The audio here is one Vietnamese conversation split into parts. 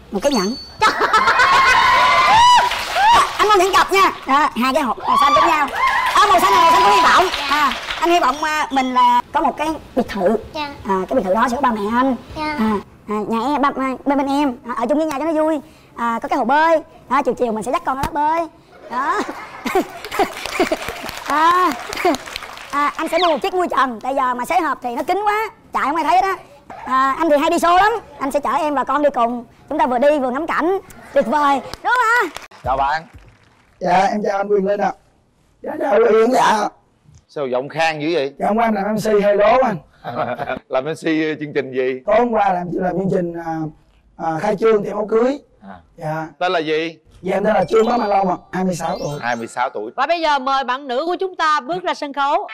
một cái nhẫn. Anh mua nhẫn cặp nha. Hai cái hộp màu xanh giống nhau. Màu xanh là màu xanh của hy vọng. Anh hy vọng mình là có một cái biệt thự. Cái biệt thự đó sẽ có ba mẹ anh. Nhà em, bên em ở chung với nhà cho nó vui. Có cái hồ bơi. Chiều chiều mình sẽ dắt con ra lớp bơi. Đó. Anh sẽ mua một chiếc mui trần. Tại giờ mà xế hộp thì nó kín quá, chạy không ai thấy đó. Anh thì hay đi show lắm. Anh sẽ chở em và con đi cùng. Chúng ta vừa đi vừa ngắm cảnh. Tuyệt vời, đúng không? Chào bạn. Dạ em chào anh Quyền Linh ạ. Dạ chào quý khán giả. Sao giọng khang dữ vậy? Dạ hôm qua em làm MC hơi lố anh. Làm MC chương trình gì? Tối hôm qua làm chương trình khai trương tiệm áo cưới. Dạ. Tên là gì? Dạ em tên là Trương Bá Mai Long ạ, 26 tuổi. 26 tuổi. Và bây giờ mời bạn nữ của chúng ta bước ra sân khấu.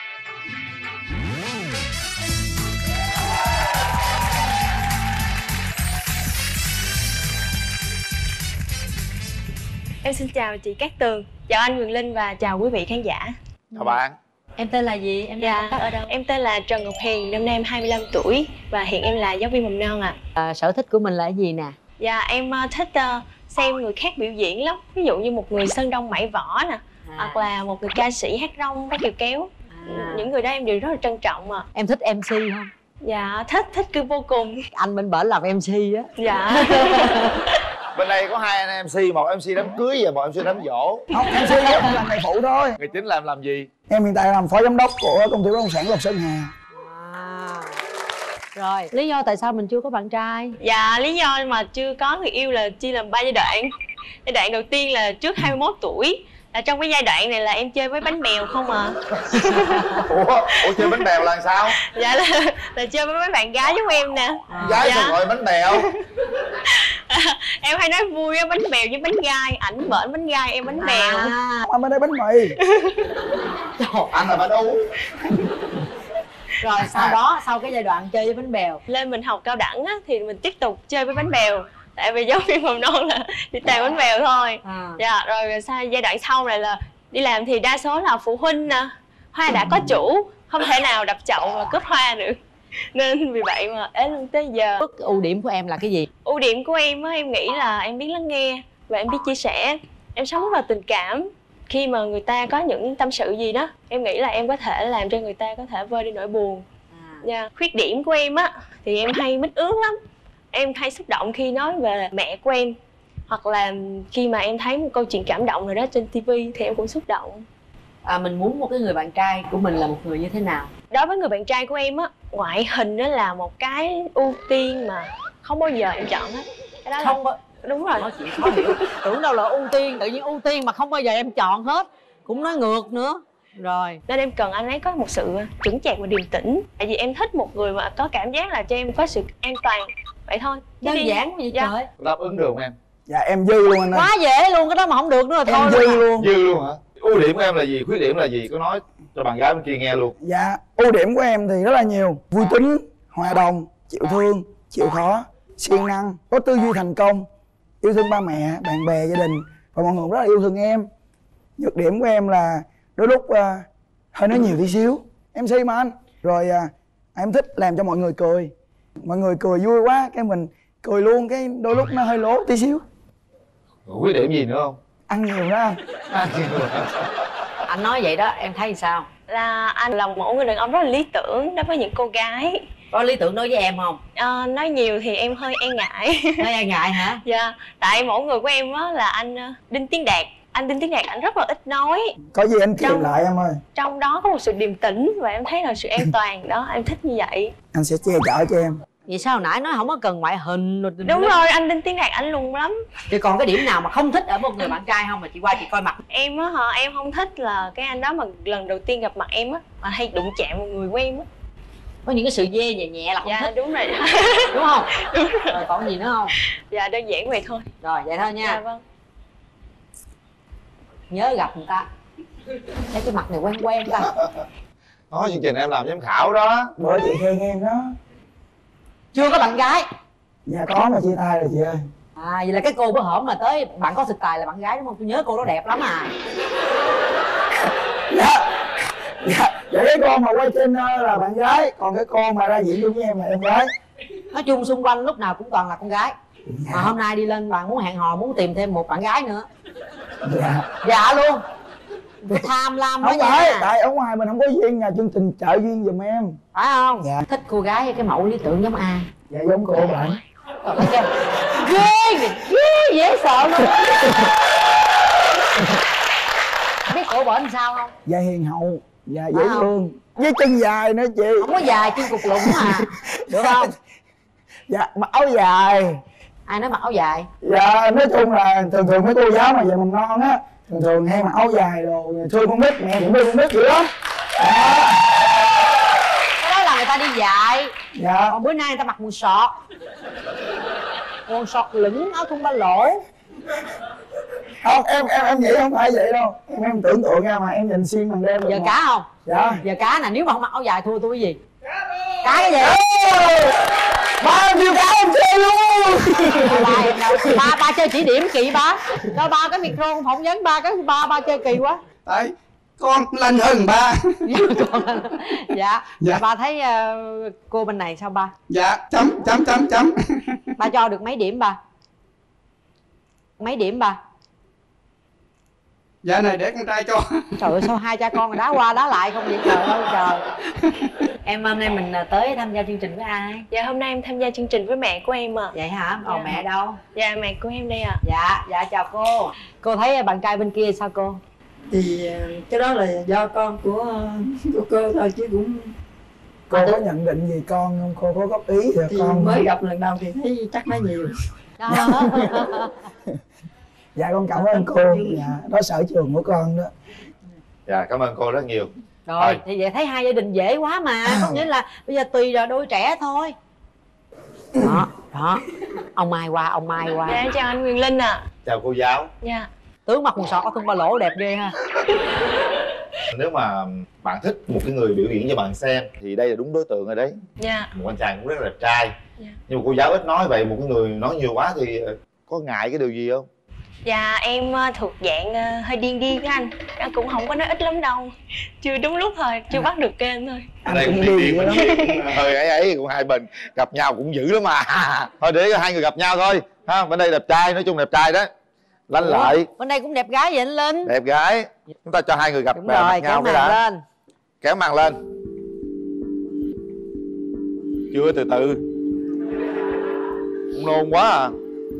Em xin chào chị Cát Tường, chào anh Quyền Linh và chào quý vị khán giả. Chào bạn. Em tên là gì? Em đang công tác ở đâu? Em tên là Trần Ngọc Hiền, năm nay em 25 tuổi và hiện em là giáo viên mầm non ạ. Sở thích của mình là gì nè? Dạ em thích xem người khác biểu diễn lắm. Ví dụ như một người sơn đông mãi võ nè, hoặc là một người ca sĩ hát rong, hát chèo kéo. Những người đó em đều rất là trân trọng ạ. Em thích MC không? Dạ thích cứ vô cùng. Anh bên bển làm MC á. Dạ. Bên đây có hai anh MC, một MC đám cưới và một MC đám giỗ. Không, MC em làm nghề phụ thôi. Người chính làm gì? Em hiện tại làm phó giám đốc của công ty bất động sản Lộc Sơn Hà. Rồi, lý do tại sao mình chưa có bạn trai? Dạ, lý do mà chưa có người yêu là chia làm 3 giai đoạn. Giai đoạn đầu tiên là trước 21 tuổi. Là trong cái giai đoạn này là em chơi với bánh bèo không à. Ủa chơi bánh bèo là sao? Dạ là chơi với mấy bạn gái giống em nè. Gái sao gọi bánh bèo? Em hay nói vui á, bánh bèo với bánh gai. Ảnh bển bánh gai, em bánh bèo. Anh bên đây bánh mì. Anh là bánh ú. Rồi sau đó, sau cái giai đoạn chơi với bánh bèo, lên mình học cao đẳng á, thì mình tiếp tục chơi với bánh bèo. Tại vì giáo viên mầm non là đi toàn bánh bèo thôi. Dạ, rồi giai đoạn sau này là đi làm thì đa số là phụ huynh nè. Hoa đã có chủ, không thể nào đập chậu mà cướp hoa được. Nên vì vậy mà ế luôn tới giờ. Ưu điểm của em là cái gì? Ưu điểm của em á, em nghĩ là em biết lắng nghe và em biết chia sẻ. Em sống rất là tình cảm. Khi mà người ta có những tâm sự gì đó, em nghĩ là em có thể làm cho người ta có thể vơi đi nỗi buồn. Khuyết điểm của em á, thì em hay mít ướt lắm. Em hay xúc động khi nói về mẹ của em. Hoặc là khi mà em thấy một câu chuyện cảm động nào đó trên TV thì em cũng xúc động. Mình muốn một cái người bạn trai của mình là một người như thế nào? Đối với người bạn trai của em á, ngoại hình đó là một cái ưu tiên mà không bao giờ em chọn hết. Cái đó không là... Đúng rồi. Nói chuyện khó hiểu. Tưởng đâu là ưu tiên, tự nhiên ưu tiên mà không bao giờ em chọn hết. Cũng nói ngược nữa. Rồi. Nên em cần anh ấy có một sự chững chạc và điềm tĩnh. Tại vì em thích một người mà có cảm giác là cho em có sự an toàn. Vậy thôi. Đơn giản quá vậy trời. Đáp ứng được không em? Dạ em dư luôn anh ơi. Quá dễ luôn, cái đó mà không được nữa là thôi. Em dư luôn. Dư luôn hả? Ưu điểm của em là gì? Khuyết điểm là gì? Có nói cho bạn gái bên kia nghe luôn. Dạ, ưu điểm của em thì rất là nhiều. Vui tính, hòa đồng, chịu thương, chịu khó, siêng năng, có tư duy thành công, yêu thương ba mẹ, bạn bè, gia đình. Và mọi người rất là yêu thương em. Nhược điểm của em là đôi lúc hơi nói nhiều tí xíu. MC mà anh. Rồi em thích làm cho mọi người cười. Mọi người cười vui quá, cái mình cười luôn, cái đôi lúc nó hơi lố tí xíu. Khuyết điểm gì nữa không? Ăn nhiều đó anh. Anh nói vậy đó, em thấy sao? Là anh là một người đàn ông rất là lý tưởng đối với những cô gái. Có lý tưởng đối với em không? Nói nhiều thì em hơi e ngại. Hơi e ngại hả? Dạ, tại mẫu người của em á là anh Đinh Tiến Đạt. Anh Đinh Tiến Đạt anh rất là ít nói. Có gì anh kìm lại em ơi. Trong đó có một sự điềm tĩnh và em thấy là sự an toàn đó, em thích như vậy. Anh sẽ che chở cho em. Vậy sao hồi nãy nói không có cần ngoại hình rồi? Đúng rồi, anh Đinh Tiến Đạt anh lùn lắm. Thì còn cái điểm nào mà không thích ở một người bạn trai không mà chị qua chị coi mặt? Em á hả, em không thích là cái anh đó mà lần đầu tiên gặp mặt em á mà hay đụng chạm vào người của em á. Có những cái sự dê nhẹ nhẹ là không thích. Đúng rồi. Đúng không? Đúng rồi. Rồi còn gì nữa không? Dạ đơn giản vậy thôi. Rồi vậy thôi nha. Dạ vâng. Nhớ gặp người ta. Thấy cái mặt này quen quen ta. Nói chương trình em làm giám khảo đó. Bữa chị khen em đó. Chưa có bạn gái? Dạ có mà chia tay rồi chị ơi. Vậy là cái cô bữa hổm mà tới bạn có thực tài là bạn gái đúng không? Tôi nhớ cô đó đẹp lắm à. Dạ cái con mà quay trên là bạn gái, còn cái con mà ra diễn chung với em là em gái. Nói chung xung quanh lúc nào cũng toàn là con gái. Mà hôm nay đi lên bạn muốn hẹn hò, muốn tìm thêm một bạn gái nữa. Dạ. Dạ luôn. Tôi tham lam quá Không phải, nha. tại ở ngoài mình không có duyên, nhà chương trình trợ duyên giùm em. Phải không? Dạ. Thích cô gái cái mẫu lý tưởng giống ai? Dạ giống cô bạn. Ghê dễ sợ luôn. Biết cổ bển sao không? Dạ hiền hậu, dạ dễ thương. Với chân dài nữa chị. Không có dài, chân cục lũng à. Được không? Dạ mặc áo dài. Ai nói mặc áo dài? Dạ nói chung là thường thường mấy cô giáo mà dạy mầm non á thường thường hay mặc áo dài rồi thương con nít, mẹ cũng thương con nít dữ lắm. Cái đó là người ta đi dạy. Dạ. Còn bữa nay người ta mặc quần sọt. Quần sọt lửng, áo thun ba lỗ. Không, em nghĩ không phải vậy đâu. Em tưởng tượng ra mà em nhìn xuyên bằng đêm. Giờ cá không? Dạ. Giờ cá nè, nếu mà không mặc áo dài thua tôi cái gì? Cá cái gì? Ba em kêu cá em chơi luôn. Ba chơi chỉ điểm kỳ ba. Cho ba cái micro phỏng vấn ba cái ba chơi kỳ quá. Tại con lành hơn ba. Dạ. Ba thấy cô bên này sao ba? Dạ chấm. Ba cho được mấy điểm ba? Mấy điểm ba? Dạ này để con trai cho. Trời ơi sao hai cha con đá qua đá lại không vậy trời ơi trời. Em hôm nay mình tới tham gia chương trình với ai? Dạ hôm nay em tham gia chương trình với mẹ của em à. Vậy hả? Dạ. Mẹ đâu? Dạ mẹ của em đây ạ. Dạ chào cô. Cô thấy bạn trai bên kia sao cô? Thì cái đó là do con của cô thôi chứ cũng Cô có nhận định gì con không? Cô có góp ý gì thì con? mới gặp lần đầu thì thấy chắc nó nhiều. Dạ con cảm ơn cô. Dạ đó sở trường của con đó. Dạ cảm ơn cô rất nhiều. Rồi thì vậy thấy hai gia đình dễ quá mà. Có nghĩa là bây giờ tùy là đôi trẻ thôi. Đó. Ông Mai qua. Dạ em chào anh Quyền Linh ạ. Chào cô giáo. Dạ. Tướng mặc quần sọt áo thun ba lỗ đẹp ghê ha. Nếu mà bạn thích một cái người biểu diễn cho bạn xem thì đây là đúng đối tượng rồi đấy. Dạ. Một anh chàng cũng rất là đẹp trai. Dạ. Nhưng mà cô giáo ít nói vậy, một cái người nói nhiều quá thì có ngại cái điều gì không? Dạ em thuộc dạng hơi điên á anh. Anh cũng không có nói ít lắm đâu. Chưa đúng lúc thôi, chưa bắt được kênh thôi. Anh Đây cũng cũng đi điên lắm. hơi ấy cũng hai bên gặp nhau cũng dữ lắm mà. Thôi để hai người gặp nhau thôi ha. Bên đây đẹp trai, nói chung đẹp trai đó, lanh lợi. Bên đây cũng đẹp gái vậy anh Linh. Đẹp gái. Chúng ta cho hai người gặp Đúng mặt rồi, nhau kéo cái màn đã. lên. Kéo màn lên. Chưa, từ từ. Cũng nôn quá à.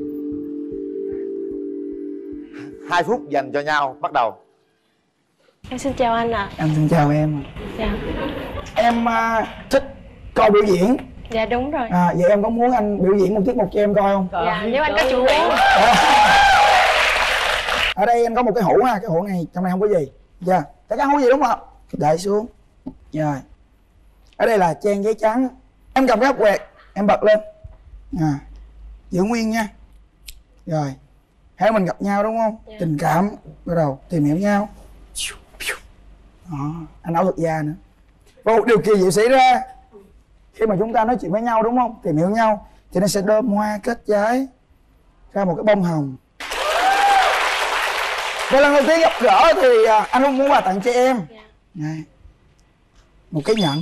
2 phút dành cho nhau, bắt đầu. Em xin chào anh ạ. Em xin chào em. Dạ. Em thích coi biểu diễn. Dạ đúng rồi. Vậy em có muốn anh biểu diễn một tiết mục cho em coi không? Dạ nếu anh có chuẩn bị. Ở đây anh có một cái hũ ha, cái hũ này trong này không có gì. Dạ, chắc chắn không có gì đúng không ạ? Đợi xuống. Rồi. Ở đây là trang giấy trắng. Em cầm cái ốc quẹt, em bật lên. Giữ nguyên nha. Rồi. Hai mình gặp nhau đúng không? Dạ. Tình cảm bắt đầu tìm hiểu nhau. Đó, anh áo thuật da nữa. Và một điều kỳ diệu xảy ra khi mà chúng ta nói chuyện với nhau đúng không? Tìm hiểu nhau thì nó sẽ đơm hoa kết trái ra một cái bông hồng. Và lần đầu tiên gặp gỡ thì anh không muốn quà tặng cho em. Này, một cái nhẫn.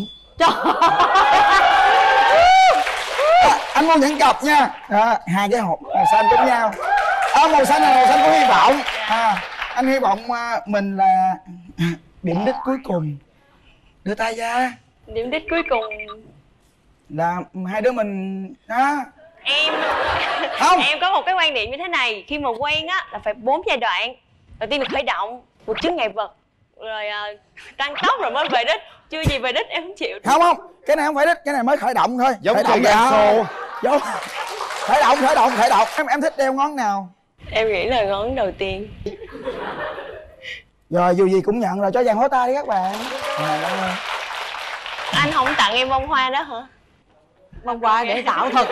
Anh mua nhẫn cặp nha. Hai cái hộp màu xanh giống nhau. Màu xanh là màu xanh của hy vọng. Anh hy vọng mình là điểm đích cuối cùng. Đưa tay ra. Điểm đích cuối cùng Là hai đứa mình em không. Em có một cái quan điểm như thế này, khi mà quen á là phải 4 giai đoạn. Đầu tiên là khởi động, một chướng ngại vật, rồi tăng tốc rồi mới về đích. Chưa gì về đích em không chịu. Không, cái này không phải đích, cái này mới khởi động thôi. Giống khởi con động đàn xô. Giống khởi động. Em thích đeo ngón nào? Em nghĩ là ngón đầu tiên. Rồi dù gì cũng nhận rồi, cho dàn hố tay đi các bạn. Anh không tặng em bông hoa đó hả? Bông hoa để tạo thật.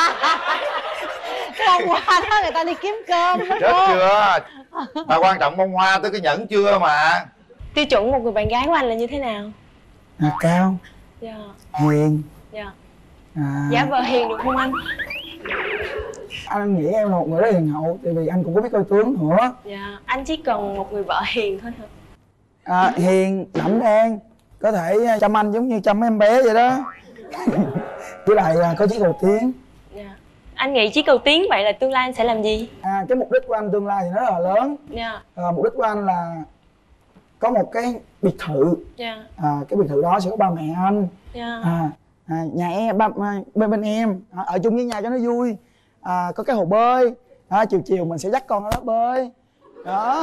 Cái bông hoa đó người ta đi kiếm cơm đó Chết cô. chưa? Mà quan trọng bông hoa tới cái nhẫn chưa mà. Tiêu chuẩn một người bạn gái của anh là như thế nào? Cao, Dạ. hiền. Dạ. Giả vờ hiền được không anh? Anh nghĩ em là một người rất hiền hậu, tại vì anh cũng có biết coi tướng nữa. Dạ. Anh chỉ cần một người vợ hiền thôi hả? Hiền, đảm đang, có thể chăm anh giống như chăm em bé vậy đó. Với lại có chí cầu tiến. Dạ. Anh nghĩ chỉ cầu tiến vậy là tương lai anh sẽ làm gì? Cái mục đích của anh tương lai thì nó rất là lớn. Mục đích của anh là có một cái biệt thự. Cái biệt thự đó sẽ có ba mẹ anh. Nhà em bên em ở chung với nhau cho nó vui. Có cái hồ bơi. Chiều chiều mình sẽ dắt con ra đó bơi đó.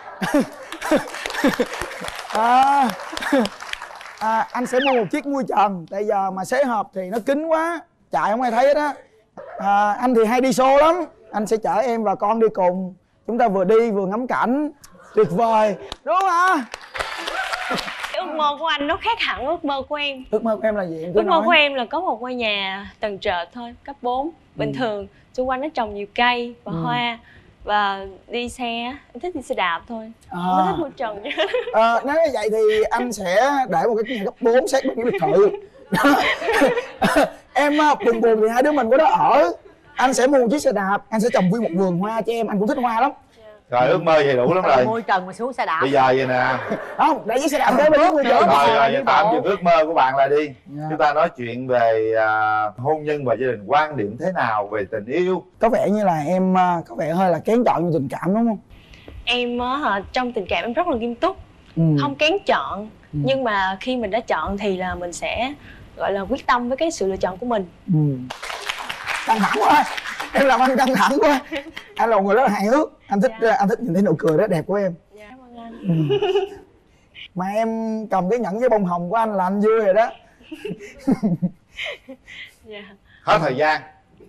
Anh sẽ mua một chiếc mui trần, tại giờ mà xế hộp thì nó kín quá, chạy không ai thấy hết á. Anh thì hay đi show lắm, anh sẽ chở em và con đi cùng, chúng ta vừa đi vừa ngắm cảnh, tuyệt vời đúng không ạ? Ước mơ của anh nó khác hẳn ước mơ của em. Ước mơ của em là gì? Ước mơ của em là có một ngôi nhà tầng trệt thôi, cấp 4 bình thường, xung quanh nó trồng nhiều cây và hoa, và đi xe, em thích đi xe đạp thôi, không có thích mua trần chứ. Nếu như vậy thì anh sẽ để một cái nhà cấp 4 sát bên cái biệt thự. Em buồn buồn thì hai đứa mình có đó ở. Anh sẽ mua một chiếc xe đạp, anh sẽ trồng nguyên một vườn hoa cho em, anh cũng thích hoa lắm. Rồi ước mơ vậy đủ lắm rồi. Môi trần mà xuống xe đạp. Bây giờ vậy nè. Không, để chiếc xe đạp tới bên người vợ. Rồi tạm dừng ước mơ của bạn lại đi. Chúng ta nói chuyện về hôn nhân và gia đình, quan điểm thế nào về tình yêu? Có vẻ như là em có vẻ hơi là kén chọn như tình cảm đúng không? Em trong tình cảm em rất là nghiêm túc, không kén chọn. Nhưng mà khi mình đã chọn thì là mình sẽ gọi là quyết tâm với cái sự lựa chọn của mình. Căng thẳng quá, em làm anh căng thẳng quá. Anh là một người rất là hài hước, anh thích nhìn thấy nụ cười rất đẹp của em. Cảm ơn anh. Mà em cầm cái nhẫn với bông hồng của anh là anh vui rồi đó. Hết thời gian.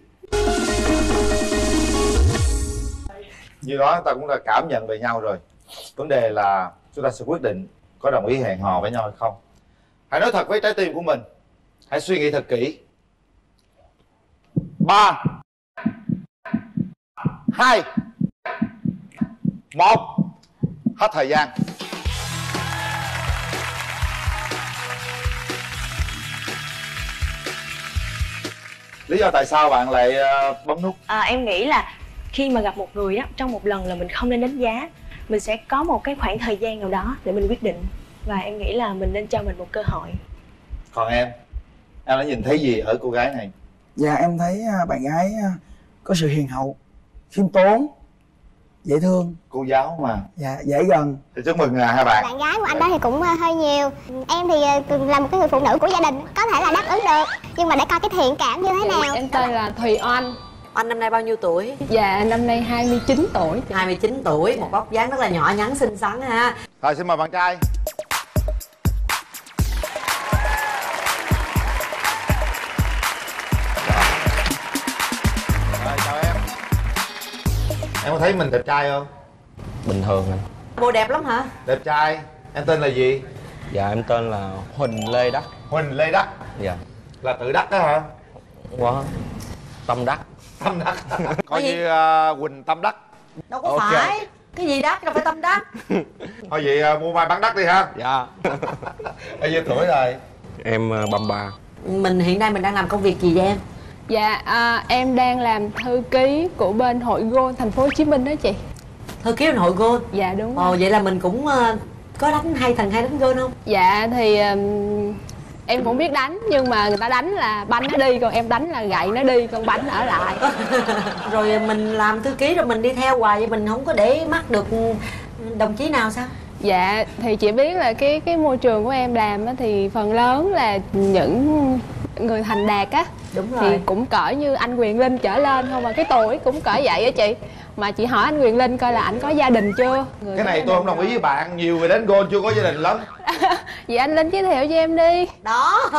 Như đó ta cũng đã cảm nhận về nhau rồi. Vấn đề là chúng ta sẽ quyết định có đồng ý hẹn hò với nhau hay không. Hãy nói thật với trái tim của mình. Hãy suy nghĩ thật kỹ. 3 2 1. Hết thời gian. Lý do tại sao bạn lại bấm nút? Em nghĩ là khi mà gặp một người á, trong một lần là mình không nên đánh giá. Mình sẽ có một cái khoảng thời gian nào đó để mình quyết định. Và em nghĩ là mình nên cho mình một cơ hội. Còn em đã nhìn thấy gì ở cô gái này? Dạ em thấy bạn gái có sự hiền hậu, khiêm tốn, dễ thương. Cô giáo mà. Dạ, dễ gần. Thì chúc mừng hai bạn. Bạn gái của anh đó thì cũng hơi nhiều. Em thì là một cái người phụ nữ của gia đình, có thể là đáp ứng được, nhưng mà để coi cái thiện cảm như thế nào. Em tên là Thùy Oanh. Anh năm nay bao nhiêu tuổi? Dạ năm nay 29 tuổi. 29 tuổi, một vóc dáng rất là nhỏ nhắn xinh xắn ha. Rồi xin mời bạn trai. Rồi chào em. Em có thấy mình đẹp trai không? Bình thường anh. Bộ đẹp lắm hả? Đẹp trai. Em tên là gì? Dạ em tên là Huỳnh Lê Đắc. Huỳnh Lê Đắc. Dạ. Là tự đắc đó hả? Quá. Tâm Đắc. Tâm Đắc. Coi như Huỳnh Tâm Đắc. Đâu có phải. Cái gì đắc đâu phải Tâm Đắc. Thôi vậy mua mai bán đắc đi ha. Dạ. Bao nhiêu tuổi rồi? Em 33. Mình hiện nay mình đang làm công việc gì vậy em? Dạ em đang làm thư ký của bên hội Gold thành phố Hồ Chí Minh đó chị. Thư ký bên hội Gold? Dạ đúng rồi. Vậy là mình cũng có đánh hay đánh Gold không? Dạ thì em cũng biết đánh, nhưng mà người ta đánh là banh nó đi, còn em đánh là gậy nó đi, còn banh ở lại. Rồi mình làm thư ký rồi mình đi theo hoài vậy mình không có để mắt được đồng chí nào sao? Dạ thì chị biết là cái môi trường của em làm á, thì phần lớn là những người thành đạt á. Đúng rồi. Thì cũng cỡ như anh Quyền Linh trở lên không, mà cái tuổi cũng cỡ vậy á chị. Mà chị hỏi anh Quyền Linh coi là ảnh có gia đình chưa. Cái này tôi không đồng ý với bạn. Nhiều người đánh Gold chưa có gia đình lắm. Vậy anh Linh giới thiệu cho em đi. Đó.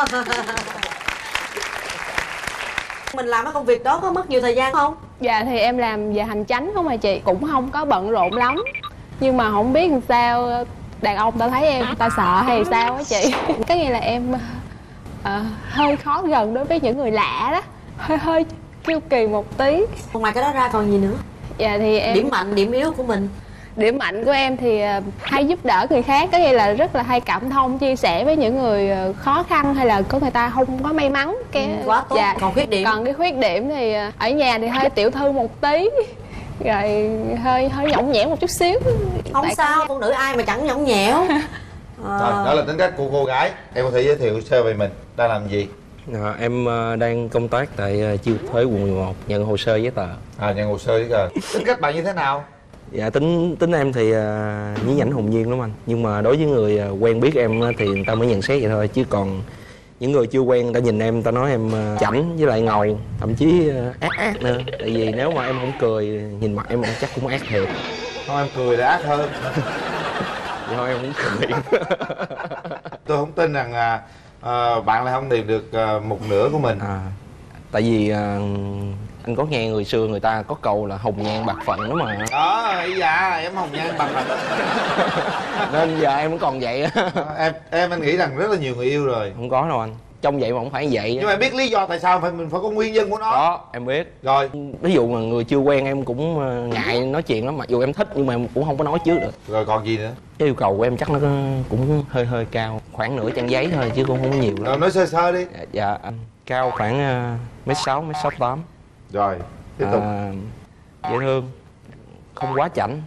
Mình làm cái công việc đó có mất nhiều thời gian không? Dạ thì em làm về hành chánh không mà chị, cũng không có bận rộn lắm. Nhưng mà không biết làm sao đàn ông ta thấy em ta sợ hay sao á chị. Cái nghĩa là em hơi khó gần đối với những người lạ đó, hơi kiêu kỳ một tí. Ngoài cái đó ra còn gì nữa? Dạ thì em điểm mạnh điểm yếu của mình. Điểm mạnh của em thì hay giúp đỡ người khác, có nghĩa là rất là hay cảm thông chia sẻ với những người khó khăn hay là có người ta không có may mắn cái quá tốt. Dạ. Còn khuyết điểm? Còn cái khuyết điểm thì ở nhà thì hơi tiểu thư một tí, rồi hơi nhõng nhẽo một chút xíu. Không sao, phụ nữ ai mà chẳng nhõng nhẽo. Rồi, đó là tính cách của cô gái. Em có thể giới thiệu sơ về mình đang làm gì? Em đang công tác tại Chi cục thuế quận 11, nhận hồ sơ giấy tờ. Nhận hồ sơ giấy tờ. Tính cách bạn như thế nào? Dạ tính em thì nhí nhảnh hồn nhiên lắm anh. Nhưng mà đối với người quen biết em thì người ta mới nhận xét vậy thôi. Chứ còn những người chưa quen người ta nhìn em, người ta nói em chảnh với lại ngầu, thậm chí ác nữa. Tại vì nếu mà em không cười, nhìn mặt em chắc cũng ác thiệt. Không, em cười là ác hơn. Vậy thôi em cũng cười. Tôi không tin rằng bạn lại không tìm được một nửa của mình. Tại vì anh có nghe người xưa người ta có câu là hồng nhan bạc phận đó mà. Dạ em hồng nhan bạc phận. Nên giờ em vẫn còn vậy á. Anh nghĩ rằng rất là nhiều người yêu rồi. Không có đâu anh, trong vậy mà không phải vậy. Nhưng mà em biết lý do tại sao mình phải có nguyên nhân của nó. Đó em biết rồi. Ví dụ mà người chưa quen em cũng ngại nói chuyện lắm, mặc dù em thích nhưng mà em cũng không có nói trước được. Rồi còn gì nữa? Cái yêu cầu của em chắc nó cũng hơi cao, khoảng nửa trang giấy thôi chứ cũng không nhiều lắm. Rồi nói sơ đi. Dạ anh cao khoảng 1m6, 1m68. Rồi tiếp tục. Dễ thương, không quá chảnh.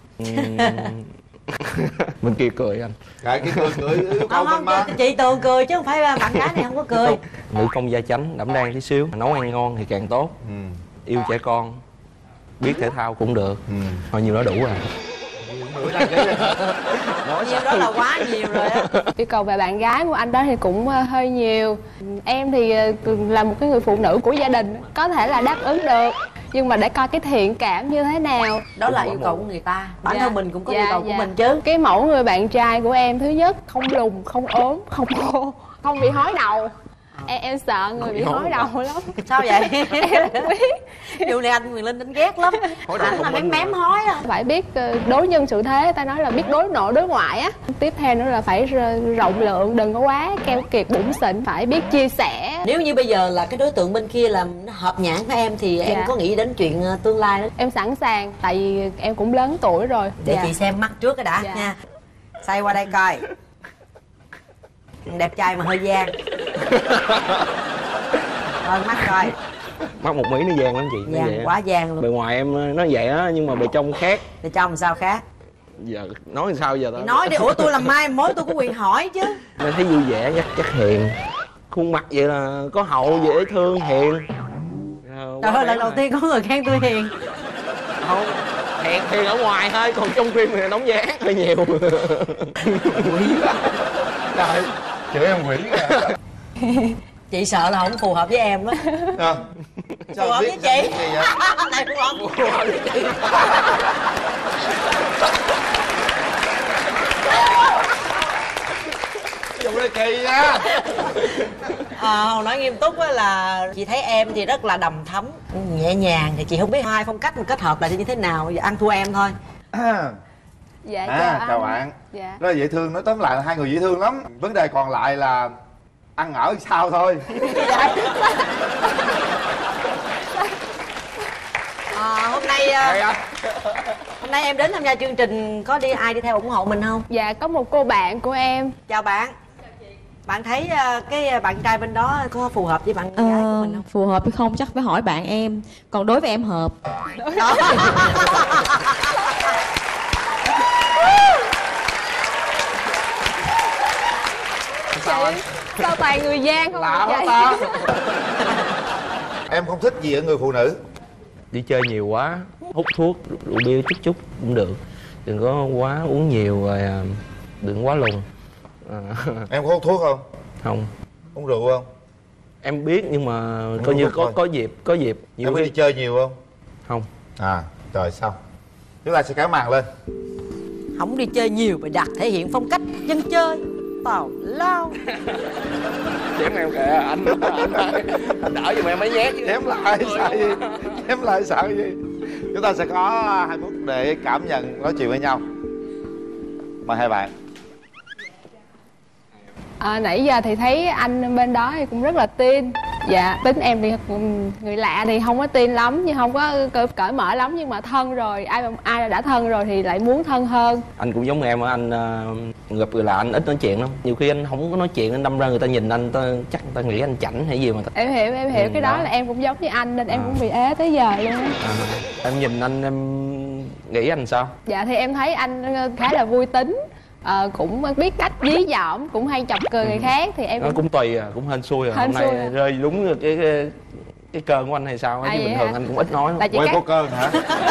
Bên kia cười anh. Cái cười yêu cầu mình mà. Chị Tường cười chứ không phải bạn gái này không có cười. Nữ công gia chánh, đảm đang tí xíu, nấu ăn ngon thì càng tốt. Yêu trẻ con, biết thể thao cũng được. Thôi nhiêu đó đủ rồi. Nhiều đó là quá nhiều rồi á. Yêu cầu về bạn gái của anh đó thì cũng hơi nhiều. Em thì là một cái người phụ nữ của gia đình, có thể là đáp ứng được, nhưng mà để coi cái thiện cảm như thế nào. Đó là yêu cầu của người ta. Bản thân mình cũng có yêu cầu của mình chứ. Cái mẫu người bạn trai của em, thứ nhất không lùn, không ốm, không khô, không bị hói đầu. Em sợ người bị hói đầu lắm. Sao vậy? Em không biết. Điều này anh Quyền Linh đánh ghét lắm. Ảnh là mém hói á. Phải biết đối nhân xử thế, ta nói là biết đối nội đối ngoại á. Tiếp theo nữa là phải rộng lượng, đừng có quá keo kiệt bủn xỉn, phải biết chia sẻ. Nếu như bây giờ là cái đối tượng bên kia là hợp nhãn với em thì em có nghĩ đến chuyện tương lai đó? Em sẵn sàng, tại vì em cũng lớn tuổi rồi. Để chị xem mắt trước cái đã nha. Xoay qua đây coi. Đẹp trai mà hơi gian. Mắt coi. Mắt một mí nó vàng lắm chị. Vàng, quá vàng luôn. Bề ngoài em nó vậy á, nhưng mà bề trong khác. Bề trong sao khác? Giờ nói sao giờ ta? Nói đi, ủa tôi làm mai mối tôi có quyền hỏi chứ. Em thấy vui vẻ, chắc hiền. Khuôn mặt vậy là có hậu, dễ thương, hiền. Trời ơi, lần đầu tiên có người khen tôi hiền. Không, hiền ở ngoài thôi, còn trong phim thì đóng vai ác hơi nhiều. Quỷ quá. Trời, chửi em quỷ kìa. Chị sợ là không phù hợp với em đó. Phù hợp với chị. Này phù hợp với chị. Dùng đây kỳ nha. Hồi nói nghiêm túc á là chị thấy em thì rất là đầm thấm, nhẹ nhàng, thì chị không biết hai phong cách mà kết hợp lại thì như thế nào, giờ ăn thua em thôi. Dạ chào bạn. Dạ. Rất là dễ thương, nói tóm lại là hai người dễ thương lắm. Vấn đề còn lại là ăn ở sao thôi. Hôm nay em đến tham gia chương trình, có ai đi theo ủng hộ mình không? Dạ có một cô bạn của em. Chào bạn. Bạn thấy cái bạn trai bên đó có phù hợp với bạn gái của mình không? Phù hợp hay không chắc phải hỏi bạn em. Còn đối với em hợp. Sao toàn người gian không? Lạ quá ta. Em không thích gì ở người phụ nữ? Đi chơi nhiều quá, hút thuốc, rượu bia chút cũng được. Đừng có quá uống nhiều rồi đừng quá lùn. Em có hút thuốc không? Không. Uống rượu không? Em biết nhưng mà coi như có dịp. Em có đi chơi nhiều không? Không. Rồi xong. Chúng ta sẽ kéo màn lên. Không đi chơi nhiều mà đặt thể hiện phong cách dân chơi tào lao. Chém em kìa, anh đỡ giùm em mấy nhát chứ. Chém lại sợ gì? Chém lại sợ gì? Chúng ta sẽ có 2 phút để cảm nhận, nói chuyện với nhau. Mời hai bạn. Nãy giờ thì thấy anh bên đó thì cũng rất là tin. Dạ, tính em thì người lạ thì không có tin lắm, nhưng không có cởi mở lắm, nhưng mà thân rồi, ai đã thân rồi thì lại muốn thân hơn. Anh cũng giống em á, anh gặp người lạ anh ít nói chuyện lắm. Nhiều khi anh không có nói chuyện, anh đâm ra người ta nhìn anh, chắc người ta nghĩ anh chảnh hay gì mà. Em hiểu cái đó là em cũng giống như anh nên em cũng bị ế tới giờ luôn á. Em nhìn anh em nghĩ anh sao? Dạ thì em thấy anh khá là vui tính, Cũng biết cách dí dỏm, cũng hay chọc cười người khác thì em nó cũng tùy à, cũng hên xui à. Hên hôm nay xui rơi đúng cái cơn của anh hay sao chứ bình thường anh cũng ít nói. Quay có cơn hả?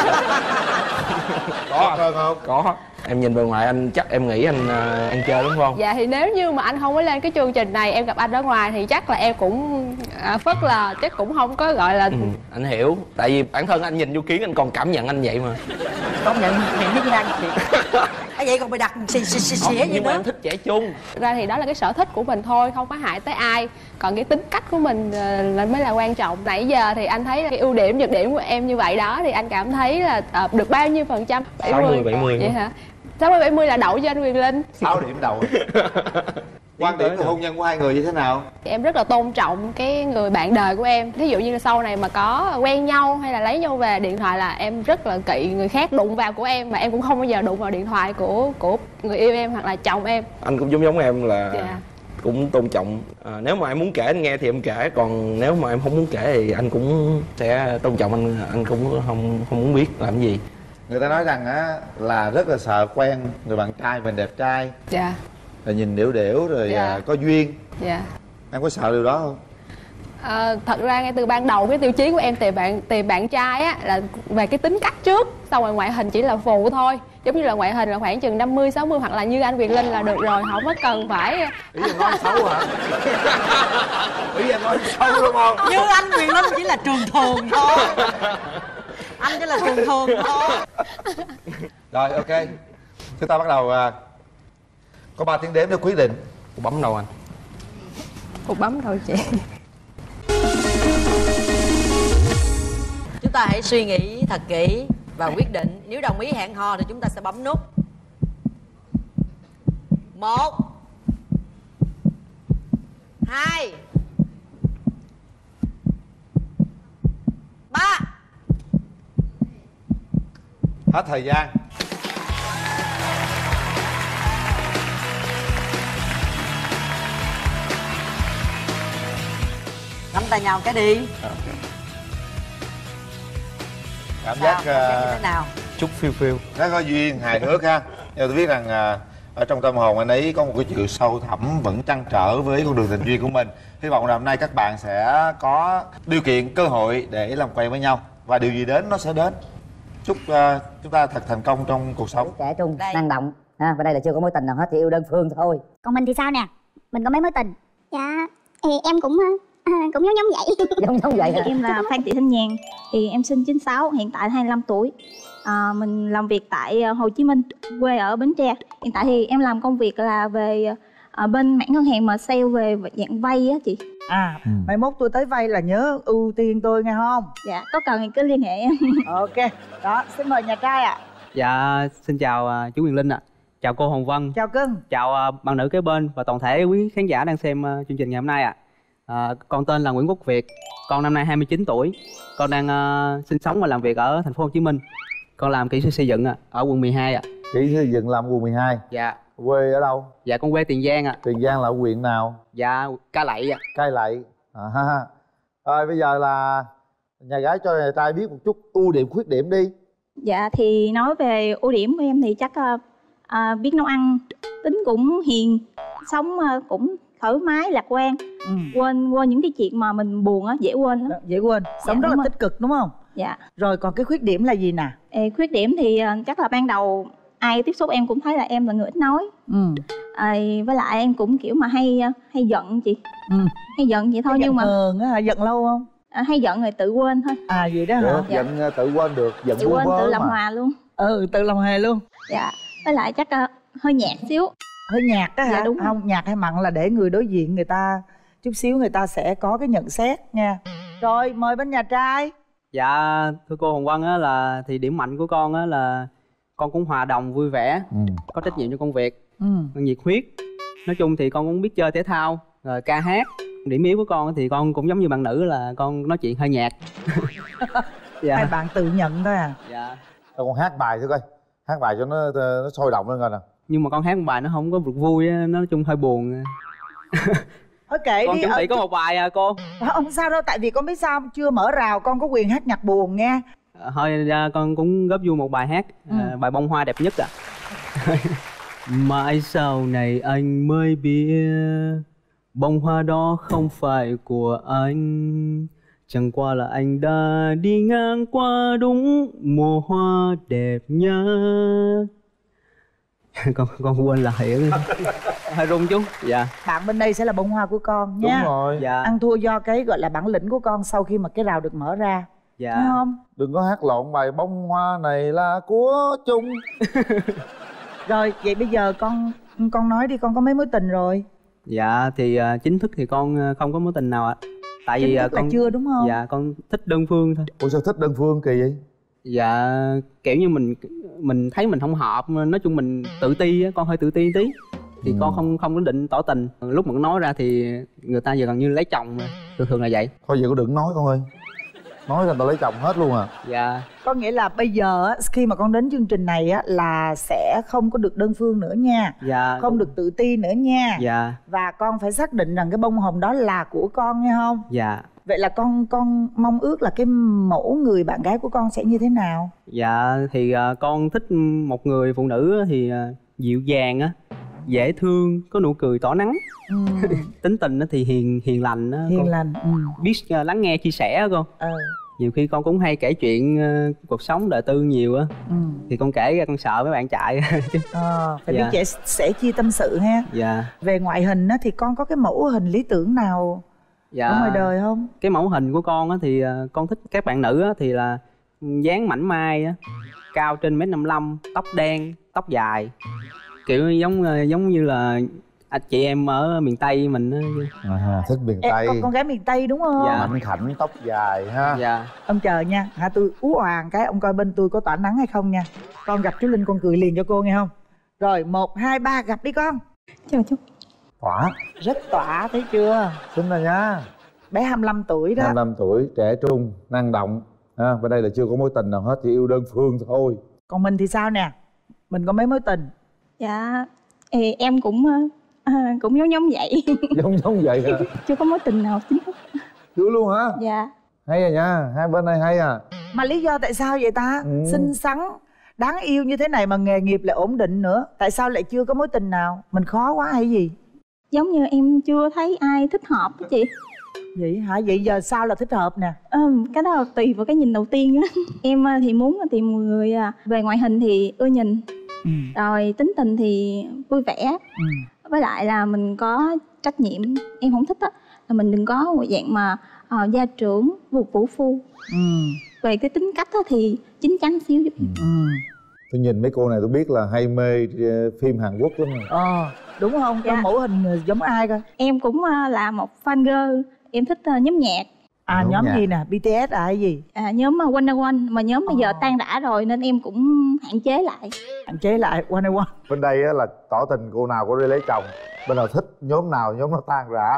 Có cơn không? Có. Em nhìn bề ngoài anh chắc em nghĩ anh ăn chơi đúng không? Dạ thì nếu như mà anh không có lên cái chương trình này, em gặp anh ở ngoài thì chắc là em cũng phớt lờ, chắc cũng không có gọi là anh hiểu, tại vì bản thân anh nhìn vô kiến anh còn cảm nhận anh vậy mà. Công nhận miệng với Giang vậy còn mày đặt xì hết nhưng mà em thích trẻ trung. Ra thì đó là cái sở thích của mình thôi, không có hại tới ai. Còn cái tính cách của mình là mới là quan trọng. Nãy giờ thì anh thấy cái ưu điểm nhược điểm của em như vậy đó, thì anh cảm thấy là được bao nhiêu phần trăm? 60-70 vậy hả? 60-70 là đậu cho anh Quyền Linh. 6 điểm đậu. Quan điểm về hôn nhân của hai người như thế nào? Em rất là tôn trọng cái người bạn đời của em. Ví dụ như là sau này mà có quen nhau hay là lấy nhau về, điện thoại là em rất là kỵ người khác đụng vào của em. Mà em cũng không bao giờ đụng vào điện thoại của người yêu em hoặc là chồng em. Anh cũng giống em là cũng tôn trọng. Nếu mà em muốn kể anh nghe thì em kể, còn nếu mà em không muốn kể thì anh cũng sẽ tôn trọng anh cũng không muốn biết làm gì. Người ta nói rằng á là rất là sợ quen người bạn trai mình đẹp trai. Dạ. Rồi nhìn đểu rồi có duyên. Dạ. Em có sợ điều đó không? Thật ra ngay từ ban đầu cái tiêu chí của em tìm bạn trai á là về cái tính cách trước, xong rồi ngoại hình chỉ là phụ thôi. Giống như là ngoại hình là khoảng chừng 50-60 hoặc là như anh Quyền Linh là được rồi, không có cần phải. Ý em nói xấu hả? Ý em nói xấu đúng không? Như anh Quyền Linh chỉ là trường thường thôi. Anh chỉ là trường thường thôi. Rồi ok, chúng ta bắt đầu. Có 3 tiếng đếm để quyết định. Cô bấm đâu anh? Cô bấm đâu chị? Chúng ta hãy suy nghĩ thật kỹ và quyết định. Nếu đồng ý hẹn hò thì chúng ta sẽ bấm nút 1 2 3. Hết thời gian. Nắm tay nhau cái đi. Cảm giác như thế nào? Chút phiêu rất có duyên, hài hước ha. Nhưng tôi biết rằng ở trong tâm hồn anh ấy có một cái chuyện sâu thẳm, vẫn trăn trở với con đường tình duyên của mình. Hy vọng là hôm nay các bạn sẽ có điều kiện, cơ hội để làm quen với nhau, và điều gì đến nó sẽ đến. Chúc chúng ta thật thành công trong cuộc sống. Trẻ trung, năng động ha, và đây là chưa có mối tình nào hết thì yêu đơn phương thôi. Còn mình thì sao nè? Mình có mấy mối tình? Dạ thì em cũng giống vậy. Giống vậy hả? Em là Phan Thị Thanh Nhàn, thì em sinh 96, hiện tại 25 tuổi. Mình làm việc tại Hồ Chí Minh, quê ở Bến Tre. Hiện tại thì em làm công việc là về bên mảng ngân hàng mà sale về dạng vay á chị. Mai mốt tôi tới vay là nhớ ưu tiên tôi nghe không? Dạ, có cần thì cứ liên hệ em. Ok, đó, xin mời nhà trai ạ. Dạ, xin chào chú Quyền Linh ạ. Chào cô Hồng Vân. Chào cưng. Chào bạn nữ kế bên và toàn thể quý khán giả đang xem chương trình ngày hôm nay ạ. Con tên là Nguyễn Quốc Việt. Con năm nay 29 tuổi. Con đang sinh sống và làm việc ở thành phố Hồ Chí Minh. Con làm kỹ sư xây dựng ở quận 12 ạ. Kỹ sư xây dựng làm quận 12. Dạ. Quê ở đâu? Dạ con quê Tiền Giang ạ. Tiền Giang là huyện nào? Dạ Cai Lậy ạ. Cai Lậy. Rồi bây giờ là nhà gái cho nhà trai biết một chút ưu điểm khuyết điểm đi. Dạ thì nói về ưu điểm của em thì chắc biết nấu ăn, tính cũng hiền, sống cũng thoải mái, lạc quan, quên những cái chuyện mà mình buồn á, dễ quên lắm. Dễ quên, sống rất là tích cực đúng không? Dạ. Rồi còn cái khuyết điểm là gì nè? Khuyết điểm thì chắc là ban đầu ai tiếp xúc em cũng thấy là em là người ít nói. Với lại em cũng kiểu mà hay giận chị. Hay giận vậy thôi, nhưng mà giận lâu không? Hay giận rồi tự quên thôi. Vậy đó hả? Dạ. Giận tự quên được, giận tự quên tự làm hòa luôn. Tự làm hòa luôn. Dạ. Với lại chắc hơi nhạt xíu. Hơi nhạt á hả? Dạ, đúng không, nhạt hay mặn là để người đối diện người ta chút xíu người ta sẽ có cái nhận xét nha. Rồi mời bên nhà trai. Dạ thưa cô Hồng Vân á, là thì điểm mạnh của con á là con cũng hòa đồng vui vẻ, có trách nhiệm cho công việc, nhiệt huyết. Nói chung thì con cũng biết chơi thể thao, rồi ca hát. Điểm yếu của con thì con cũng giống như bạn nữ là con nói chuyện hơi nhạt. Dạ. Hai bạn tự nhận thôi à? Dạ. Con hát bài thử coi, hát bài cho nó sôi động lên coi nè. Nhưng mà con hát một bài nó không có được vui á, nó nói chung hơi buồn. Thôi kệ con đi. chuẩn bị có một bài cô. Không sao đâu, tại vì con biết sao chưa mở rào con có quyền hát nhạc buồn nha. Thôi con cũng góp vui một bài hát, bài Bông Hoa đẹp nhất ạ. Mãi sau này anh mới biết bông hoa đó không phải của anh, chẳng qua là anh đã đi ngang qua đúng mùa hoa đẹp nhất. con quên lời hơi run chút. Dạ. Bạn bên đây sẽ là bông hoa của con nha. Đúng rồi. Dạ. Ăn thua do cái gọi là bản lĩnh của con sau khi mà cái rào được mở ra. Dạ. Thấy không? Đừng có hát lộn bài bông hoa này là của chung. Rồi vậy bây giờ con nói đi, con có mấy mối tình rồi? Dạ thì chính thức thì con không có mối tình nào ạ. Tại vì con là chưa đúng không? Dạ con thích đơn phương thôi. Ủa sao thích đơn phương kỳ vậy? Dạ kiểu như mình thấy mình không hợp, nói chung mình tự ti á, con hơi tự ti tí. Thì con không có định tỏ tình. Lúc mà con nói ra thì người ta giờ gần như lấy chồng rồi. Thường là vậy. Thôi vậy cũng đừng nói con ơi. Nói ra tao lấy chồng hết luôn à. Dạ. Có nghĩa là bây giờ á, khi mà con đến chương trình này á là sẽ không có được đơn phương nữa nha. Dạ. Không được tự ti nữa nha. Dạ. Và con phải xác định rằng cái bông hồng đó là của con nghe không? Dạ. Vậy là con mong ước là cái mẫu người bạn gái của con sẽ như thế nào? Dạ thì con thích một người phụ nữ thì dịu dàng á, dễ thương, có nụ cười tỏ nắng. Tính tình thì hiền lành á. Hiền lành. Biết lắng nghe chia sẻ á con. Nhiều khi con cũng hay kể chuyện cuộc sống đời tư nhiều á. Thì con kể ra con sợ mấy bạn chạy. Phải biết sẽ chia tâm sự ha. Dạ. Về ngoại hình á thì con có cái mẫu hình lý tưởng nào ở ngoài đời không? Cái mẫu hình của con á thì con thích các bạn nữ á thì là dáng mảnh mai á, cao trên 1m55, tóc đen, tóc dài, kiểu giống như là chị em ở miền Tây mình á. Thích miền Tây. Con gái miền Tây đúng không? Dạ. Mảnh khảnh, tóc dài ha. Dạ. Ông chờ nha, tôi ú hoàng cái ông coi bên tôi có tỏa nắng hay không nha. Con gặp chú Linh con cười liền cho cô nghe không? Rồi 1, 2, 3 gặp đi con. Chào chú. Tỏa. Rất tỏa thấy chưa? Xinh rồi nha. Bé 25 tuổi đó. 25 tuổi, trẻ trung, năng động. Bên đây là chưa có mối tình nào hết, chỉ yêu đơn phương thôi. Còn mình thì sao nè? Mình có mấy mối tình? Dạ em cũng giống vậy. Giống vậy hả? Chưa có mối tình nào chính thức. Chưa luôn hả? Dạ. Hay rồi nha, hai bên này hay à. Mà lý do tại sao vậy ta? Xinh xắn, đáng yêu như thế này mà nghề nghiệp lại ổn định nữa, tại sao lại chưa có mối tình nào? Mình khó quá hay gì? Giống như em chưa thấy ai thích hợp đó chị. Vậy hả? Vậy giờ sao là thích hợp nè? Cái đó là tùy vào cái nhìn đầu tiên á. Em thì muốn tìm người về ngoại hình thì ưa nhìn, rồi tính tình thì vui vẻ, với lại là mình có trách nhiệm. Em không thích á là mình đừng có một dạng mà gia trưởng, vũ phu. Về cái tính cách á thì chín chắn xíu giúp em. Tôi nhìn mấy cô này tôi biết là hay mê phim Hàn Quốc lắm rồi. Đúng không? Dạ. Mẫu hình giống ai coi? Em cũng là một fan girl. Em thích nhóm nhạc. Nhóm gì nè? BTS hay gì? Nhóm Wonder One. Mà nhóm bây giờ tan rã rồi nên em cũng hạn chế lại. Hạn chế lại Wonder One. Bên đây á là tỏ tình cô nào có đi lấy chồng, bên nào thích nhóm nào nhóm nó tan rã.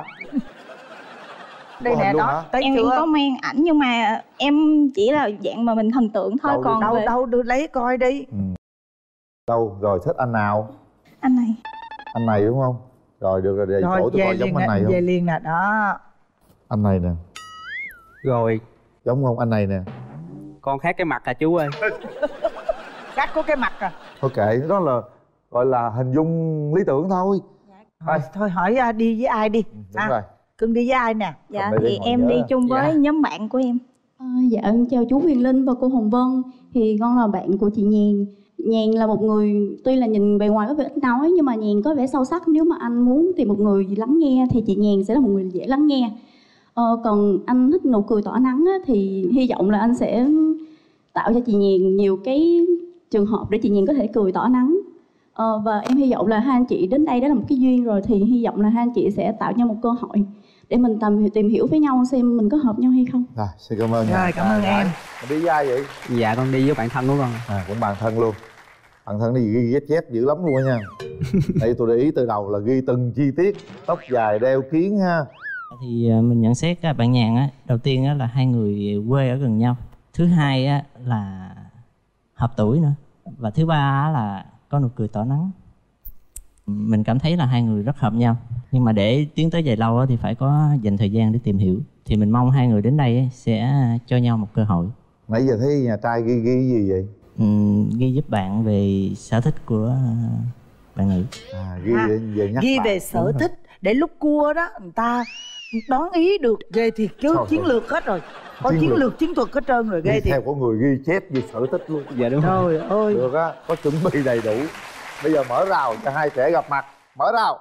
Đây nè đó, em có mang ảnh nhưng mà em chỉ là dạng mà mình thần tượng thôi. Còn đâu đưa lấy coi đi. Đâu rồi, thích anh nào? Anh này. Anh này đúng không? Rồi được rồi, để chỗ tôi coi giống anh này không? Về liền nè, đó. Anh này nè. Rồi. Giống không? Anh này nè. Con khác cái mặt à chú ơi. Khác có cái mặt à? Thôi kệ, đó là gọi là hình dung lý tưởng thôi. Thôi hỏi đi với ai đi. Đúng rồi. Cưng đi với ai nè? Dạ thì em đi chung với nhóm bạn của em. Dạ em chào chú Huyền Linh và cô Hồng Vân. Thì con là bạn của chị Nhàn. Nhàn là một người tuy là nhìn bề ngoài có vẻ ít nói nhưng mà Nhàn có vẻ sâu sắc. Nếu mà anh muốn tìm một người lắng nghe thì chị Nhàn sẽ là một người dễ lắng nghe. Còn anh thích nụ cười tỏa nắng á, thì hy vọng là anh sẽ tạo cho chị Nhàn nhiều cái trường hợp để chị Nhàn có thể cười tỏa nắng. Và em hy vọng là hai anh chị đến đây đó là một cái duyên rồi, thì hy vọng là hai anh chị sẽ tạo nhau một cơ hội để mình tìm hiểu với nhau xem mình có hợp nhau hay không. Rồi, xin cảm ơn. Rồi, cảm ơn em. Đi với ai vậy? Dạ con đi với bạn thân của con. Cũng bạn thân luôn. Bạn thân đi ghi chép dữ lắm luôn nha. Đây tôi để ý từ đầu là ghi từng chi tiết. Tóc dài, đeo kiếng ha. Thì mình nhận xét bạn Nhàn á, đầu tiên á là hai người quê ở gần nhau. Thứ hai á là hợp tuổi nữa. Và thứ ba là có nụ cười tỏa nắng. Mình cảm thấy là hai người rất hợp nhau. Nhưng mà để tiến tới dài lâu thì phải có dành thời gian để tìm hiểu. Thì mình mong hai người đến đây sẽ cho nhau một cơ hội. Nãy giờ thấy nhà trai ghi gì vậy? Ghi giúp bạn về sở thích của bạn nữ. Ghi về nhắc ghi bạn. về sở thích để lúc cua đó người ta đoán ý được, ghê thiệt chứ. Chiến lược hết rồi, có chiến lược chiến thuật hết trơn rồi, ghê thiệt. Theo có người ghi chép về sở thích luôn. Dạ đúng rồi. Trời ơi. Được á, có chuẩn bị đầy đủ. Bây giờ mở rào cho hai trẻ gặp mặt. Mở rào.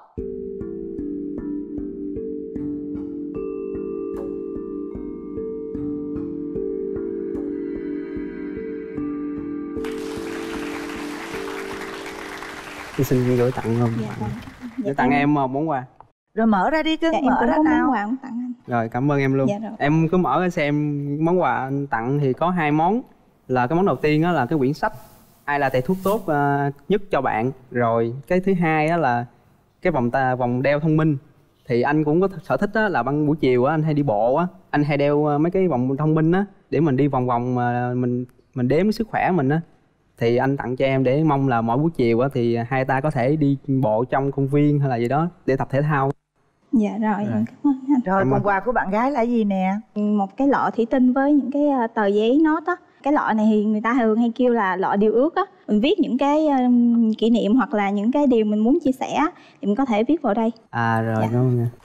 Tôi xin gửi tặng không? Gửi tặng em một món quà. Rồi mở ra đi cưng, mở ra nào. Món quà cũng tặng anh. Rồi cảm ơn em luôn. Dạ rồi. Em cứ mở ra xem món quà anh tặng thì có 2 món. Là cái món đầu tiên đó là cái quyển sách Ai là thầy thuốc tốt nhất cho bạn. Rồi cái thứ hai đó là cái vòng đeo thông minh. Thì anh cũng có sở thích đó là buổi chiều á anh hay đi bộ á, anh hay đeo mấy cái vòng thông minh á để mình đi vòng vòng mà mình đếm sức khỏe mình á. Thì anh tặng cho em để mong là mỗi buổi chiều á thì hai ta có thể đi bộ trong công viên hay là gì đó để tập thể thao. Dạ rồi, em cảm ơn anh. Rồi phần quà của bạn gái là gì nè? Một cái lọ thủy tinh với những cái tờ giấy nốt á. Cái lọ này thì người ta thường hay kêu là lọ điều ước á. Mình viết những cái kỷ niệm hoặc là những cái điều mình muốn chia sẻ thì mình có thể viết vào đây. À rồi, dạ. Cảm ơn nha.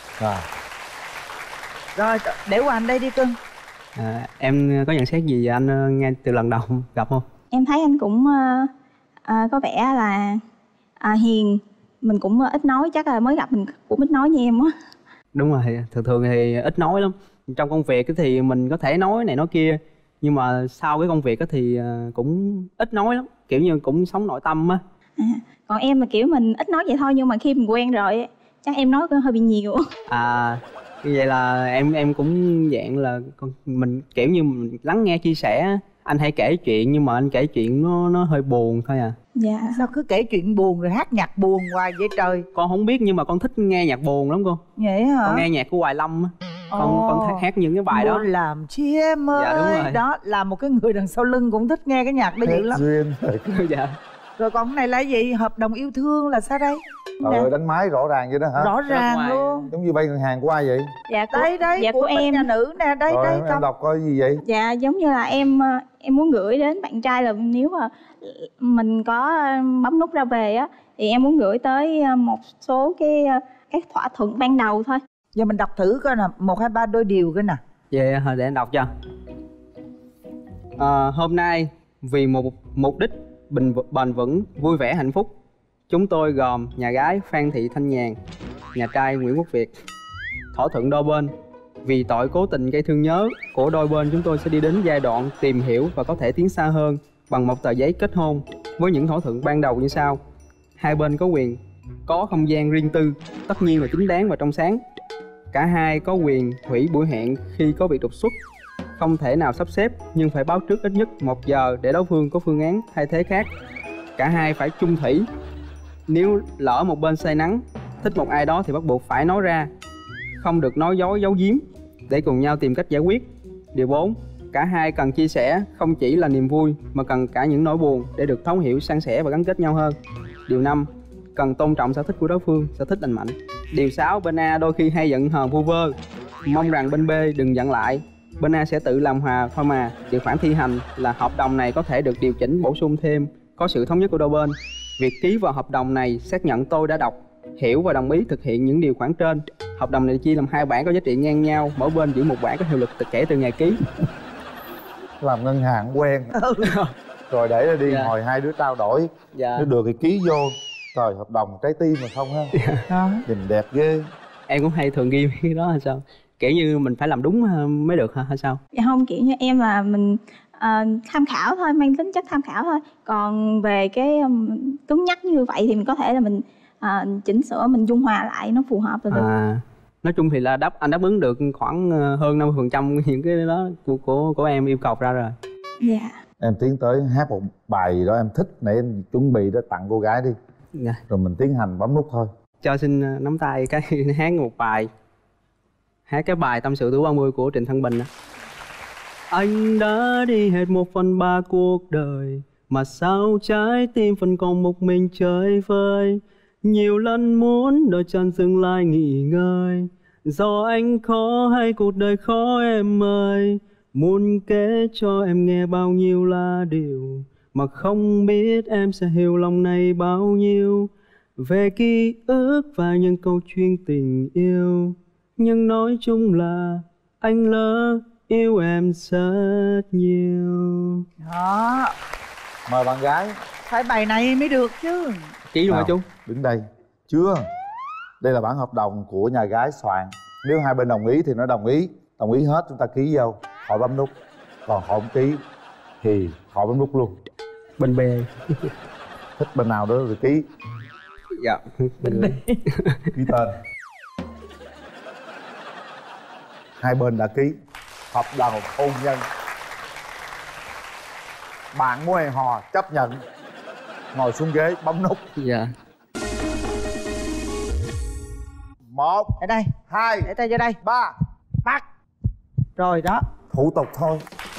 Rồi để qua anh đây đi cưng. Em có nhận xét gì về anh ngay từ lần đầu gặp không? Em thấy anh cũng có vẻ là hiền. Mình cũng ít nói, chắc là mới gặp mình cũng ít nói như em á. Đúng rồi, thường thì ít nói lắm. Trong công việc thì mình có thể nói này nói kia, nhưng mà sau cái công việc thì cũng ít nói lắm, kiểu như cũng sống nội tâm á. Còn em là kiểu mình ít nói vậy thôi, nhưng mà khi mình quen rồi chắc em nói hơi bị nhiều. Như vậy là em cũng dạng là mình kiểu như mình lắng nghe chia sẻ. Anh hay kể chuyện nhưng mà anh kể chuyện nó hơi buồn thôi à. Dạ. Sao cứ kể chuyện buồn rồi hát nhạc buồn hoài vậy trời? Con không biết nhưng mà con thích nghe nhạc buồn lắm cô. Vậy hả? Con nghe nhạc của Hoài Lâm á. Con hát những cái bài đó. Muốn làm chi em ơi. Dạ đúng rồi. Đó là một cái người đằng sau lưng cũng thích nghe cái nhạc đó dữ lắm. Duyên. Dạ. Rồi còn cái này là gì? Hợp đồng yêu thương là sao đây? Đánh máy rõ ràng vậy đó hả? Rõ ràng luôn. Giống như vay ngân hàng của ai vậy? Dạ đây dạ của em nhà nữ nè, đây rồi, đây em đọc coi gì vậy? Dạ giống như là em muốn gửi đến bạn trai là nếu mà mình có bấm nút ra về á thì em muốn gửi tới một số cái thỏa thuận ban đầu thôi. Giờ mình đọc thử coi nè, 1, 2, 3 đôi điều coi nè. Vậy để anh đọc cho. Hôm nay vì một mục đích bền vững, vui vẻ, hạnh phúc, chúng tôi gồm nhà gái Phan Thị Thanh Nhàn, nhà trai Nguyễn Quốc Việt, thỏa thuận đôi bên vì tội cố tình gây thương nhớ của đôi bên, chúng tôi sẽ đi đến giai đoạn tìm hiểu và có thể tiến xa hơn bằng một tờ giấy kết hôn với những thỏa thuận ban đầu như sau. Hai bên có quyền có không gian riêng tư, tất nhiên là chính đáng và trong sáng. Cả hai có quyền hủy buổi hẹn khi có việc đột xuất, không thể nào sắp xếp nhưng phải báo trước ít nhất 1 giờ để đối phương có phương án thay thế khác. Cả hai phải chung thủy, nếu lỡ một bên say nắng thích một ai đó thì bắt buộc phải nói ra, không được nói dối giấu giếm để cùng nhau tìm cách giải quyết. Điều 4, cả hai cần chia sẻ không chỉ là niềm vui mà cần cả những nỗi buồn để được thấu hiểu, san sẻ và gắn kết nhau hơn. Điều 5, cần tôn trọng sở thích của đối phương, sở thích lành mạnh. Điều 6, bên A đôi khi hay giận hờn vu vơ, mong rằng bên B đừng giận lại, bên A sẽ tự làm hòa thôi mà. Điều khoản thi hành là hợp đồng này có thể được điều chỉnh bổ sung thêm, có sự thống nhất của đôi bên. Việc ký vào hợp đồng này xác nhận tôi đã đọc, hiểu và đồng ý thực hiện những điều khoản trên. Hợp đồng này chia làm 2 bản có giá trị ngang nhau, mỗi bên giữ một bản có hiệu lực kể từ ngày ký. Làm ngân hàng quen. Rồi để nó đi hồi hai đứa trao đổi. Nếu được thì ký vô. Trời, hợp đồng trái tim mà không ha. Nhìn đẹp ghê. Em cũng hay thường ghi cái đó hay sao? Kiểu như mình phải làm đúng mới được hay sao? Dạ không, kiểu như em là mình tham khảo thôi, mang tính chất tham khảo thôi. Còn về cái cứng nhắc như vậy thì mình có thể là mình chỉnh sửa, mình dung hòa lại nó phù hợp rồi được. Nói chung thì là anh đáp ứng được khoảng hơn 50% những cái đó của em yêu cầu ra rồi. Dạ. Em tiến tới hát một bài gì đó em thích, nãy em chuẩn bị đó tặng cô gái đi. Dạ. Rồi mình tiến hành bấm nút thôi. Cho xin nắm tay cái hát một bài. Hát cái bài Tâm sự tuổi 30 của Trịnh Thăng Bình đó. Anh đã đi hết 1/3 cuộc đời, mà sao trái tim vẫn còn một mình chơi vơi. Nhiều lần muốn đôi chân dừng lại nghỉ ngơi, do anh khó hay cuộc đời khó em ơi. Muốn kể cho em nghe bao nhiêu là điều mà không biết em sẽ hiểu lòng này bao nhiêu. về ký ức và những câu chuyện tình yêu, nhưng nói chung là anh lỡ yêu em rất nhiều. Đó, Mời bạn gái. phải bài này mới được chứ. Ký luôn hả chú? Đứng đây. Chưa. Đây là bản hợp đồng của nhà gái soạn. Nếu hai bên đồng ý thì nó đồng ý. Đồng ý hết chúng ta ký vô, họ bấm nút. Còn họ không ký thì họ bấm nút luôn. Bên B. Thích bên nào đó thì ký. Dạ. Bên B. Ký tên. Hai bên đã ký hợp đồng hôn nhân. Bạn muốn hẹn hò chấp nhận, ngồi xuống ghế bấm nút. Dạ. 1 ở đây, 2 để tay vô đây, 3 bắt. Rồi đó. Thủ tục thôi.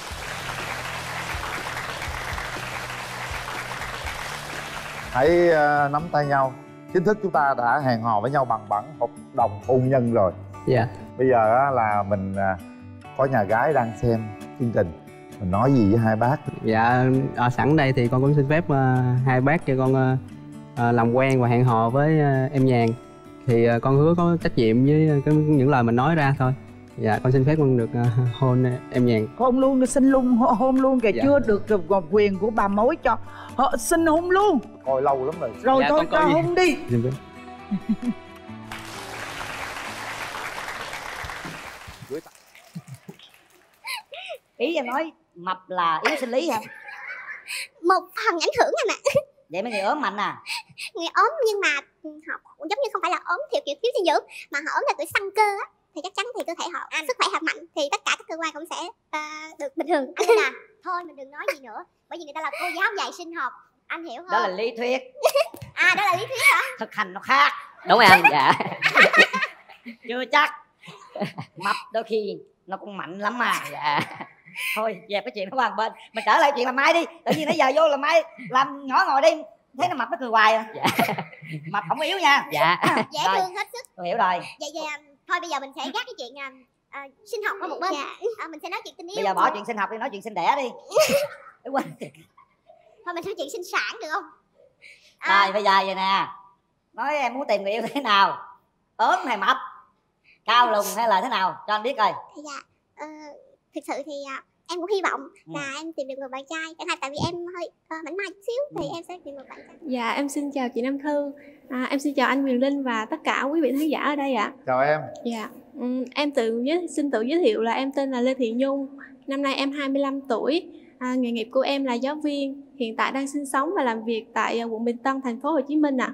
Hãy nắm tay nhau. Chính thức chúng ta đã hẹn hò với nhau bằng bản hợp đồng hôn nhân rồi. Dạ. Bây giờ á, là mình có nhà gái đang xem chương trình, mình nói gì với hai bác? Dạ, sẵn đây thì con cũng xin phép hai bác cho con làm quen và hẹn hò với em Nhàn. Thì con hứa có trách nhiệm với những lời mình nói ra thôi. Dạ, con xin phép con được hôn em Nhàn. Hôn luôn, xin luôn, hôn luôn kìa. Dạ. Chưa được quyền của bà mối cho xin hôn luôn. Coi lâu lắm rồi. Rồi Dạ, thôi cho hôn đi. Xin phép. Ý em nói mập là yếu sinh lý hả? Một phần ảnh hưởng em ạ. Vậy mấy người ốm mạnh à? Người ốm nhưng mà họ giống như không phải là ốm theo kiểu thiếu dinh dưỡng, mà họ ốm là tuổi săn cơ á, thì chắc chắn thì cơ thể họ sức khỏe họ mạnh thì tất cả các cơ quan cũng sẽ được bình thường. Anh là thôi mình đừng nói gì nữa, bởi vì người ta là cô giáo dạy sinh học, anh hiểu không? Đó là lý thuyết. À, đó là lý thuyết hả? Thực hành nó khác. Đúng rồi anh. Dạ. Chưa chắc. Mập đôi khi nó cũng mạnh lắm mà. Dạ. Thôi dẹp cái chuyện nó qua một bên, mình trở lại chuyện làm mai đi. Tự nhiên nãy giờ vô làm mai làm nhỏ ngồi đi, thấy nó mập nó cười hoài à. Dạ. Mập không có yếu nha. Dạ. Dễ thương hết sức. Tôi hiểu rồi. Vậy thôi bây giờ mình sẽ gác cái chuyện sinh học qua một bên. Mình sẽ nói chuyện tình yêu. Bây giờ bỏ chuyện sinh học đi, nói chuyện sinh đẻ đi. Thôi mình nói chuyện sinh sản được không? Rồi bây giờ vậy nè, nói em muốn tìm người yêu thế nào, ốm hay mập, cao lùn hay là thế nào cho anh biết coi. Dạ, thực sự thì em cũng hy vọng là em tìm được người bạn trai, chẳng hạn tại vì em hơi mảnh mai chút xíu thì em sẽ tìm được bạn trai. Dạ em xin chào chị Nam Thư, em xin chào anh Quyền Linh và tất cả quý vị khán giả ở đây ạ. Chào em. Dạ, em xin tự giới thiệu là em tên là Lê Thị Nhung, năm nay em 25 tuổi. Nghề nghiệp của em là giáo viên, hiện tại đang sinh sống và làm việc tại quận Bình Tân, thành phố Hồ Chí Minh ạ.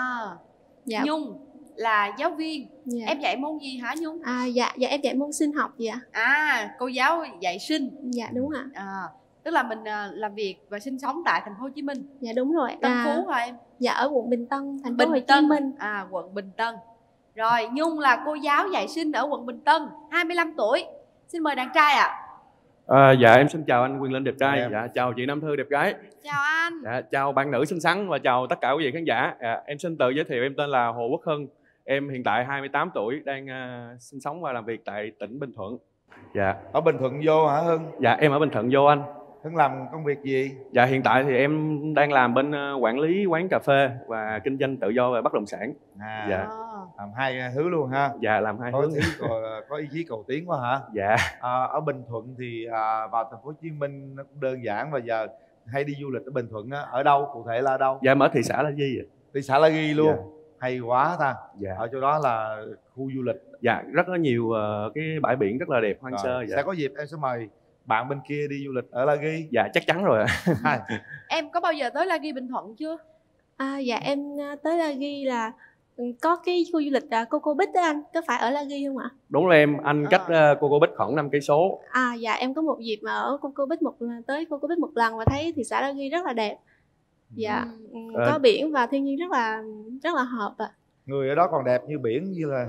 Dạ. Nhung là giáo viên. Dạ. Em dạy môn gì hả Nhung? Dạ em dạy môn sinh học vậy ạ. Cô giáo dạy sinh. Dạ đúng ạ. Tức là mình làm việc và sinh sống tại thành phố Hồ Chí Minh. Dạ đúng rồi. Tân Phú hả em? Dạ ở quận Bình Tân, thành phố Hồ Chí Minh. Quận Bình Tân. Rồi Nhung là cô giáo dạy sinh ở quận Bình Tân, 25 tuổi. Xin mời đàn trai ạ. Dạ em xin chào anh Quyền Linh đẹp trai. Dạ chào chị Nam Thư đẹp gái. Chào anh. Dạ chào bạn nữ xinh xắn và chào tất cả quý vị khán giả. Em xin tự giới thiệu, em tên là Hồ Quốc Hưng. Em hiện tại 28 tuổi, đang sinh sống và làm việc tại tỉnh Bình Thuận. Dạ. Ở Bình Thuận vô hả Hưng? Dạ em ở Bình Thuận vô anh. Hưng làm công việc gì? Dạ hiện tại thì em đang làm bên quản lý quán cà phê và kinh doanh tự do về bất động sản. Dạ. Làm hai thứ luôn ha. Dạ làm hai hướng. Có ý chí cầu tiến quá hả? Dạ. Ở Bình Thuận thì vào thành phố Hồ Chí Minh nó cũng đơn giản, và giờ hay đi du lịch ở Bình Thuận á, ở đâu cụ thể là ở đâu? Dạ em ở thị xã La Ghi. Thị xã La Ghi luôn. Dạ. Hay quá ta. Dạ. Ở chỗ đó là khu du lịch. Dạ rất là nhiều cái bãi biển rất là đẹp, hoang sơ. Dạ. Sẽ có dịp em sẽ mời bạn bên kia đi du lịch ở La Ghi. Dạ chắc chắn rồi ạ. Em có bao giờ tới La Ghi Bình Thuận chưa? Dạ em tới La Ghi là có cái khu du lịch Coco Beach đó anh, có phải ở La Ghi không ạ? Đúng rồi em, anh cách Coco Beach khoảng 5 cây số. Dạ em có một dịp mà ở Coco Beach tới Coco Beach một lần và thấy thị xã La Ghi rất là đẹp. Dạ, có biển và thiên nhiên rất là hợp ạ. Người ở đó còn đẹp như biển như là.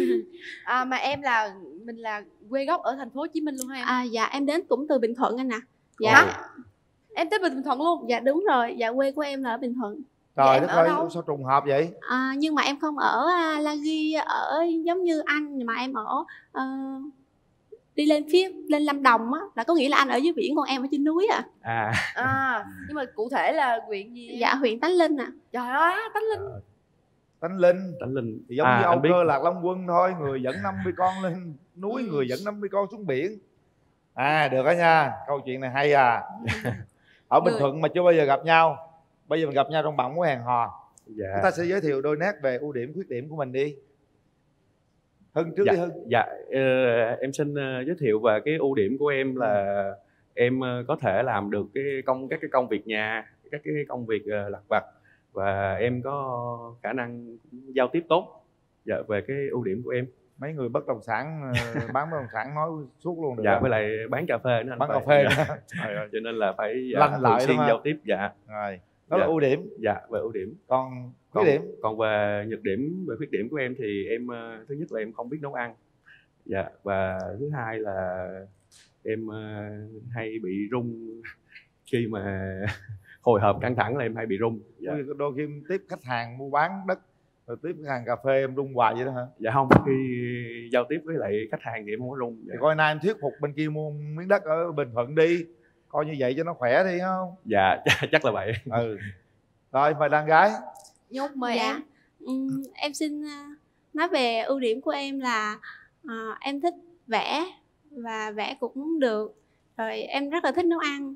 Mà mình là quê gốc ở thành phố Hồ Chí Minh luôn hả em? Dạ em đến cũng từ Bình Thuận anh ạ. Dạ. Em tới Bình Thuận luôn? Dạ đúng rồi, dạ quê của em là ở Bình Thuận. Trời đất ơi, sao trùng hợp vậy? Nhưng mà em không ở La Ghi ở giống như anh, mà em ở đi lên Lâm Đồng á, là có nghĩa là anh ở dưới biển còn em ở trên núi nhưng mà cụ thể là huyện gì em? Dạ huyện Tánh Linh ạ. Trời ơi, Tánh Linh. Tánh Linh. Tánh Linh Thì giống như Âu biết. Cơ Lạc Long Quân thôi, người dẫn 50 con lên núi, người dẫn 50 con xuống biển. Được đó nha, câu chuyện này hay à. Ở Bình Thuận mà chưa bao giờ gặp nhau, bây giờ mình gặp nhau trong bạn mối hẹn hò. Dạ. Chúng ta sẽ giới thiệu đôi nét về ưu điểm khuyết điểm của mình đi. Hưng trước Dạ, đi Hưng. dạ em xin giới thiệu về cái ưu điểm của em là em có thể làm được các cái công việc nhà, các cái công việc lặt vặt, và em có khả năng giao tiếp tốt. Dạ, về cái ưu điểm của em. Mấy người bất động sản bán bất động sản nói suốt luôn được. Dạ, không? với lại bán cà phê nữa anh. Bán cà phê dạ. nữa. Cho nên là phải lanh lợi thường xuyên đúng giao tiếp. Dạ. Rồi, đó là ưu điểm. Dạ, về ưu điểm. Còn khuyết điểm? Còn về nhược điểm, về khuyết điểm của em thì em thứ nhất là em không biết nấu ăn. Dạ, và thứ hai là em hay bị run khi mà hồi hộp căng thẳng là em hay bị run. Dạ. Đôi khi em tiếp khách hàng mua bán đất rồi tiếp khách hàng cà phê em run hoài vậy đó hả? Dạ không, khi giao tiếp với lại khách hàng thì em không có run. Dạ. Thì coi nay em thuyết phục bên kia mua miếng đất ở Bình Thuận đi, coi như vậy cho nó khỏe đi không? Dạ, chắc là vậy. Rồi mời đàn gái. Nhung mời em. Em xin nói về ưu điểm của em là em thích vẽ và vẽ cũng được. Rồi em rất là thích nấu ăn.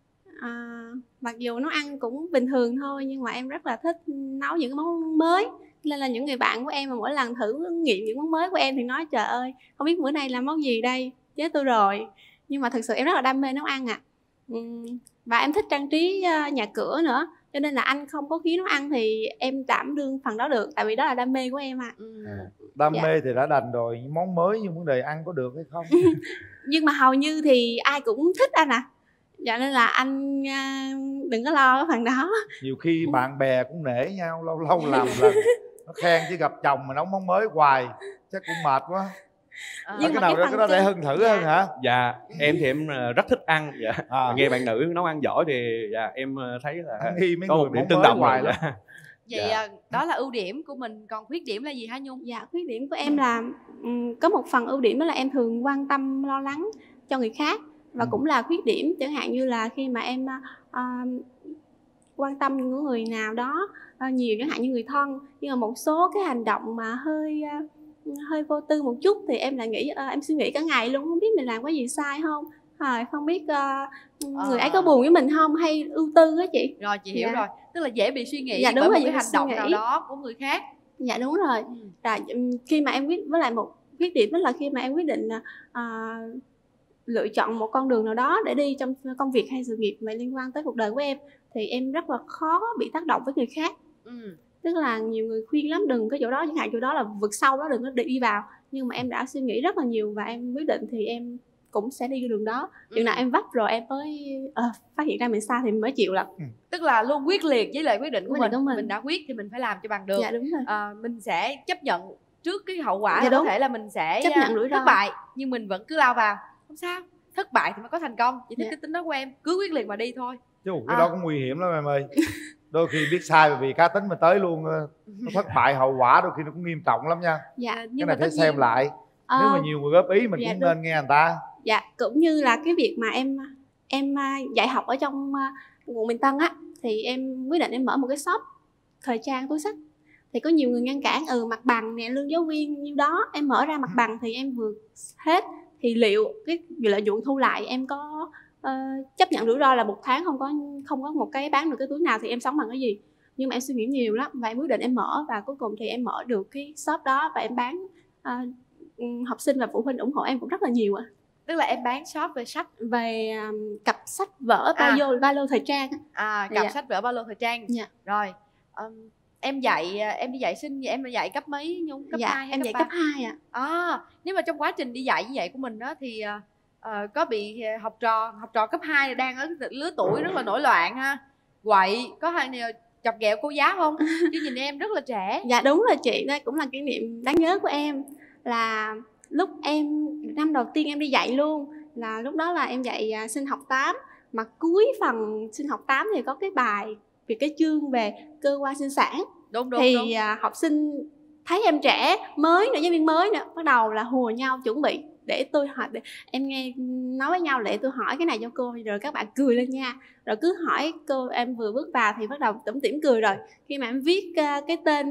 Mặc dù nấu ăn cũng bình thường thôi nhưng mà em rất là thích nấu những món mới, nên là những người bạn của em mà mỗi lần thử nghiệm những món mới của em thì nói trời ơi không biết bữa nay làm món gì đây, chết tôi rồi. Nhưng mà thực sự em rất là đam mê nấu ăn và em thích trang trí nhà cửa nữa, cho nên là anh không có khí nấu ăn thì em đảm đương phần đó được, tại vì đó là đam mê của em ạ. Đam mê thì đã đành rồi, những món mới nhưng vấn đề ăn có được hay không? Nhưng mà hầu như thì ai cũng thích anh à, dạ nên là anh đừng có lo cái phần đó. Nhiều khi bạn bè cũng nể nhau, lâu lâu làm lần nó khen, chứ gặp chồng mà nấu món mới hoài chắc cũng mệt quá. Nhưng cái nào đó cái đó để Hưng thử hơn hả? Dạ, em thì em rất thích ăn. Dạ. Nghe bạn nữ nấu ăn giỏi thì dạ em thấy là có một điểm tương đồng hoài rồi. Dạ. Vậy đó là ưu điểm của mình, còn khuyết điểm là gì hả Nhung? Dạ, khuyết điểm của em là có một phần ưu điểm đó là em thường quan tâm lo lắng cho người khác, và cũng là khuyết điểm chẳng hạn như là khi mà em quan tâm những người nào đó nhiều, chẳng hạn như người thân, nhưng mà một số cái hành động mà hơi vô tư một chút thì em lại nghĩ em suy nghĩ cả ngày luôn, không biết mình làm cái gì sai không, không biết người ấy có buồn với mình không, hay ưu tư á chị. Rồi chị hiểu rồi, tức là dễ bị suy nghĩ dạ, đúng bởi rồi, một cái hành động nào đó của người khác. Dạ đúng rồi. Rồi khi mà em với lại một khuyết điểm đó là khi mà em quyết định lựa chọn một con đường nào đó để đi trong công việc hay sự nghiệp mà liên quan tới cuộc đời của em, thì em rất là khó bị tác động với người khác. Tức là nhiều người khuyên lắm, đừng có chỗ đó, chẳng hạn chỗ đó là vực sâu đó, đừng có đi vào, nhưng mà em đã suy nghĩ rất là nhiều và em quyết định thì em cũng sẽ đi cái đường đó. Chừng nào em vấp rồi em mới phát hiện ra mình sai thì mình mới chịu lắm. Tức là luôn quyết liệt với lại quyết định của mình. Mình đã quyết thì mình phải làm cho bằng được. Dạ đúng rồi. Mình sẽ chấp nhận trước cái hậu quả. Dạ, có thể là mình sẽ chấp nhận rủi ro, thất bại, nhưng mình vẫn cứ lao vào, không sao, thất bại thì mới có thành công. Chị thích cái tính đó của em, cứ quyết liệt mà đi thôi. Chứ cái đó cũng nguy hiểm lắm em ơi. Đôi khi biết sai vì cá tính mình tới luôn, nó thất bại hậu quả đôi khi nó cũng nghiêm trọng lắm nha. Dạ, nhưng cái này phải xem lại. Nếu mà nhiều người góp ý mình cũng nên nghe người ta. Dạ, cũng như là cái việc mà em dạy học ở trong quận Bình Tân á, thì em quyết định em mở một cái shop thời trang túi xách. Thì có nhiều người ngăn cản, mặt bằng nè, lương giáo viên như đó, em mở ra mặt bằng thì em vượt hết, thì liệu cái lợi nhuận thu lại em có chấp nhận rủi ro là một tháng không có một cái bán được cái túi nào thì em sống bằng cái gì. Nhưng mà em suy nghĩ nhiều lắm và em quyết định em mở, và cuối cùng thì em mở được cái shop đó và em bán, học sinh và phụ huynh ủng hộ em cũng rất là nhiều ạ. Tức là em bán shop về sách, về cặp sách vở, ba lô thời trang. Cặp sách vở, ba lô thời trang. Rồi em đi dạy sinh, em dạy cấp mấy Nhung? Cấp 2 hay em dạy cấp 2 ạ. Nếu mà trong quá trình đi dạy như vậy của mình đó thì có bị học trò cấp 2 đang ở lứa tuổi rất là nổi loạn ha, quậy, có hay chọc ghẹo cô giáo không? Chứ nhìn em rất là trẻ. Dạ đúng rồi chị, đây cũng là kỷ niệm đáng nhớ của em, là lúc em năm đầu tiên em đi dạy luôn, là lúc đó là em dạy sinh học 8, mà cuối phần sinh học 8 thì có cái bài về cái chương về cơ quan sinh sản. Đúng. Học sinh thấy em trẻ mới nữa, giáo viên mới nữa, bắt đầu là hùa nhau chuẩn bị để tôi hỏi, để em nghe nói với nhau để tôi hỏi cái này cho cô, rồi các bạn cười lên nha. Rồi cứ hỏi cô, em vừa bước vào thì bắt đầu tủm tỉm cười rồi. Khi mà em viết cái tên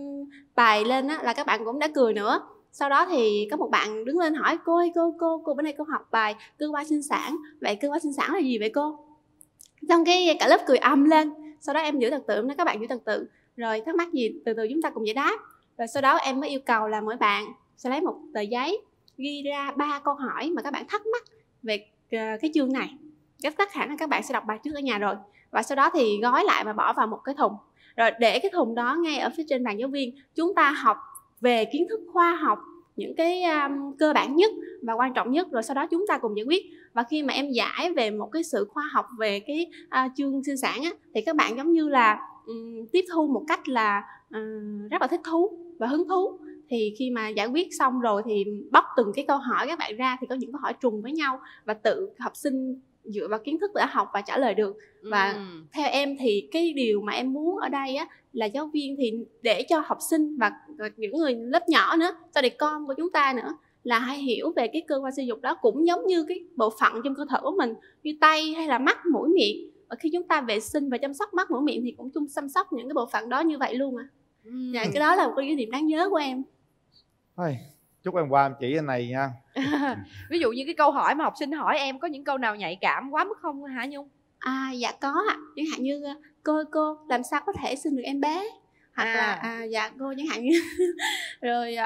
bài lên á là các bạn cũng đã cười nữa. Sau đó thì có một bạn đứng lên hỏi cô ơi, cô bữa nay cô học bài cơ quan sinh sản, vậy cơ quan sinh sản là gì vậy cô? Xong cái cả lớp cười ầm lên. Sau đó em giữ trật tự, nói các bạn giữ trật tự, rồi thắc mắc gì từ từ chúng ta cùng giải đáp. Rồi sau đó em mới yêu cầu là mỗi bạn sẽ lấy một tờ giấy ghi ra 3 câu hỏi mà các bạn thắc mắc về cái chương này. Chắc hẳn là các bạn sẽ đọc bài trước ở nhà rồi. Và sau đó thì gói lại và bỏ vào một cái thùng. Rồi để cái thùng đó ngay ở phía trên bàn giáo viên. Chúng ta học về kiến thức khoa học, những cái cơ bản nhất và quan trọng nhất. Rồi sau đó chúng ta cùng giải quyết. Và khi mà em giải về một cái sự khoa học về cái chương sinh sản á, thì các bạn giống như là tiếp thu một cách là rất là thích thú và hứng thú. Thì khi mà giải quyết xong rồi thì bóc từng cái câu hỏi các bạn ra, thì có những câu hỏi trùng với nhau và tự học sinh dựa vào kiến thức đã học và trả lời được. Và theo em thì cái điều mà em muốn ở đây á, là giáo viên thì để cho học sinh và những người lớp nhỏ nữa, cho để con của chúng ta nữa, là hay hiểu về cái cơ quan sinh dục đó cũng giống như cái bộ phận trong cơ thể của mình, như tay hay là mắt, mũi, miệng. Và khi chúng ta vệ sinh và chăm sóc mắt, mũi, miệng thì cũng chung chăm sóc những cái bộ phận đó như vậy luôn. Dạ, cái đó là một cái điểm đáng nhớ của em. Thôi, chúc em qua em chỉ anh này nha. Ví dụ như cái câu hỏi mà học sinh hỏi em, có những câu nào nhạy cảm quá mức không hả Nhung? Dạ có ạ. Chẳng hạn như cô làm sao có thể sinh được em bé, hoặc là dạ cô chẳng hạn như rồi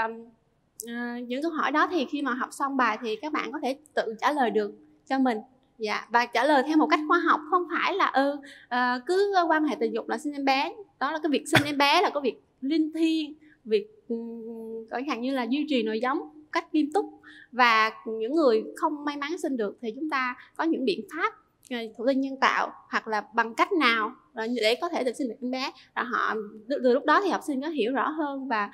những câu hỏi đó thì khi mà học xong bài thì các bạn có thể tự trả lời được cho mình. Dạ, và trả lời theo một cách khoa học, không phải là cứ quan hệ tình dục là sinh em bé. Đó là cái việc sinh em bé là có việc linh thiêng, việc chẳng hạn như là duy trì nòi giống cách nghiêm túc. Và những người không may mắn sinh được thì chúng ta có những biện pháp thụ tinh nhân tạo hoặc là bằng cách nào để có thể được sinh được em bé. Rồi họ từ lúc đó thì học sinh có hiểu rõ hơn và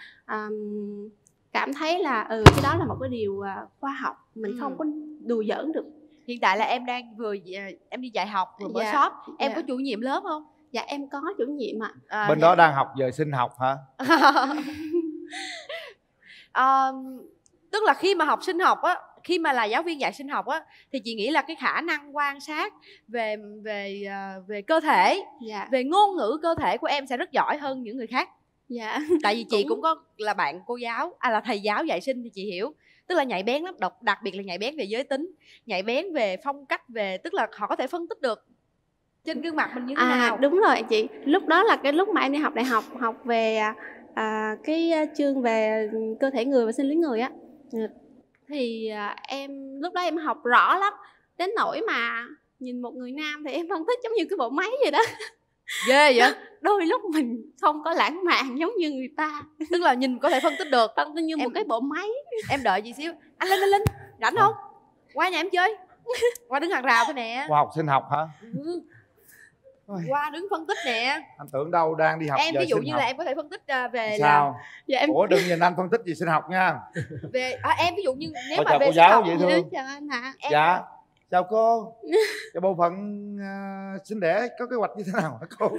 cảm thấy là cái đó là một cái điều khoa học, mình không có đùa giỡn được. Hiện tại là em đang em đi dạy học vừa mở shop, em có chủ nhiệm lớp không? Dạ em có chủ nhiệm ạ. Bên đó đang học giờ sinh học hả? Tức là khi mà học sinh học á, khi mà là giáo viên dạy sinh học á, thì chị nghĩ là cái khả năng quan sát về cơ thể, về ngôn ngữ cơ thể của em sẽ rất giỏi hơn những người khác. Dạ. Tại vì chị cũng có là bạn cô giáo, là thầy giáo dạy sinh thì chị hiểu. Tức là nhạy bén lắm, đặc biệt là nhạy bén về giới tính, nhạy bén về phong cách, tức là họ có thể phân tích được trên gương mặt mình như thế nào. Đúng rồi chị. Lúc đó là cái lúc mà em đi học đại học, học về cái chương về cơ thể người và sinh lý người á, thì em lúc đó em học rõ lắm, đến nỗi mà nhìn một người nam thì em phân tích giống như cái bộ máy vậy đó. Ghê vậy? Đôi lúc mình không có lãng mạn giống như người ta. Tức là nhìn có thể phân tích được. Phân tích như một cái bộ máy. Em đợi gì xíu. Anh Linh, rảnh không? Qua nhà em chơi. Qua đứng hàng rào thôi nè. Qua học sinh học hả? Qua đứng phân tích nè. Anh tưởng đâu đang đi học em giờ ví dụ sinh như học. là em có thể phân tích về sao? Dạ, em... Ủa đừng nhìn anh phân tích gì sinh học nha. Về em ví dụ như nếu mà chào về cô sinh giáo học vậy thương. Chào anh ạ. Dạ. Chào cô. Cái bộ phận sinh đẻ có kế hoạch như thế nào hả cô?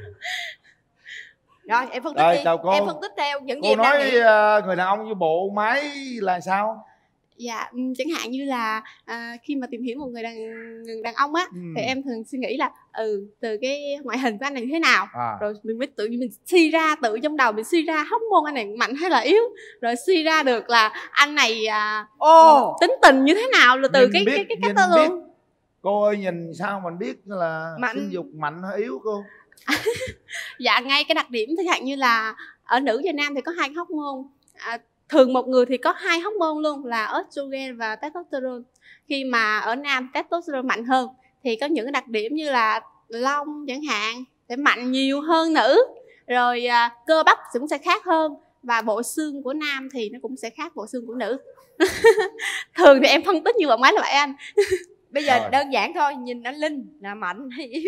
Rồi em phân tích rồi, đi. Chào cô. Em phân tích theo những gì cô em đang nói nghĩ. Người đàn ông như bộ máy là sao? Dạ, chẳng hạn như là khi mà tìm hiểu một người đàn ông á, thì em thường suy nghĩ là từ cái ngoại hình của anh này như thế nào, rồi mình mới tự nhiên mình suy ra, tự trong đầu mình suy ra hormone anh này mạnh hay là yếu, rồi suy ra được là anh này tính tình như thế nào, là từ cái cách đó luôn. Cô ơi, nhìn sao mình biết là mạnh. sinh dục mạnh hay yếu cô? Dạ, ngay cái đặc điểm chẳng hạn như là ở nữ và nam thì có hai hormone. Thường một người thì có hai hormone luôn là estrogen và testosterone. Khi mà ở nam testosterone mạnh hơn thì có những đặc điểm như là lông chẳng hạn sẽ mạnh nhiều hơn nữ, rồi cơ bắp cũng sẽ khác hơn, và bộ xương của nam thì nó cũng sẽ khác bộ xương của nữ. Thường thì em phân tích như vậy máy là vậy anh. Bây giờ đơn giản thôi, nhìn anh Linh là mạnh hay yếu?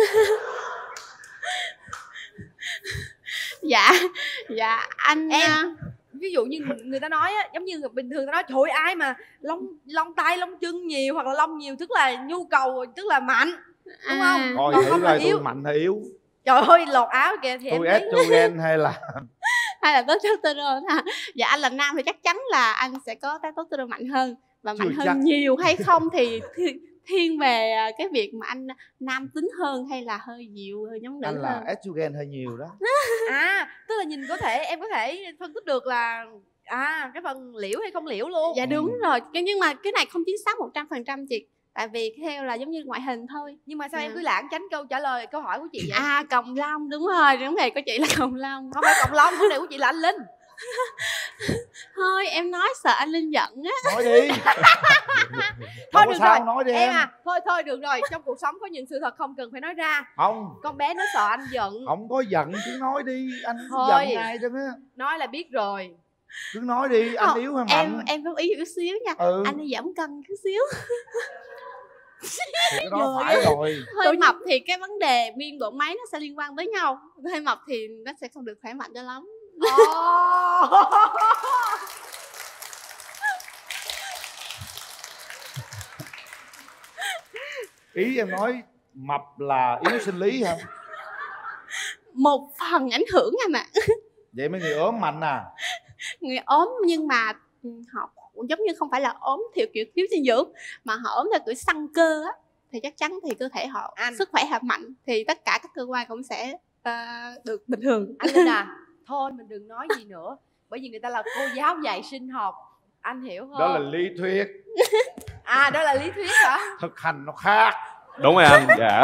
Dạ anh em ví dụ như người ta nói á, giống như bình thường ta nói trời ơi, ai mà lông tay lông chân nhiều hoặc là lông nhiều tức là nhu cầu, tức là mạnh, đúng không? Còn không là yếu. Tôi mạnh hay yếu? Trời ơi, lột áo kìa thì tôi em estrogen hay là testosterone ha. Dạ anh là nam thì chắc chắn là anh sẽ có testosterone mạnh hơn, và Chưa mạnh hơn chắc. nhiều hay không thì thiên về cái việc mà anh nam tính hơn hay là hơi dịu, hơi nhóm nữ Anh là hơn. estrogen hơi nhiều đó. Tức là nhìn có thể em có thể phân tích được là cái phần liễu hay không liễu luôn. Dạ đúng rồi, nhưng mà cái này không chính xác 100% chị. Tại vì theo là giống như ngoại hình thôi. Nhưng mà sao em cứ lãng tránh câu trả lời câu hỏi của chị vậy? Còng lông, đúng rồi, vấn đề của chị là còng lông. Không phải còng lông, vấn đề của chị là anh Linh. Thôi em nói sợ anh Linh giận á. Nói đi. Thôi Không được sao, rồi nói đi em em. thôi được rồi, trong cuộc sống có những sự thật không cần phải nói ra. Không. Con bé nó sợ anh giận. Không có giận cứ nói đi, anh Thôi. giận ai cho á. Nói là biết rồi. Cứ nói đi, anh yếu hay mạnh? Em có ý chút xíu nha. Anh đi giảm cân chút xíu. Thì cái đó phải rồi. Hơi mập thì cái vấn đề nguyên bộ máy nó sẽ liên quan tới nhau. Hơi mập thì nó sẽ không được khỏe mạnh cho lắm. Ý em nói mập là yếu sinh lý hả? Một phần ảnh hưởng anh ạ. Vậy mấy người ốm mạnh à? Người ốm nhưng mà họ giống như không phải là ốm theo kiểu thiếu dinh dưỡng, mà họ ốm theo kiểu săn cơ á, thì chắc chắn thì cơ thể họ sức khỏe hợp mạnh thì tất cả các cơ quan cũng sẽ được bình thường. Anh Linh à, thôi mình đừng nói gì nữa, bởi vì người ta là cô giáo dạy sinh học, anh hiểu không? Đó là lý thuyết. Đó là lý thuyết hả? Thực hành nó khác. Đúng rồi anh. Dạ.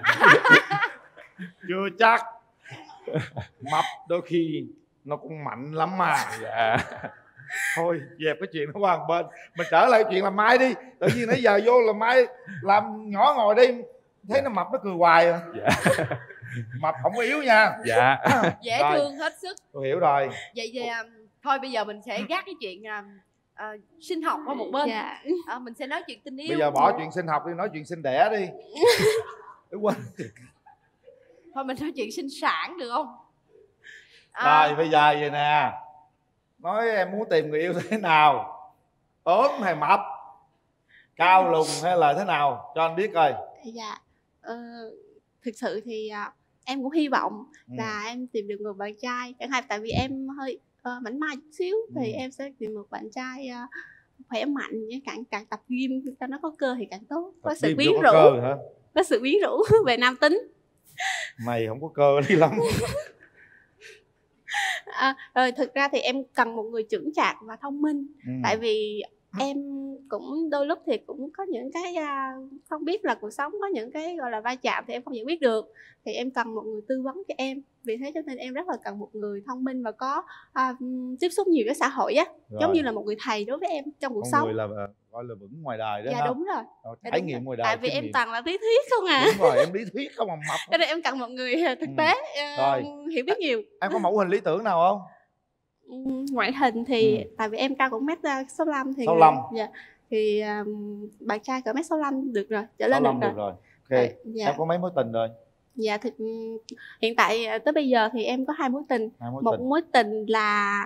Chưa chắc. Mập đôi khi nó cũng mạnh lắm mà. Dạ. Thôi dẹp cái chuyện nó qua một bên, mình trở lại chuyện làm mai đi. Tự nhiên nãy giờ vô làm mai làm nhỏ ngồi đi, thấy nó mập nó cười hoài à. Dạ. Mập không có yếu nha. Dạ. Dễ Rồi, thương hết sức. tôi hiểu rồi. Vậy thì thôi bây giờ mình sẽ gác cái chuyện sinh học qua một bên. Mình sẽ nói chuyện tình yêu. Bây giờ bỏ chuyện sinh học đi, nói chuyện sinh đẻ đi. Quên. Thôi mình nói chuyện sinh sản được không? Rồi bây giờ vậy nè, nói em muốn tìm người yêu thế nào, ốm hay mập, cao lùn hay là thế nào, cho anh biết coi. Dạ thực sự thì em cũng hy vọng là em tìm được người bạn trai, chẳng hạn tại vì em hơi mảnh mai chút xíu thì em sẽ tìm một bạn trai khỏe mạnh, càng tập gym cho nó có cơ thì càng tốt, có sự quyến rũ, có sự quyến rũ về nam tính. Mày không có cơ đi lắm. Rồi thực ra thì em cần một người chững chạc và thông minh. Tại vì em cũng đôi lúc thì cũng có những cái không biết là cuộc sống có những cái gọi là va chạm thì em không giải quyết được, thì em cần một người tư vấn cho em. Vì thế cho nên em rất là cần một người thông minh và có tiếp xúc nhiều với xã hội á, giống như là một người thầy đối với em trong cuộc sống. Người là gọi là vững ngoài đời đó. Dạ đúng rồi. Trải nghiệm ngoài đời. Tại vì em toàn là lý thuyết không à. Đúng rồi, em lý thuyết không mà mập. Cho nên em cần một người thực tế, hiểu biết nhiều. Em có mẫu hình lý tưởng nào không? Ngoại hình thì tại vì em cao cũng mét 65 thì 65. Dạ. Thì bạn trai cỡ mét 65 được rồi, trở lên được rồi. Ok. Dạ. Em có mấy mối tình rồi? Dạ thì hiện tại tới bây giờ thì em có 2 mối tình. Một mối tình là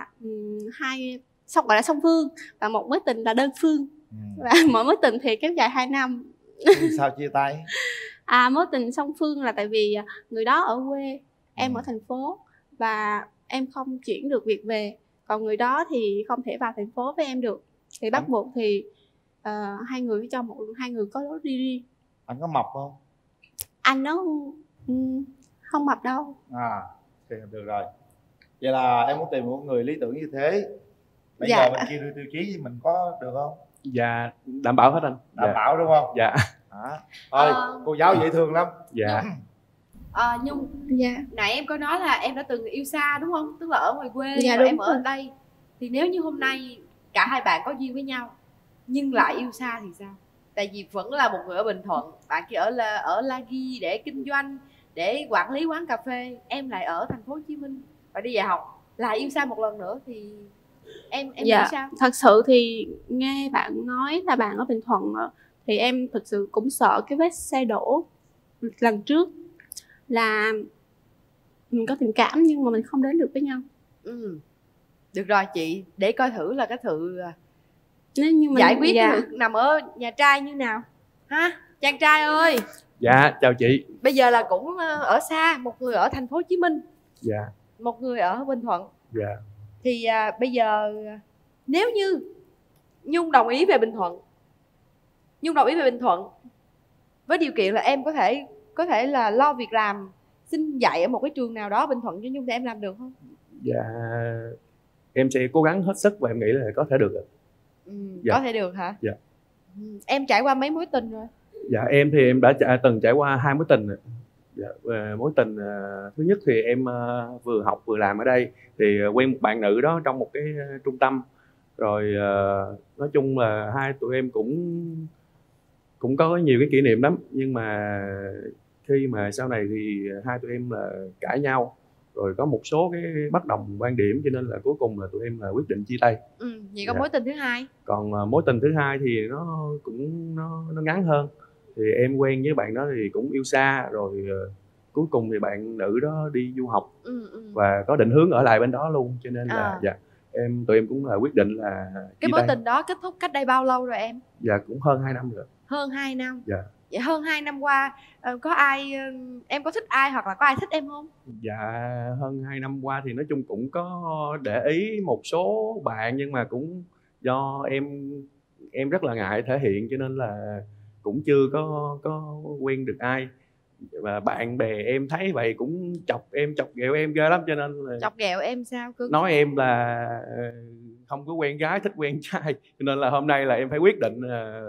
gọi là song phương, và một mối tình là đơn phương. Và mỗi mối tình thì kéo dài 2 năm. Vì sao chia tay? Mối tình song phương là tại vì người đó ở quê, em ở thành phố và em không chuyển được việc về, còn người đó thì không thể vào thành phố với em được, thì bắt buộc thì hai người cho hai người có lối đi riêng. Anh có mập không? Anh nó không mập đâu. Thì được rồi. Vậy là em muốn tìm một người lý tưởng như thế. Bây Dạ. giờ bên kia đưa tiêu chí thì mình có được không? Dạ, đảm bảo hết anh. Đảm bảo đúng không? Dạ. Thôi, cô giáo dễ thương lắm. Dạ. Nhung, dạ. Nãy em có nói là em đã từng yêu xa đúng không? Tức là ở ngoài quê, Dạ, và em đúng ở rồi. đây. Thì nếu như hôm nay cả hai bạn có duyên với nhau nhưng lại yêu xa thì sao? Tại vì vẫn là một người ở Bình Thuận, bạn kia ở La Ghi để kinh doanh, để quản lý quán cà phê, em lại ở thành phố Hồ Chí Minh và đi dạy học, lại yêu xa một lần nữa thì em Dạ. nghĩ sao? Thật sự thì nghe bạn nói là bạn ở Bình Thuận thì em thực sự cũng sợ cái vết xe đổ lần trước là mình có tình cảm nhưng mà mình không đến được với nhau. Được rồi chị, để coi thử là cái sự Nếu như mình, giải quyết dạ. được nằm ở nhà trai như nào ha, chàng trai ơi. Dạ, chào chị. Bây giờ là cũng ở xa, một người ở thành phố Hồ Chí Minh, Dạ. một người ở Bình Thuận. Dạ. Thì bây giờ nếu như Nhung đồng ý về Bình Thuận Nhung đồng ý về Bình Thuận với điều kiện là em có thể là lo việc làm, xin dạy ở một cái trường nào đó Bình Thuận cho Nhung, thì em làm được không? Dạ em sẽ cố gắng hết sức và em nghĩ là có thể được. Dạ. Có thể được hả? Dạ. Em trải qua mấy mối tình rồi? Dạ em thì em đã từng trải qua 2 mối tình. Dạ, mối tình thứ nhất thì em vừa học vừa làm ở đây, thì quen một bạn nữ đó trong một cái trung tâm, rồi nói chung là hai tụi em cũng có nhiều cái kỷ niệm lắm, nhưng mà khi mà sau này thì hai tụi em là cãi nhau, rồi có một số cái bất đồng quan điểm, cho nên là cuối cùng là tụi em là quyết định chia tay. Vậy còn Dạ. mối tình thứ hai? Còn mối tình thứ hai thì nó ngắn hơn. Thì em quen với bạn đó thì cũng yêu xa, rồi cuối cùng thì bạn nữ đó đi du học và có định hướng ở lại bên đó luôn, cho nên là dạ tụi em cũng là quyết định là cái mối tình đó kết thúc cách đây bao lâu rồi em? Dạ cũng hơn 2 năm rồi. Hơn 2 năm. Dạ. Vậy hơn 2 năm qua có ai em có thích ai hoặc là có ai thích em không? Dạ hơn 2 năm qua thì nói chung cũng có để ý một số bạn, nhưng mà cũng do em rất là ngại thể hiện, cho nên là cũng chưa có quen được ai. Và bạn bè em thấy vậy cũng chọc ghẹo em ghê lắm, cho nên là chọc ghẹo em sao cưng? nói em là không có quen gái, thích quen trai, cho nên là hôm nay là em phải quyết định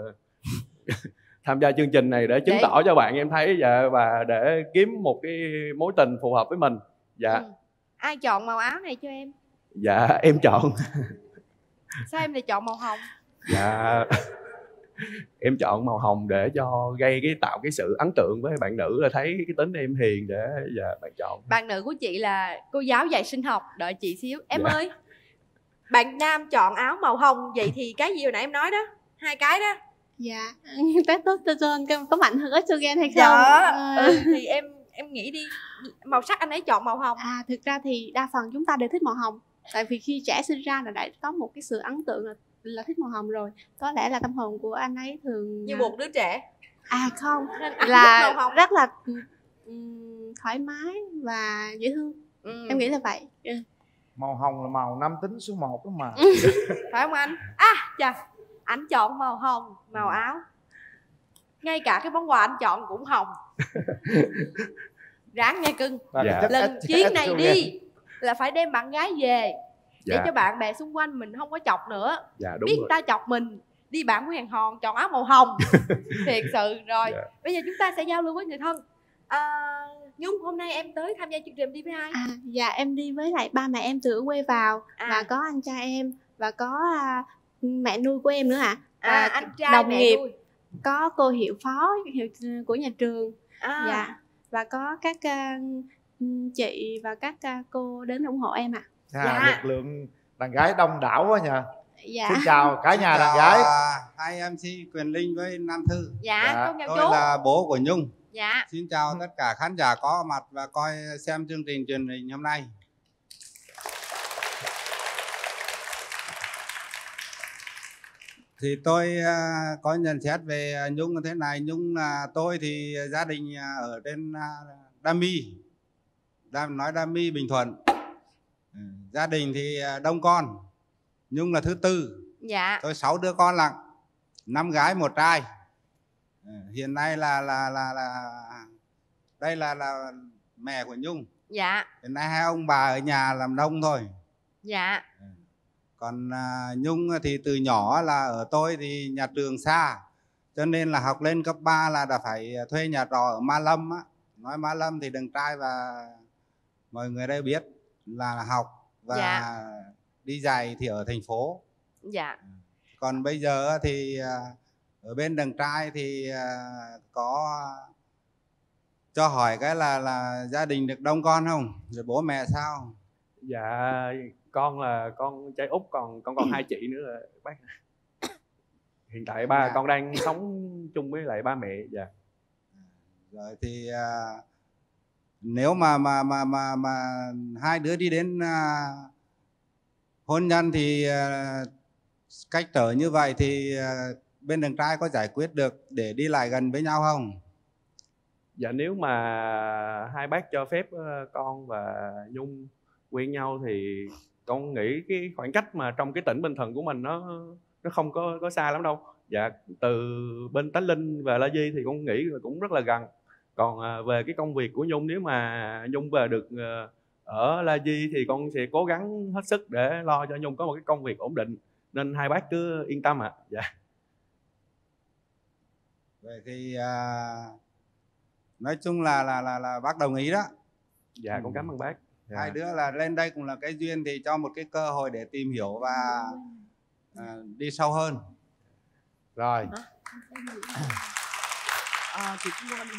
tham gia chương trình này để chứng tỏ cho bạn em thấy, và để kiếm một cái mối tình phù hợp với mình. Dạ. Ai chọn màu áo này cho em? Dạ em chọn. Sao em lại chọn màu hồng? Dạ em chọn màu hồng để cho tạo cái sự ấn tượng với bạn nữ, là thấy cái tính em hiền để bạn chọn. Bạn nữ của chị là cô giáo dạy sinh học, đợi chị xíu. Em Dạ. ơi, bạn nam chọn áo màu hồng, vậy thì cái gì hồi nãy em nói đó, 2 cái đó. Dạ, testosterone có mạnh hơn estrogen hay không? Dạ. Thì em nghĩ đi, màu sắc anh ấy chọn màu hồng. Thực ra thì đa phần chúng ta đều thích màu hồng. Tại vì khi trẻ sinh ra là đã có một cái sự ấn tượng là thích màu hồng rồi. Có lẽ là tâm hồn của anh ấy thường như một đứa trẻ. Không, nên anh là thích màu hồng. rất là thoải mái và dễ thương. Em nghĩ là vậy. Màu hồng là màu nam tính số 1 đó mà. Phải không anh? Chà, anh chọn màu hồng, màu áo. Ngay cả cái món quà anh chọn cũng hồng. Ráng nha cưng. Dạ. Lần chuyến này đi là phải đem bạn gái về, để Dạ. cho bạn bè xung quanh mình không có chọc nữa. Dạ, đúng biết rồi. ta chọc mình, đi bạn của hàng hòn chọn áo màu hồng. Thiệt sự rồi. Dạ. Bây giờ chúng ta sẽ giao lưu với người thân. Nhung, hôm nay em tới tham gia chương trình đi với ai? Dạ, em đi với lại ba mẹ em từ quê vào, và có anh trai em, và có mẹ nuôi của em nữa ạ. Anh trai đồng mẹ nghiệp nuôi. có cô hiệu phó của nhà trường. Dạ. Và có các chị và các cô đến ủng hộ em ạ. Lực lượng đàn gái đông đảo quá nhờ. Dạ. Xin chào cả nhà đàn gái. Hai MC Quyền Linh với Nam Thư. Dạ, con chào Tôi chú. là bố của Nhung. Dạ. Xin chào tất cả khán giả có mặt và coi xem chương trình truyền hình hôm nay. Thì tôi có nhận xét về Nhung như thế này. Nhung là tôi thì gia đình ở trên Đam My, Đam My Bình Thuận. Gia đình thì đông con. Nhung là thứ tư. Dạ. Tôi 6 đứa con lận, 5 gái 1 trai. Hiện nay đây là mẹ của Nhung. Dạ. Hiện nay 2 ông bà ở nhà làm nông thôi. Dạ. Còn Nhung thì từ nhỏ là ở tôi thì nhà trường xa, cho nên là học lên cấp 3 là đã phải thuê nhà trọ ở Ma Lâm á. Nói Ma Lâm thì đàn trai và mọi người đây biết là học và đi dạy thì ở thành phố. Dạ. Còn bây giờ thì ở bên đàn trai thì có cho hỏi cái là gia đình được đông con không? Rồi bố mẹ sao? Dạ con là con trai út, còn con còn 2 chị nữa là bác. Hiện tại con đang sống chung với lại ba mẹ. Dạ. Rồi thì nếu mà 2 đứa đi đến hôn nhân thì cách trở như vậy thì bên đàn trai có giải quyết được để đi lại gần với nhau không? Dạ nếu mà hai bác cho phép con và Nhung quen nhau thì con nghĩ cái khoảng cách mà trong cái tỉnh Bình Thuận của mình nó không có xa lắm đâu. Dạ, từ bên Tánh Linh và La Di thì con nghĩ là cũng rất là gần. Còn về cái công việc của Nhung, nếu mà Nhung về được ở La Di thì con sẽ cố gắng hết sức để lo cho Nhung có một cái công việc ổn định, nên hai bác cứ yên tâm ạ. Dạ. Vậy thì nói chung là bác đồng ý đó. Dạ, con cảm ơn bác. Dạ. Hai đứa là lên đây cũng là cái duyên, thì cho một cái cơ hội để tìm hiểu và đi sâu hơn. Rồi. Chị cũng quên.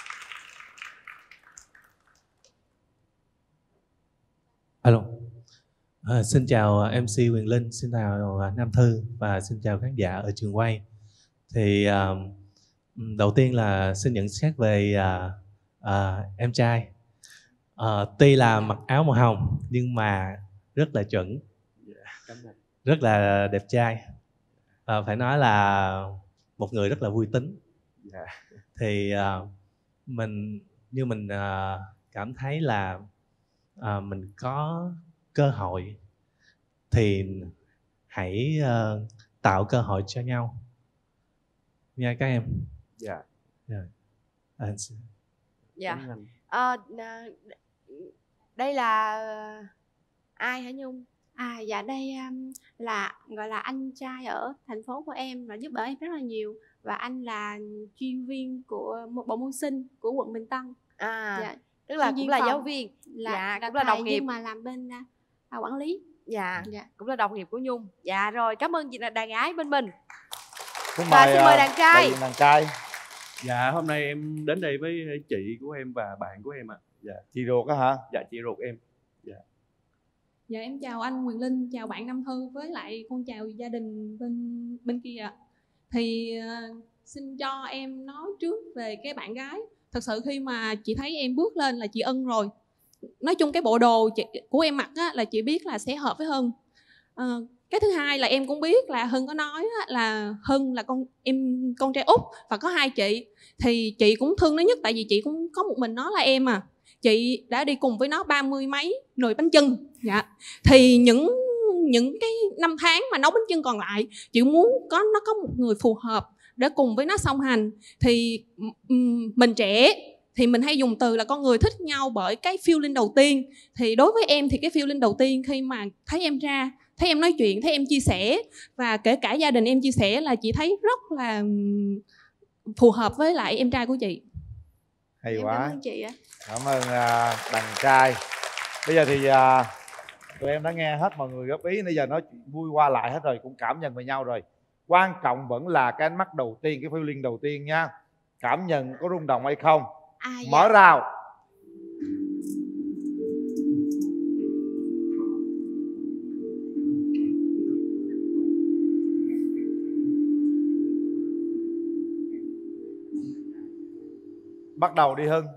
Alo. Xin chào MC Quyền Linh, xin chào Nam Thư và xin chào khán giả ở trường quay. Thì đầu tiên là xin nhận xét về em trai. Tuy là mặc áo màu hồng nhưng mà rất là chuẩn, rất là đẹp trai. Phải nói là một người rất là vui tính. Thì mình cảm thấy là mình có cơ hội thì hãy tạo cơ hội cho nhau nha các em. Dạ. Dạ. Đây là ai hả Nhung? Dạ đây là gọi là anh trai ở thành phố của em và giúp đỡ em rất là nhiều, và anh là chuyên viên của một bộ môn sinh của quận Bình Tân. Dạ. Tức là cũng là giáo viên, là cũng là đồng nghiệp nhưng mà làm bên quản lý. Dạ. Cũng là đồng nghiệp của Nhung. Dạ rồi, cảm ơn chị là đàn gái bên mình. Xin mời đàn trai. Đàn trai. Dạ, hôm nay em đến đây với chị của em và bạn của em ạ. Dạ. Chị ruột á hả? Dạ, chị ruột em. Dạ. Dạ em chào anh Quyền Linh, chào bạn Nam Thư, với lại con chào gia đình bên kia ạ. Thì xin cho em nói trước về cái bạn gái. Thật sự khi mà chị thấy em bước lên là chị ưng rồi. Nói chung cái bộ đồ của em mặc á, là chị biết là sẽ hợp với Hưng. Cái thứ hai là em cũng biết là Hưng có nói á, là Hưng là con trai út và có 2 chị. Thì chị cũng thương nó nhất, tại vì chị cũng có một mình nó là em à. Chị đã đi cùng với nó 30 mấy nồi bánh chưng. Dạ. Thì những cái năm tháng mà nấu bánh chưng còn lại, chị muốn nó có một người phù hợp để cùng với nó song hành. Thì mình trẻ thì mình hay dùng từ là con người thích nhau bởi cái feeling đầu tiên. Thì đối với em thì cái feeling đầu tiên khi mà thấy em ra, thấy em nói chuyện, thấy em chia sẻ, và kể cả gia đình em chia sẻ, là chị thấy rất là phù hợp với lại em trai của chị. Hay quá. Cảm ơn chị ạ. Cảm ơn đàn trai. Bây giờ thì tụi em đã nghe hết mọi người góp ý, bây giờ nói chuyện vui qua lại hết rồi, cũng cảm nhận về nhau rồi. Quan trọng vẫn là cái ánh mắt đầu tiên, cái feeling đầu tiên nha. Cảm nhận có rung động hay không? Dạ. Mở rào. Bắt đầu đi Hưng.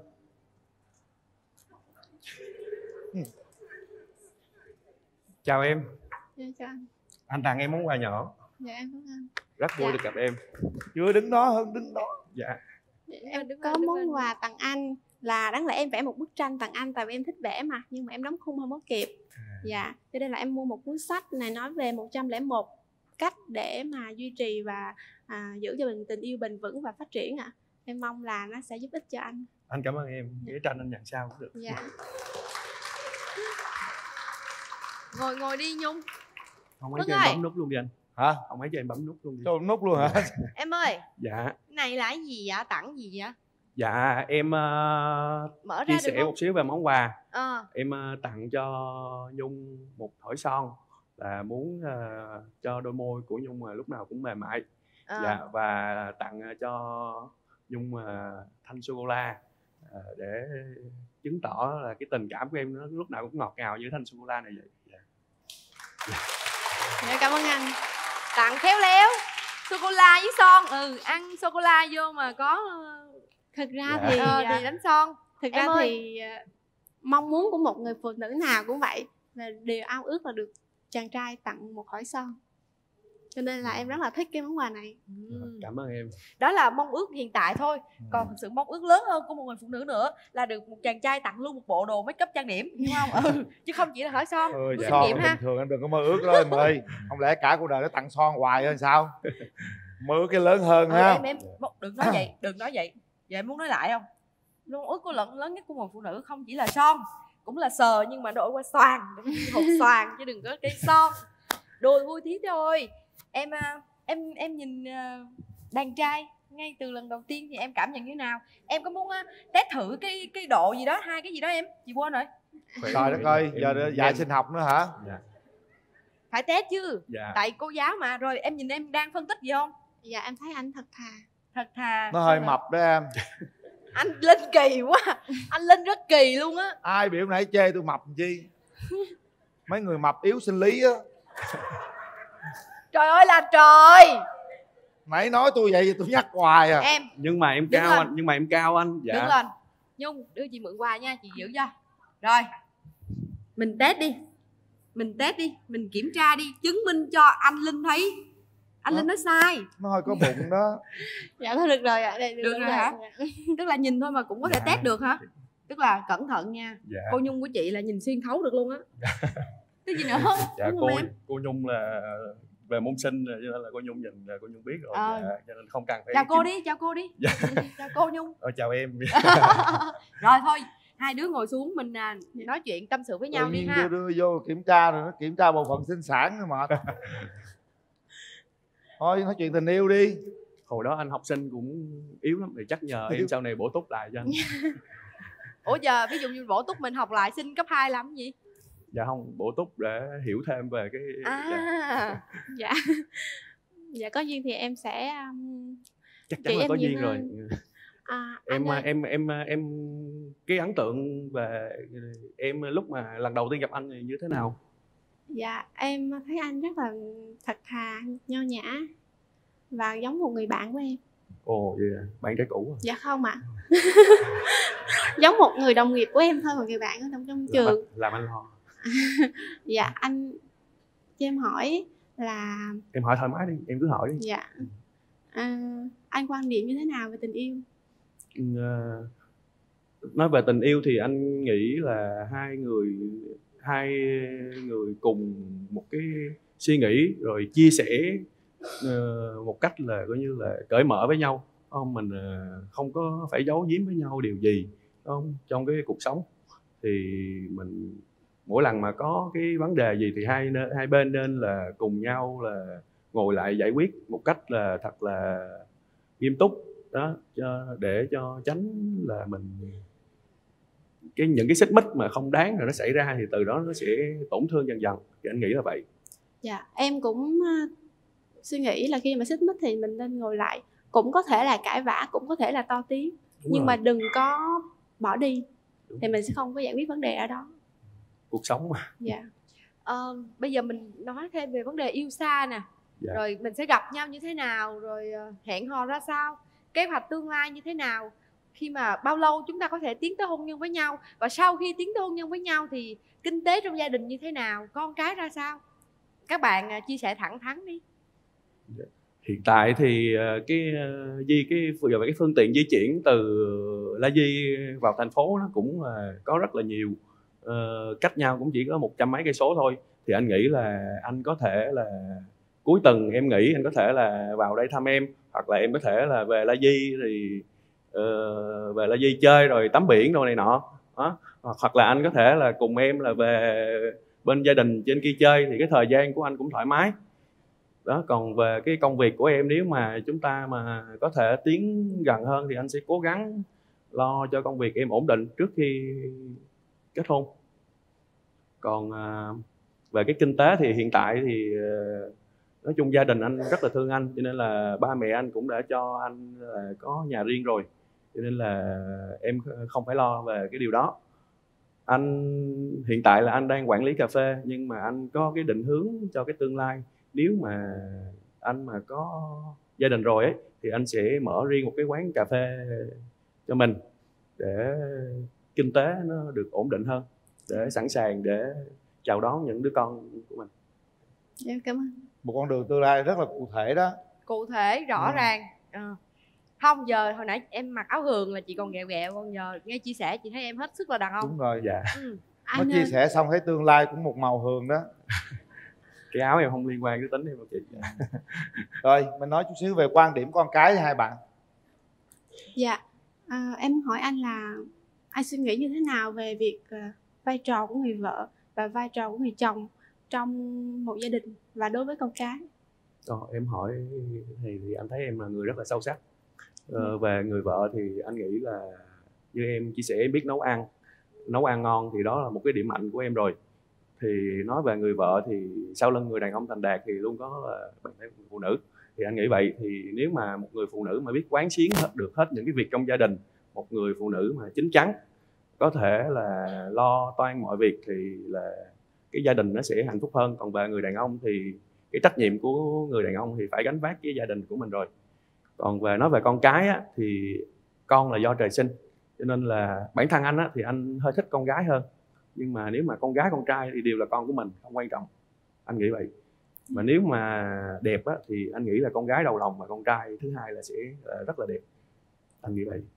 Chào em. Dạ chào anh. Anh tặng em món quà nhỏ. Dạ em cảm ơn. Rất vui được gặp em. Chưa đứng đó, Hưng đứng đó. Dạ. Em có món quà tặng anh, là đáng lẽ em vẽ một bức tranh tặng anh, tại vì em thích vẽ mà, nhưng mà em đóng khung không có kịp. Dạ, cho nên là em mua một cuốn sách này nói về 101 cách để mà duy trì và giữ cho mình tình yêu bền vững và phát triển ạ. Em mong là nó sẽ giúp ích cho anh. Anh cảm ơn em. Cái tranh anh nhận sao cũng được. Dạ. Ngồi đi Nhung. Ông ấy cho em bấm nút luôn đi anh. Hả? Ông ấy cho em bấm nút luôn đi. Cho nút luôn hả? Em ơi. Dạ. Cái này là cái gì vậy? Tặng gì vậy? Dạ, em Mở ra chia được sẻ không? một xíu về món quà. Em tặng cho Nhung một thỏi son, là muốn cho đôi môi của Nhung lúc nào cũng mềm mại. Dạ, và tặng cho Nhung thanh sô cô la để chứng tỏ là cái tình cảm của em nó lúc nào cũng ngọt ngào như thanh sô cô la này vậy. Dạ, cảm ơn anh. Tặng khéo léo sô cô la với son. Ăn sô cô la vô mà có Thực ra thì đánh son. Thực ra thì mong muốn của một người phụ nữ nào cũng vậy, là đều ao ước là được chàng trai tặng một thỏi son. Cho nên là em rất là thích cái món quà này. Cảm ơn em. Đó là mong ước hiện tại thôi. Còn thực sự mong ước lớn hơn của một người phụ nữ nữa là được một chàng trai tặng luôn một bộ đồ make up trang điểm, hiểu không? Chứ không chỉ là thỏi son. Son bình thường anh đừng có mơ ước đó em ơi. Không lẽ cả cuộc đời nó tặng son hoài hay sao? Mơ cái lớn hơn ha. Em đừng nói vậy, đừng nói vậy. Vậy em muốn nói lại không? Luôn ước của lớn nhất của một phụ nữ không chỉ là son, cũng là sờ, nhưng mà đổi qua xoàn, hột xoàn chứ đừng có cái son. Đùa vui tí thôi. Em nhìn đàn trai ngay từ lần đầu tiên thì em cảm nhận như thế nào? Em có muốn test thử cái độ gì đó, hai cái gì đó em? Chị quên rồi. Trời đất ơi, giờ dạy sinh học nữa hả? Dạ. Phải test chứ. Dạ. Tại cô giáo mà. Rồi em nhìn em đang phân tích gì không? Dạ em thấy anh thật thà. Thật thà. Nó hơi mập đó em. Anh Linh kỳ quá. Anh Linh rất kỳ luôn á. Ai biểu nãy chê tôi mập chi? Mấy người mập yếu sinh lý á. Trời ơi là trời. Nãy nói tôi vậy tôi nhắc hoài à. Em. Nhưng mà em cao anh, nhưng mà em cao anh. Dạ. Đứng lên. Nhung đưa chị mượn quà nha, chị giữ cho. Rồi. Mình test đi. Mình kiểm tra đi, chứng minh cho anh Linh thấy. Anh Linh nói sai. Nó hơi có bụng đó. Dạ thôi được rồi ạ. Được rồi hả? Tức là nhìn thôi mà cũng có thể test được hả? Tức là cẩn thận nha. Dạ. Cô Nhung của chị là nhìn xuyên thấu được luôn á. Cái gì nữa không? Dạ, đúng không em? cô Nhung là về môn sinh cho nên là cô Nhung nhìn cô Nhung biết rồi. Dạ, cho nên không cần phải chào cô đi. Dạ. Chào cô Nhung. Chào em. Rồi thôi, hai đứa ngồi xuống mình nói chuyện tâm sự với nhau đi ha. Đưa vô kiểm tra rồi nó kiểm tra bộ phận sinh sản rồi mệt. Thôi nói chuyện tình yêu đi. Hồi đó anh học sinh cũng yếu lắm, thì chắc nhờ em sau này bổ túc lại cho anh. Ủa giờ ví dụ như bổ túc mình học lại xin cấp 2 làm gì? Dạ không, bổ túc để hiểu thêm về cái Dạ. Dạ có duyên thì em sẽ chắc chắn là có duyên rồi. Em cái ấn tượng về em lúc mà lần đầu tiên gặp anh thì như thế nào? Dạ em thấy anh rất là thật thà, nho nhã và giống một người bạn của em. Ồ vậy à, bạn trai cũ à? Dạ không ạ. Giống một người đồng nghiệp của em thôi, một người bạn ở trong trường. Làm anh lo. Dạ anh cho em hỏi là... Em hỏi thoải mái đi, em cứ hỏi đi. Dạ. Anh quan điểm như thế nào về tình yêu? Nói về tình yêu thì anh nghĩ là hai người cùng một cái suy nghĩ rồi chia sẻ một cách là coi như là cởi mở với nhau, không? Mình không có phải giấu giếm với nhau điều gì, không? Trong cái cuộc sống thì mình mỗi lần mà có cái vấn đề gì thì hai bên nên là cùng nhau là ngồi lại giải quyết một cách là thật là nghiêm túc đó, để cho tránh là mình những cái xích mích mà không đáng rồi nó xảy ra thì từ đó nó sẽ tổn thương dần dần, thì anh nghĩ là vậy. Dạ em cũng suy nghĩ là khi mà xích mích thì mình nên ngồi lại, cũng có thể là cãi vã, cũng có thể là to tiếng, nhưng mà đừng có bỏ đi thì mình sẽ không có giải quyết vấn đề ở đó. Cuộc sống mà. Dạ. Bây giờ mình nói thêm về vấn đề yêu xa nè. Dạ. Rồi mình sẽ gặp nhau như thế nào, rồi hẹn hò ra sao, kế hoạch tương lai như thế nào, khi mà bao lâu chúng ta có thể tiến tới hôn nhân với nhau, và sau khi tiến tới hôn nhân với nhau thì kinh tế trong gia đình như thế nào, con cái ra sao, các bạn chia sẻ thẳng thắn đi. Dạ. Hiện tại thì cái phương tiện di chuyển từ La Di vào thành phố nó cũng có rất là nhiều, cách nhau cũng chỉ có 100 mấy cây số thôi, thì anh nghĩ là anh có thể là cuối tuần em nghĩ anh có thể là vào đây thăm em, hoặc là em có thể là về La Di thì về La Di chơi rồi tắm biển đồ này nọ đó. Hoặc là anh có thể là cùng em là về bên gia đình trên kia chơi, thì cái thời gian của anh cũng thoải mái đó. Còn về cái công việc của em, nếu mà chúng ta mà có thể tiến gần hơn thì anh sẽ cố gắng lo cho công việc em ổn định trước khi kết hôn. Còn về cái kinh tế thì hiện tại thì nói chung gia đình anh rất là thương anh, cho nên là ba mẹ anh cũng đã cho anh là có nhà riêng rồi, cho nên là em không phải lo về cái điều đó. Anh hiện tại là anh đang quản lý cà phê, nhưng mà anh có cái định hướng cho cái tương lai, nếu mà anh mà có gia đình rồi ấy, thì anh sẽ mở riêng một cái quán cà phê cho mình để kinh tế nó được ổn định hơn, để sẵn sàng để chào đón những đứa con của mình. Em cảm ơn. Một con đường tương lai rất là cụ thể đó. Cụ thể, rõ ràng. Không, giờ hồi nãy em mặc áo hường là chị còn ghẹo ghẹo, còn giờ nghe chia sẻ chị thấy em hết sức là đàn ông. Đúng rồi. Dạ. Nó chia sẻ xong thấy tương lai cũng một màu hường đó. cái áo em không liên quan tới tính em đâu chị. Rồi mình nói chút xíu về quan điểm con cái hai bạn. Dạ, em hỏi anh là anh suy nghĩ như thế nào về việc vai trò của người vợ và vai trò của người chồng trong một gia đình và đối với con cái? Em hỏi thì anh thấy em là người rất là sâu sắc. Về người vợ thì anh nghĩ là như em chia sẻ, em biết nấu ăn ngon thì đó là một cái điểm mạnh của em rồi. Thì nói về người vợ thì sau lưng người đàn ông thành đạt thì luôn có bạn thấy phụ nữ. Thì anh nghĩ vậy, thì nếu mà một người phụ nữ mà biết quán xuyến được hết những cái việc trong gia đình, một người phụ nữ mà chín chắn, có thể là lo toan mọi việc, thì là cái gia đình nó sẽ hạnh phúc hơn. Còn về người đàn ông thì cái trách nhiệm của người đàn ông thì phải gánh vác cái gia đình của mình rồi. Còn nói về con cái á, thì con là do trời sinh, cho nên là bản thân anh á, thì anh hơi thích con gái hơn. Nhưng mà nếu mà con gái con trai thì đều là con của mình, không quan trọng, anh nghĩ vậy. Mà nếu mà đẹp á, thì anh nghĩ là con gái đầu lòng và con trai thứ hai là sẽ rất là đẹp, anh nghĩ vậy.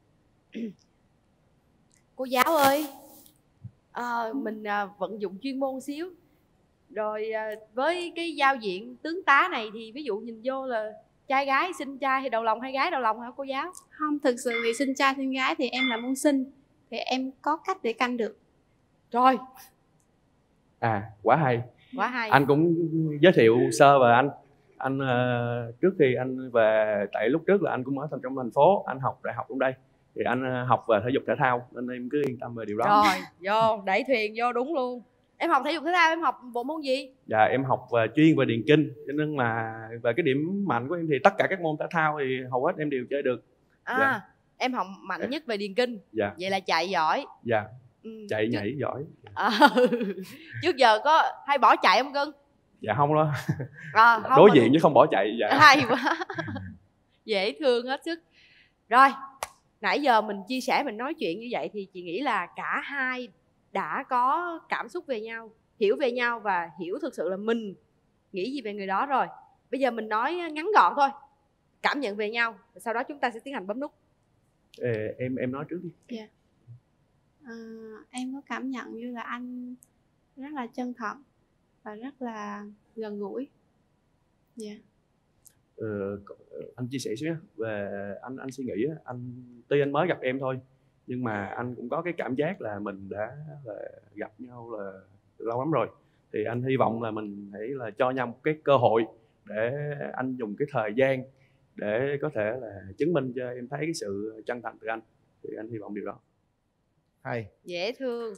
Cô giáo ơi, mình vận dụng chuyên môn xíu. Rồi với cái giao diện tướng tá này thì ví dụ nhìn vô là trai gái sinh trai hay đầu lòng hay gái đầu lòng hả cô giáo? Không, thực sự thì sinh trai sinh gái thì em là môn sinh, thì em có cách để canh được. Rồi. Quá hay. Quá hay. Anh cũng giới thiệu sơ về anh trước khi anh về, tại lúc trước là anh cũng ở trong thành phố, anh học đại học trong đây, thì anh học về thể dục thể thao nên em cứ yên tâm về điều đó. Rồi vô đẩy thuyền vô đúng luôn. Em học thể dục thể thao, em học bộ môn gì? Dạ em học chuyên về điền kinh, cho nên là về cái điểm mạnh của em thì tất cả các môn thể thao thì hầu hết em đều chơi được. Dạ. Em học mạnh nhất về điền kinh. Dạ. Vậy là chạy giỏi. Dạ. Chạy nhảy giỏi. Trước giờ có hay bỏ chạy không cưng? Dạ không đó. Không đối diện chứ không bỏ chạy. Dạ. Hay quá. Dễ thương hết sức. Rồi, nãy giờ mình chia sẻ, mình nói chuyện như vậy thì chị nghĩ là cả hai đã có cảm xúc về nhau, hiểu về nhau và hiểu thực sự là mình nghĩ gì về người đó rồi. Bây giờ mình nói ngắn gọn thôi, cảm nhận về nhau, sau đó chúng ta sẽ tiến hành bấm nút. Em nói trước đi. Dạ. Em có cảm nhận như là anh rất là chân thật và rất là gần gũi. Dạ. Anh chia sẻ xíu về anh suy nghĩ, tuy anh mới gặp em thôi, nhưng mà anh cũng có cái cảm giác là mình đã gặp nhau là lâu lắm rồi. Thì anh hy vọng là mình hãy là cho nhau một cái cơ hội để anh dùng cái thời gian để có thể là chứng minh cho em thấy cái sự chân thành từ anh. Thì anh hy vọng điều đó. Hay. Dễ thương.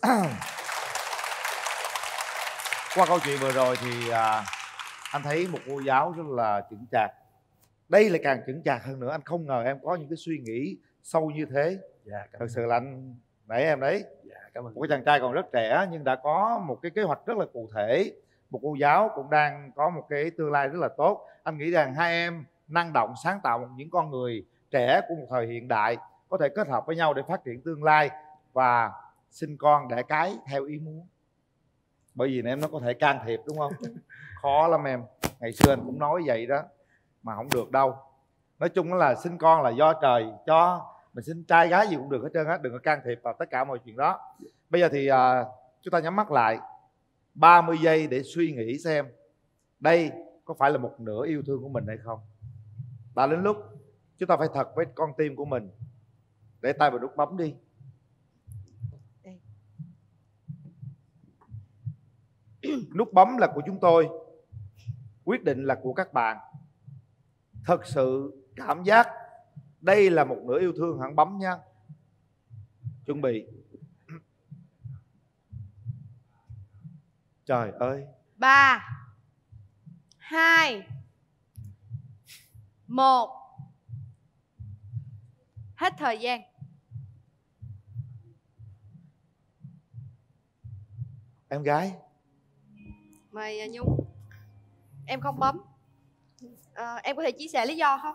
Qua câu chuyện vừa rồi thì anh thấy một cô giáo rất là chững chạc. Đây là càng chững chạc hơn nữa. Anh không ngờ em có những cái suy nghĩ sâu như thế. Dạ, thật sự là anh nể em đấy. Dạ, cảm ơn. Một cái chàng trai còn rất trẻ nhưng đã có một cái kế hoạch rất là cụ thể. Một cô giáo cũng đang có một cái tương lai rất là tốt. Anh nghĩ rằng hai em năng động, sáng tạo, những con người trẻ của một thời hiện đại có thể kết hợp với nhau để phát triển tương lai và sinh con đẻ cái theo ý muốn. Bởi vì em nó có thể can thiệp, đúng không? Khó lắm em. Ngày xưa anh cũng nói vậy đó mà không được đâu. Nói chung là sinh con là do trời cho, mình sinh trai gái gì cũng được hết trơn á, đừng có can thiệp vào tất cả mọi chuyện đó. Bây giờ thì chúng ta nhắm mắt lại 30 giây để suy nghĩ xem đây có phải là một nửa yêu thương của mình hay không. Đã đến lúc chúng ta phải thật với con tim của mình. Để tay vào nút bấm đi. Nút bấm là của chúng tôi, quyết định là của các bạn. Thật sự cảm giác đây là một nửa yêu thương, hẳn bấm nha. Chuẩn bị. Trời ơi. 3 2 1. Hết thời gian. Em gái. Mời Nhung. Em không bấm. Em có thể chia sẻ lý do không?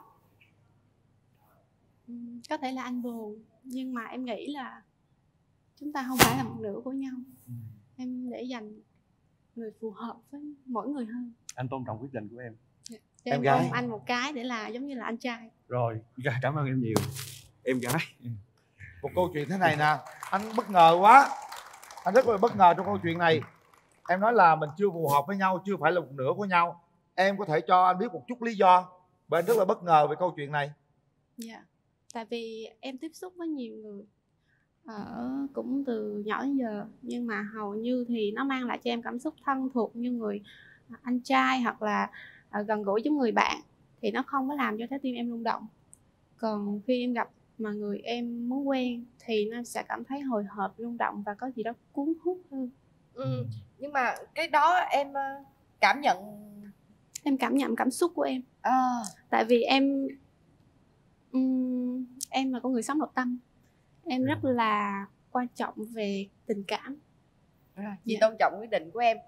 Có thể là anh buồn, nhưng mà em nghĩ là chúng ta không phải là một nửa của nhau. Em để dành người phù hợp với mỗi người hơn. Anh tôn trọng quyết định của em. Cho em ôm anh một cái để là giống như là anh trai. Rồi, cảm ơn em nhiều. Em gái. Một câu chuyện thế này nè, anh bất ngờ quá. Anh rất là bất ngờ trong câu chuyện này. Em nói là mình chưa phù hợp với nhau, chưa phải là một nửa của nhau. Em có thể cho anh biết một chút lý do? Bởi anh rất là bất ngờ về câu chuyện này. Dạ, tại vì em tiếp xúc với nhiều người cũng từ nhỏ đến giờ, nhưng mà hầu như thì nó mang lại cho em cảm xúc thân thuộc như người anh trai hoặc là gần gũi giống người bạn, thì nó không có làm cho trái tim em rung động. Còn khi em gặp mà người em muốn quen thì nó sẽ cảm thấy hồi hộp, rung động và có gì đó cuốn hút hơn. Nhưng mà cái đó em cảm nhận, em cảm nhận cảm xúc của em. Tại vì em là con người sống nội tâm, em rất là quan trọng về tình cảm. Chị tôn trọng quyết định của em.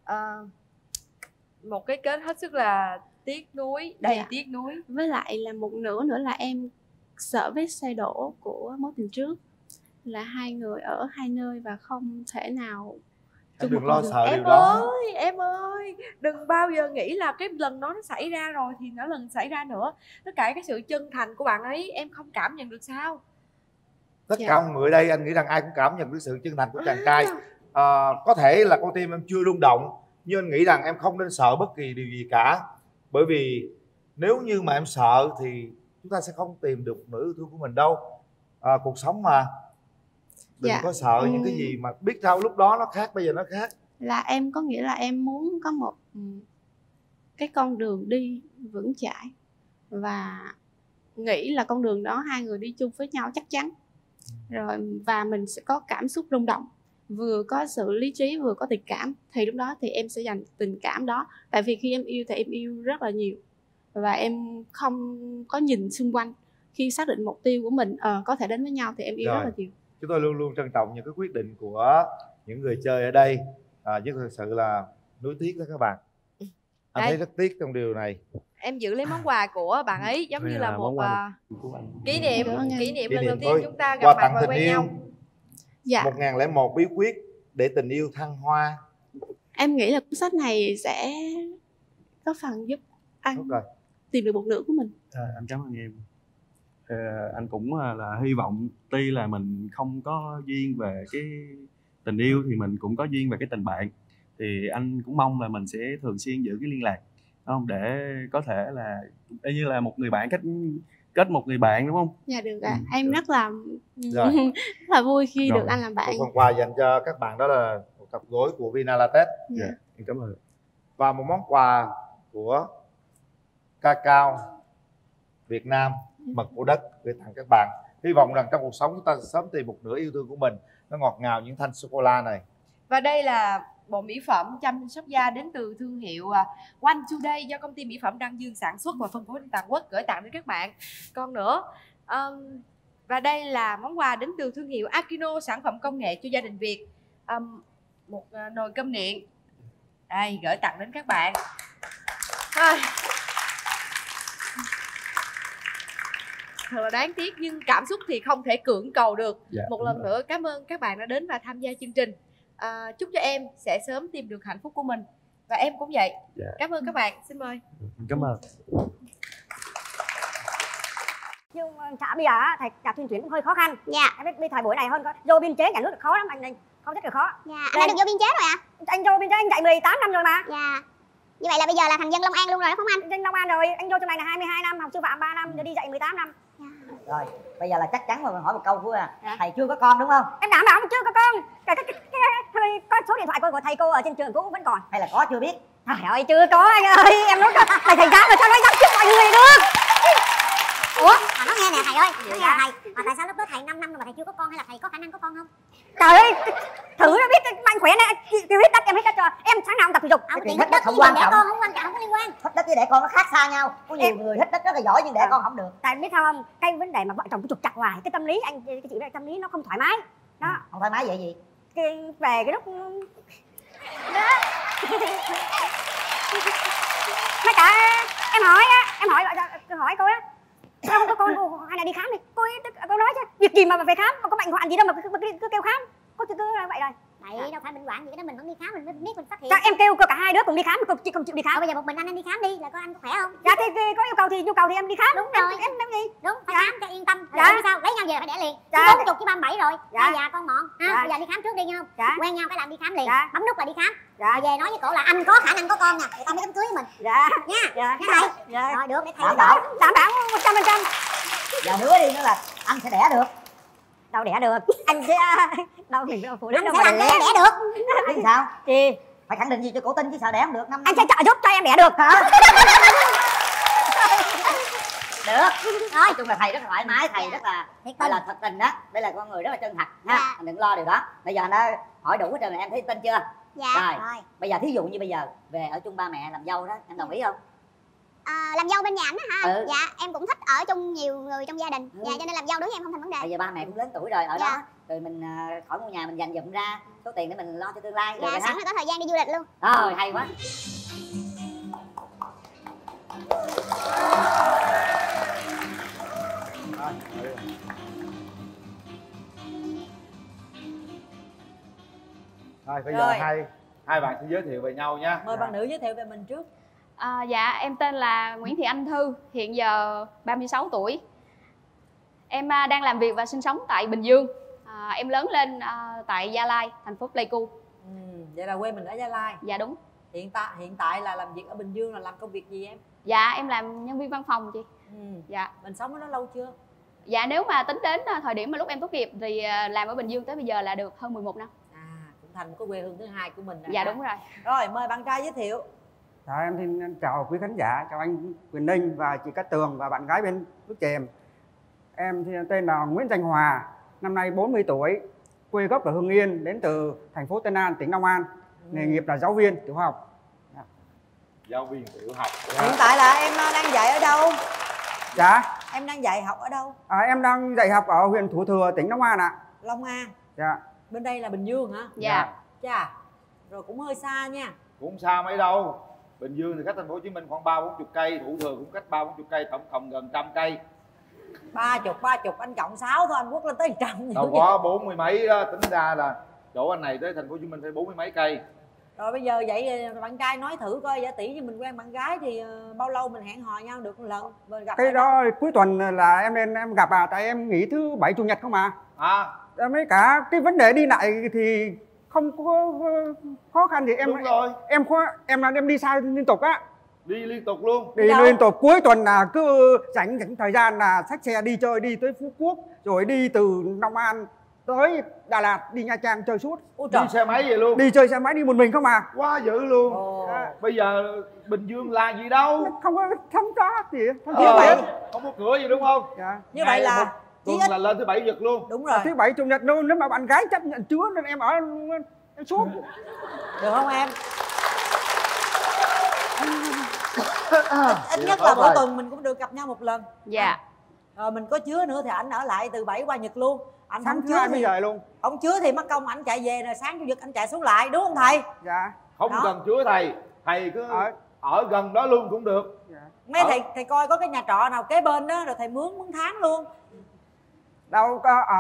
Một cái kết hết sức là tiếc nuối, đầy tiếc nuối. Với lại là một nửa nữa là em sợ vết xe đổ của mối tình trước, là hai người ở hai nơi và không thể nào Em đừng lo sợ điều đó. Em ơi, đừng bao giờ nghĩ là cái lần đó nó xảy ra rồi thì nó lần xảy ra nữa. Tất cả cái sự chân thành của bạn ấy em không cảm nhận được sao? Tất cả mọi người ở đây anh nghĩ rằng ai cũng cảm nhận được sự chân thành của chàng trai. Có thể là con tim em chưa rung động, nhưng anh nghĩ rằng em không nên sợ bất kỳ điều gì cả. Bởi vì nếu như mà em sợ thì chúng ta sẽ không tìm được nửa yêu thương của mình đâu. Cuộc sống mà, đừng có sợ những cái gì mà biết sao lúc đó nó khác, bây giờ nó khác. Là em có nghĩa là em muốn có một cái con đường đi vững chãi, và nghĩ là con đường đó hai người đi chung với nhau chắc chắn rồi, và mình sẽ có cảm xúc rung động, vừa có sự lý trí vừa có tình cảm, thì lúc đó thì em sẽ dành tình cảm đó. Tại vì khi em yêu thì em yêu rất là nhiều và em không có nhìn xung quanh. Khi xác định mục tiêu của mình có thể đến với nhau thì em yêu rất là nhiều. Chúng tôi luôn luôn trân trọng những cái quyết định của những người chơi ở đây, chứ thực sự là nuối tiếc đó các bạn. Anh thấy rất tiếc trong điều này. Em giữ lấy món quà của bạn ấy giống như là một kỷ niệm lần đầu tiên chúng ta gặp mặt và quen nhau. 1001 bí quyết để tình yêu thăng hoa. Em nghĩ là cuốn sách này sẽ có phần giúp anh tìm được một nửa của mình. Anh cảm ơn em. Anh cũng là hy vọng tuy là mình không có duyên về cái tình yêu thì mình cũng có duyên về cái tình bạn, thì anh cũng mong là mình sẽ thường xuyên giữ cái liên lạc, đúng không, để có thể là như là một người bạn kết một người bạn, đúng không? Dạ được ạ. Em rất là vui khi được anh làm bạn. Một phần quà dành cho các bạn đó là một cặp gối của Vinalatex. Em cảm ơn. Và một món quà của Cacao Việt Nam, mật của đất, gửi tặng các bạn. Hy vọng rằng trong cuộc sống chúng ta sẽ sớm tìm một nửa yêu thương của mình, nó ngọt ngào những thanh sô cô la này. Và đây là bộ mỹ phẩm chăm sóc da đến từ thương hiệu One Today do công ty mỹ phẩm Đăng Dương sản xuất và phân phối trên toàn quốc, gửi tặng đến các bạn. Còn nữa, và đây là món quà đến từ thương hiệu Akino, sản phẩm công nghệ cho gia đình Việt, một nồi cơm điện, đây gửi tặng đến các bạn. Thật là đáng tiếc nhưng cảm xúc thì không thể cưỡng cầu được. Một lần nữa cảm ơn các bạn đã đến và tham gia chương trình. Chúc cho em sẽ sớm tìm được hạnh phúc của mình. Và em cũng vậy. Cảm ơn các bạn. Xin mời. Cảm ơn. Nhưng bây giờ thầy gặp tuyên truyền cũng hơi khó khăn. Em biết thời buổi này hơn vô biên chế nhà nước khó lắm, anh không rất là khó. Anh đã được vô biên chế rồi ạ? Anh vô biên chế anh dạy 18 năm rồi mà. Như vậy là bây giờ là thành dân Long An luôn rồi đúng không anh? Dân Long An rồi, anh vô trong này là 22 năm, học sư phạm 3 năm, rồi đi dạy 18 năm. Rồi, bây giờ là chắc chắn mà mình hỏi một câu của thầy chưa có con đúng không? Em đảm bảo chưa có con. Có số điện thoại của thầy cô ở trên trường cũng vẫn còn. Hay là có chưa biết? Trời ơi chưa có anh ơi, em nói thầy giáo mà sao nói dám trước mọi người được. Ủa, mà nói nghe nè thầy ơi, nói nghe thầy, mà tại sao lúc đó thầy 5 năm rồi mà thầy chưa có con, hay là thầy có khả năng có con không? Trời ơi, thử nó biết mạnh khỏe này, kêu hết đất em hết đất cho. Em sáng nào cũng tập thể dục. Chuyện hết đất không quan trọng. Không quan trọng, không có liên quan. Hết đất với đẻ con nó khác xa nhau. Có nhiều người hết đất rất là giỏi nhưng đẻ con không được. Tại biết sao không? Cái vấn đề mà vợ chồng cứ trục trặc hoài, cái tâm lý anh cái chuyện này tâm lý nó không thoải mái. Đó. Không thoải mái vậy gì? Về cái lúc đó. Mấy cả em hỏi cô á, sao không có con hay là đi khám đi. Cô nói chứ, việc gì mà phải khám, có bệnh hoạn gì đâu mà cứ kêu khám. Cô cứ vậy rồi. Vậy đâu phải bệnh hoạn gì, cái đó mình vẫn đi khám, mình mới biết, mình phát hiện. Các em kêu cả hai đứa cùng đi khám, cùng chịu đi khám. Bây giờ một mình anh đi khám đi, là coi anh có khỏe không? Dạ thì có yêu cầu thì em đi khám. Đúng rồi. Em đi. Đúng, phải khám cho yên tâm. Dạ. Sao? Lấy nhau về phải đẻ liền. Dạ. 40 chứ 37 rồi. Dạ. Già con mọn. Ha, Dạ. bây giờ đi khám trước đi nha không? Dạ. Quen nhau cái là đi khám liền. Dạ. Bấm nút là đi khám. Dạ. Rồi về nói với cổ là anh có khả năng có con nè, người ta mới đám cưới với mình. Dạ. Nha. Dạ. Nha thầy. Dạ. Rồi được để thầy Đảm bảo 100%. Giờ hứa đi nữa là anh sẽ đẻ được. Đâu đẻ được. Anh sẽ đâu mình phụ nữ anh đâu sẽ mà làm đẻ được. Chứ sao? Thì phải khẳng định gì cho cổ tin chứ sao đẻ không được. Anh sẽ trợ giúp cho em đẻ được hả? Được. Nói chung là thầy rất là thoải mái, thầy rất là thật tình đó. Đây là con người rất là chân thật ha. Anh đừng lo điều đó. Bây giờ nó hỏi đủ hết trơn rồi, em thấy tin chưa? Dạ. Rồi. Bây giờ thí dụ như bây giờ về ở chung ba mẹ làm dâu đó, em đồng ý không? Làm dâu bên nhà ảnh á ha. Ừ. Dạ em cũng thích ở chung nhiều người trong gia đình. Dạ cho nên làm dâu đối với em không thành vấn đề. Bây giờ ba mẹ cũng lớn tuổi rồi ở Dạ. đó, rồi mình khỏi mua nhà mình dành dụm ra số tiền để mình lo cho tương lai. Dạ rồi sẵn là có thời gian đi du lịch luôn. Rồi hay quá. Rồi bây giờ Rồi. hai bạn sẽ giới thiệu về nhau nha. Mời bạn nữ giới thiệu về mình trước. Dạ em tên là Nguyễn Thị Anh Thư, hiện giờ 36 tuổi. Em đang làm việc và sinh sống tại Bình Dương. Em lớn lên tại Gia Lai, thành phố Pleiku. Vậy là quê mình ở Gia Lai. Dạ đúng. Hiện tại là làm việc ở Bình Dương, là làm công việc gì em? Dạ em làm nhân viên văn phòng chị. Dạ. Mình sống ở đó lâu chưa? Dạ nếu mà tính đến thời điểm mà lúc em tốt nghiệp thì làm ở Bình Dương tới bây giờ là được hơn 11 năm. Cũng thành một cái quê hương thứ hai của mình rồi. Dạ ha? đúng rồi. Rồi mời bạn trai giới thiệu. Em xin chào quý khán giả, chào anh Quyền Ninh và chị Cát Tường và bạn gái bên Nước Chèm. Em tên là Nguyễn Danh Hòa, năm nay 40 tuổi, quê gốc ở Hưng Yên, đến từ thành phố Tân An, tỉnh Long An. Nghề nghiệp là giáo viên tiểu học. Giáo viên tiểu học. Hiện tại là em đang dạy ở đâu? Dạ. Em đang dạy học ở đâu? Em đang dạy học ở huyện Thủ Thừa, tỉnh Long An ạ. Long An. Dạ. Bên đây là Bình Dương hả? Dạ. Chà, rồi cũng hơi xa nha. Cũng xa mấy đâu. Bình Dương thì cách thành phố Hồ Chí Minh khoảng 30-40 cây, Thủ Thừa cũng cách 30-40 cây, tổng cộng gần 100 cây. 30 anh cộng 6 thôi, anh Quốc lên tới 100. Đâu có 40 mấy đó, tính ra là chỗ anh này tới thành phố Hồ Chí Minh phải 40 mấy cây. Rồi bây giờ vậy bạn trai nói thử coi, giả tỷ như mình quen bạn gái thì bao lâu mình hẹn hò nhau được một lần? Mình gặp Cái đó cuối tuần là em lên em gặp tại em nghỉ thứ Bảy Chủ nhật không mà. Mấy cả cái vấn đề đi lại thì không có khó khăn gì. Đúng rồi. Em đi xa liên tục á. Đi liên tục luôn. Đi liên tục, cuối tuần là cứ dành thời gian là xách xe đi chơi, đi tới Phú Quốc, rồi đi từ Long An tới Đà Lạt, đi Nha Trang chơi suốt. Đi xe máy vậy luôn? Đi chơi xe máy, đi một mình không à. Quá dữ luôn. Bây giờ Bình Dương là gì đâu? Không có gì. Không có cửa gì đúng không? Dạ. Như vậy là tuần là lên thứ Bảy Chủ nhật luôn. Đúng rồi. Thứ Bảy Chủ nhật luôn, nếu mà bạn gái chấp nhận chứa nên em ở em suốt. Được không em? Ít nhất là mỗi tuần mình cũng được gặp nhau một lần. Dạ. Rồi mình có chứa nữa thì ảnh ở lại từ 7 qua Nhật luôn. Anh Sáng không chứa chứa bây giờ luôn. Không chứa thì mất công ảnh chạy về rồi sáng Chủ nhật anh chạy xuống lại, đúng không thầy? Dạ. Không cần chứa thầy cứ ở gần đó luôn cũng được. Mấy thầy coi có cái nhà trọ nào kế bên đó rồi thầy mướn tháng luôn. Đâu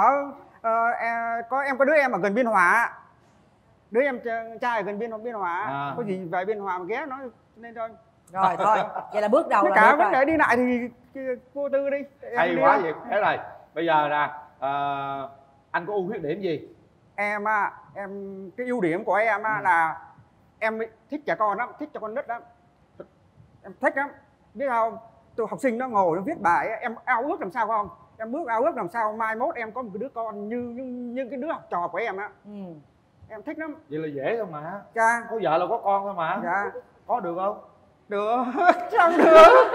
có em có đứa em ở gần Biên Hòa. Đứa em trai ở gần Biên Hòa. Có gì về Biên Hòa mà ghé nói nên thôi. Rồi thôi, vậy là bước đầu là cả được vấn đề rồi. đi lại thì cô Tư đi. Hay quá vậy. Thế này, bây giờ là anh có ưu khuyết điểm gì? Em cái ưu điểm của em là em thích trẻ con lắm, thích cho con nít lắm. Em thích lắm. Biết không? Tụi học sinh nó ngồi nó viết bài em ao ước làm sao không? Em ao ước làm sao mai mốt em có một cái đứa con như cái đứa học trò của em á. Em thích lắm. Vậy là dễ thôi mà. Dạ. Có vợ là có con thôi mà. Dạ. Có được không? Được. Sao được?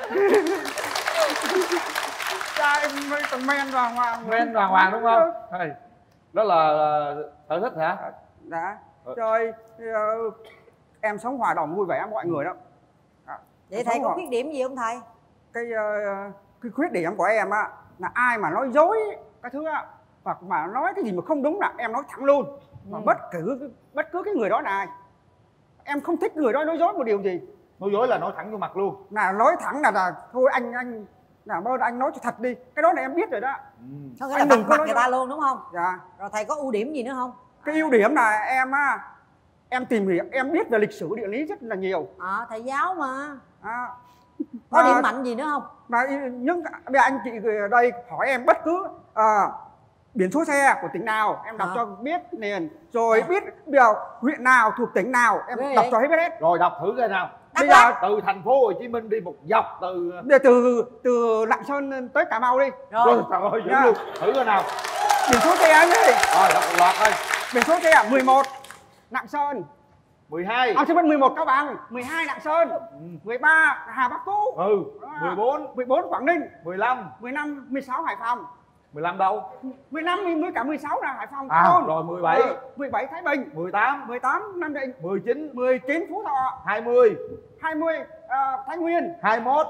Trai còn men hoàng hoàng. Men hoàng hoàng đúng không? Đó là sở thích hả? Dạ. Rồi em sống hòa đồng vui vẻ mọi người đó. Vậy thầy có khuyết điểm gì không thầy? Cái khuyết điểm của em á là ai mà nói dối cái thứ á, hoặc mà nói cái gì mà không đúng là em nói thẳng luôn. Mà bất cứ cái người đó là ai, em không thích người đó nói dối một điều gì. Nói dối là nói thẳng vô mặt luôn. Là nói thẳng là thôi anh làm ơn anh nói cho thật đi. Cái đó là em biết rồi đó. Không phải là đừng mặt người ta luôn đúng không? Dạ. Rồi thầy có ưu điểm gì nữa không? Cái ưu điểm là em tìm hiểu, em biết về lịch sử địa lý rất là nhiều. Thầy giáo mà. Có điểm mạnh gì nữa không? Mà những bây giờ anh chị ở đây hỏi em bất cứ biển số xe của tỉnh nào em đọc cho biết liền, rồi biết bây giờ huyện nào thuộc tỉnh nào em đọc cho hết. Rồi đọc thử coi nào. Bây giờ từ thành phố Hồ Chí Minh đi một dọc từ Lạng Sơn tới Cà Mau đi. Rồi trời ơi dữ luôn. Thử coi nào. Biển số xe anh ơi. Rồi đọc một loạt thôi. Biển số xe 11 Lạng Sơn. 12. Xin 11 Cao Bằng, 12 Lạng Sơn, 13 Hà Bắc Cũ. 14 Quảng Ninh, 15, 16 Hải Phòng. 15 đâu? 15 với cả 16 là Hải Phòng. Rồi 17. 17 Thái Bình. 18 Nam Định. 19 Phú Thọ. 20 Thái Nguyên. 21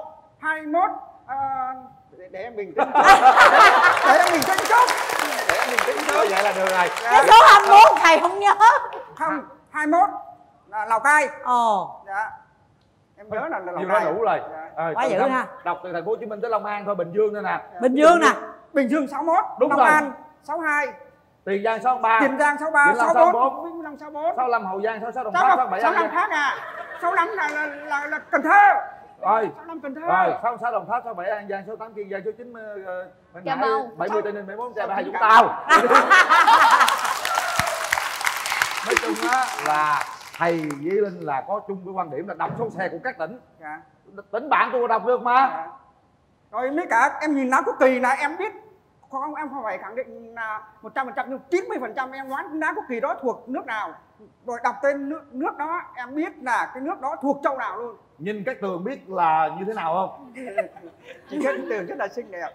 để em bình tĩnh. Để em bình tĩnh chút. Vậy là được rồi. Cái số 21 thầy không nhớ. Không, 21 là Lào Cai. Dạ. Em nhớ là Lào Cai. Cai. Đủ rồi. Quá dữ ha. Đọc từ thành phố Hồ Chí Minh tới Long An thôi, Bình Dương nữa nè. Bình Dương nè. Bình Dương 61, đúng Long rồi. An 62, Tiền Giang 63, Tiền Giang 63, 64, Vĩnh Long 64, 65 Hậu Giang, 66 Đồng Tháp, 67 65 khác 65 là Cần Thơ. Rồi. 65 Cần Thơ. Rồi, 66 Đồng Tháp, 67 An Giang, 68 Kiên Giang, 69 Cà Mau, 70 Tây Ninh, 71 Trà Vinh, 2 Vũng Tàu. Nói chung á là thầy với Linh là có chung cái quan điểm là đọc số xe của các tỉnh. Tỉnh bạn tôi đọc được mà. Rồi mấy cả em nhìn Đá Quốc Kỳ là em biết, không em không phải khẳng định là 100% nhưng 90% em đoán Đá Quốc Kỳ đó thuộc nước nào. Rồi đọc tên nước đó em biết là cái nước đó thuộc châu nào luôn. Nhìn cái tường biết là như thế nào không? Chỉ cái tường rất là xinh đẹp.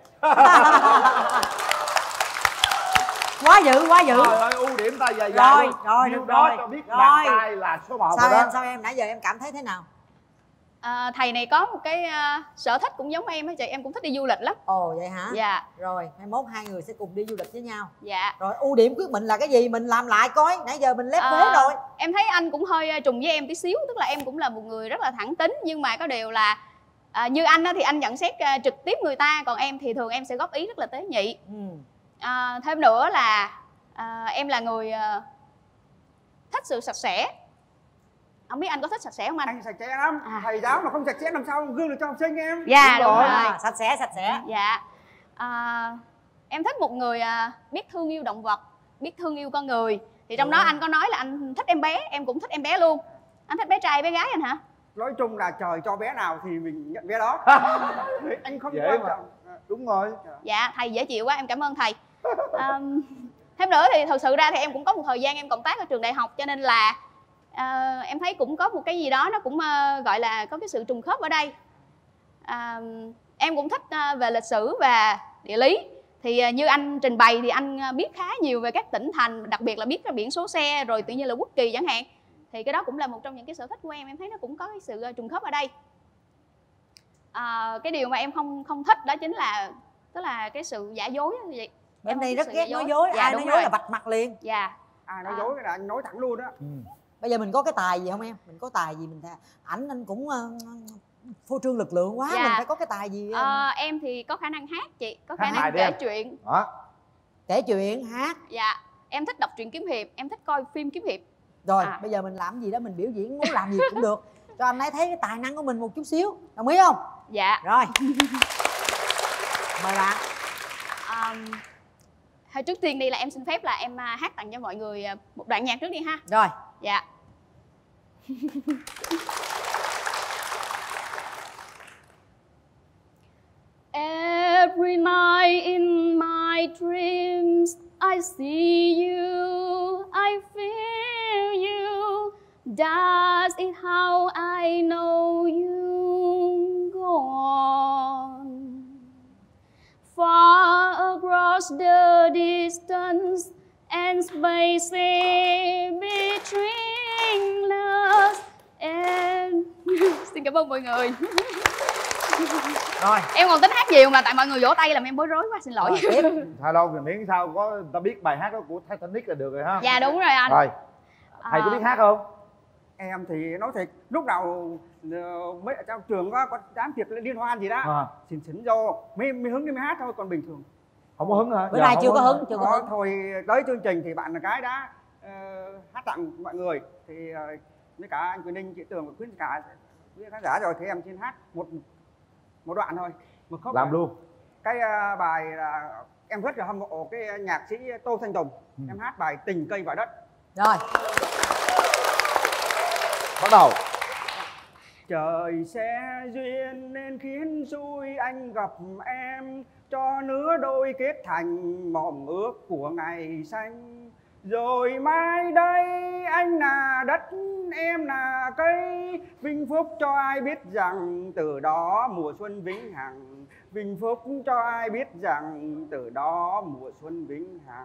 Quá dữ, quá dữ. Trời ơi, ưu điểm ta dài dài luôn. Rồi, Nhiêu được đó rồi. cho biết bàn tay là số 1 rồi đó. Sao em nãy giờ em cảm thấy thế nào? Thầy này có một cái sở thích cũng giống em á chị, em cũng thích đi du lịch lắm. Ồ vậy hả? Dạ. Rồi, 21 hai người sẽ cùng đi du lịch với nhau. Dạ. Rồi ưu điểm quyết định là cái gì? Mình làm lại coi, nãy giờ mình lép vế rồi. Em thấy anh cũng hơi trùng với em tí xíu, tức là em cũng là một người rất là thẳng tính, nhưng mà có điều là như anh á thì anh nhận xét trực tiếp người ta, còn em thì thường em sẽ góp ý rất là tế nhị. Thêm nữa là em là người thích sự sạch sẽ. Không biết anh có thích sạch sẽ không anh? Anh sạch sẽ lắm. Thầy giáo mà không sạch sẽ làm sao gương được cho học sinh em. Dạ đúng rồi. Sạch sẽ. Dạ. Em thích một người biết thương yêu động vật, biết thương yêu con người. Thì trong đó anh có nói là anh thích em bé, em cũng thích em bé luôn. Anh thích bé trai bé gái anh hả? Nói chung là trời cho bé nào thì mình nhận bé đó. Anh không dễ quan mà. trọng. Đúng rồi. Dạ thầy dễ chịu quá, em cảm ơn thầy. Thêm nữa thì thật sự ra thì em cũng có một thời gian em cộng tác ở trường đại học, cho nên là em thấy cũng có một cái gì đó nó cũng gọi là có cái sự trùng khớp ở đây. Em cũng thích về lịch sử và địa lý. Thì như anh trình bày thì anh biết khá nhiều về các tỉnh thành, đặc biệt là biết cái biển số xe rồi tự nhiên là quốc kỳ chẳng hạn. Thì cái đó cũng là một trong những cái sở thích của em thấy nó cũng có cái sự trùng khớp ở đây. Cái điều mà em không thích đó chính là tức là cái sự giả dối như vậy. Bên đây rất ghét nói dối, dạ, ai nói dối là vạch mặt liền. Dạ. Ai nói dối là anh nói thẳng luôn đó. Bây giờ mình có cái tài gì không em? Mình có tài gì mình anh cũng phô trương lực lượng quá, dạ. Mình phải có cái tài gì? Em thì có khả năng hát chị, có hát khả năng kể chuyện. Kể chuyện, hát. Dạ, em thích đọc truyện kiếm hiệp, em thích coi phim kiếm hiệp. Rồi, bây giờ mình làm gì đó, mình biểu diễn, muốn làm gì cũng được. Cho anh ấy thấy cái tài năng của mình một chút xíu. Đồng ý không? Dạ. Rồi. Mời bạn. Trước tiên đi là em xin phép là em hát tặng cho mọi người một đoạn nhạc trước đi ha. Rồi. Dạ. Every night in my dreams I see you, I feel you. That is how I know you gone. Far across the distance and space between us and... Xin cảm ơn mọi người. Rồi. Em còn tính hát nhiều mà tại mọi người vỗ tay làm em bối rối quá, xin lỗi. Thôi đâu, miễn sao có ta biết bài hát đó của Titanic là được rồi ha. Dạ đúng rồi anh. Rồi. Thầy có biết hát không? Em thì nói thiệt, lúc nào mấy ở trong trường có đám tiệc liên hoan gì đó, xỉn vô mới hứng đi mới hát thôi, còn bình thường không có hứng hả? Bữa nay chưa có hứng, chưa có hứng. Thôi tới chương trình thì bạn là cái đã hát tặng mọi người thì với cả anh Quyền Ninh, chị Tường và khuyến cả với khán giả rồi thì em xin hát một đoạn thôi, một khúc làm luôn. Cái bài là em rất là hâm mộ cái nhạc sĩ Tô Thanh Tùng. Em hát bài Tình Cây Vào Đất. Rồi, bắt đầu. Trời sẽ duyên nên khiến xui anh gặp em, cho nứa đôi kết thành mộng ước của ngày xanh. Rồi mai đây anh là đất, em là cây, vinh phúc cho ai biết rằng từ đó mùa xuân vĩnh hằng. Vinh phúc cho ai biết rằng từ đó mùa xuân vĩnh hằng.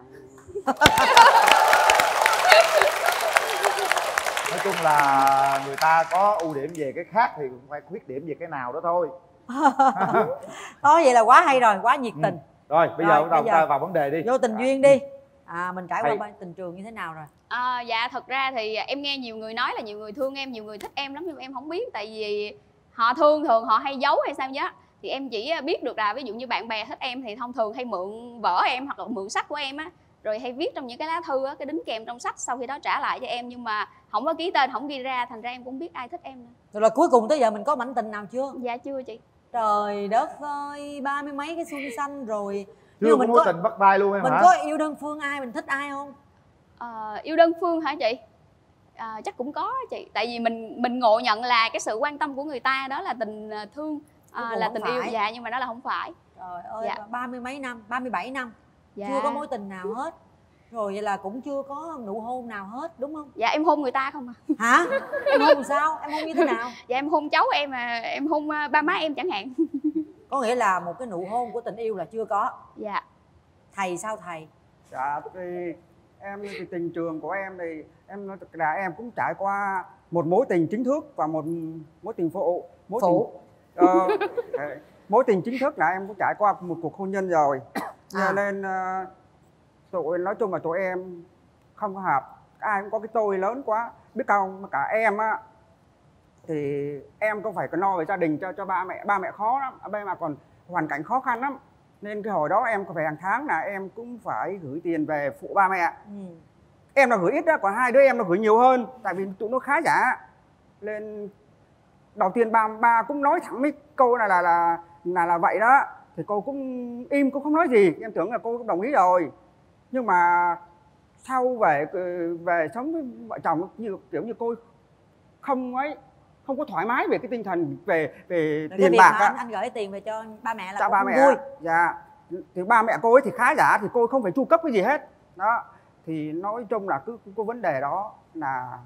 Nói chung là người ta có ưu điểm về cái khác thì cũng phải khuyết điểm về cái nào đó thôi. Đó, vậy là quá hay rồi, quá nhiệt tình. Rồi bây giờ bắt đầu ta vào vấn đề đi. Vô tình duyên đi. Mình trải qua tình trường như thế nào rồi? Dạ thật ra thì em nghe nhiều người nói là nhiều người thương em, nhiều người thích em lắm, nhưng em không biết. Tại vì họ thương thường họ hay giấu hay sao nhá. Thì em chỉ biết được là ví dụ như bạn bè thích em thì thông thường hay mượn vở em hoặc là mượn sách của em á, rồi hay viết trong những cái lá thư á, cái đính kèm trong sách, sau khi đó trả lại cho em, nhưng mà không có ký tên, không ghi ra, thành ra em cũng biết ai thích em nữa. Rồi là cuối cùng tới giờ mình có mảnh tình nào chưa? Dạ chưa chị. Trời đất ơi, 30 mấy cái xuân xanh rồi. Chưa có mối tình bắt tay luôn em mình hả? Có yêu đơn phương ai, mình thích ai không? Yêu đơn phương hả chị? Chắc cũng có chị. Tại vì mình ngộ nhận là cái sự quan tâm của người ta đó là tình thương, là tình yêu. Dạ, nhưng mà đó là không phải. Trời ơi, dạ. 30 mấy năm, 37 năm dạ. Chưa có mối tình nào hết. Rồi vậy là cũng chưa có nụ hôn nào hết, đúng không? Dạ em hôn người ta không à. Hả? Em hôn sao? Em hôn như thế nào? Dạ em hôn cháu em, em hôn ba má em chẳng hạn. Có nghĩa là một cái nụ hôn của tình yêu là chưa có. Dạ. Thầy sao thầy? Dạ thì em thì tình trường của em thì em nói thật là em cũng trải qua một mối tình chính thức và một mối tình phụ. Mối tình chính thức là em cũng trải qua một cuộc hôn nhân rồi. Nên nói chung là tụi em không có hợp. Ai cũng có cái tôi lớn quá. Biết không, cả em á thì em cũng phải lo về gia đình cho ba mẹ. Ba mẹ khó lắm, ba mẹ còn hoàn cảnh khó khăn lắm. Nên cái hồi đó em có phải hàng tháng là em cũng phải gửi tiền về phụ ba mẹ. Em là gửi ít đó, còn hai đứa em nó gửi nhiều hơn. Tại vì tụi nó khá giả. Nên đầu tiên ba cũng nói thẳng mấy câu là vậy đó. Thì cô cũng im, cũng không nói gì. Em tưởng là cô cũng đồng ý rồi. Nhưng mà sau về sống với vợ chồng kiểu như cô không có thoải mái về cái tinh thần về tiền bạc á. Anh gửi tiền về cho ba mẹ là cho cũng ba mẹ vui. Dạ. Thì ba mẹ cô ấy thì khá giả, thì cô không phải chu cấp cái gì hết đó. Thì nói chung là cứ có vấn đề đó là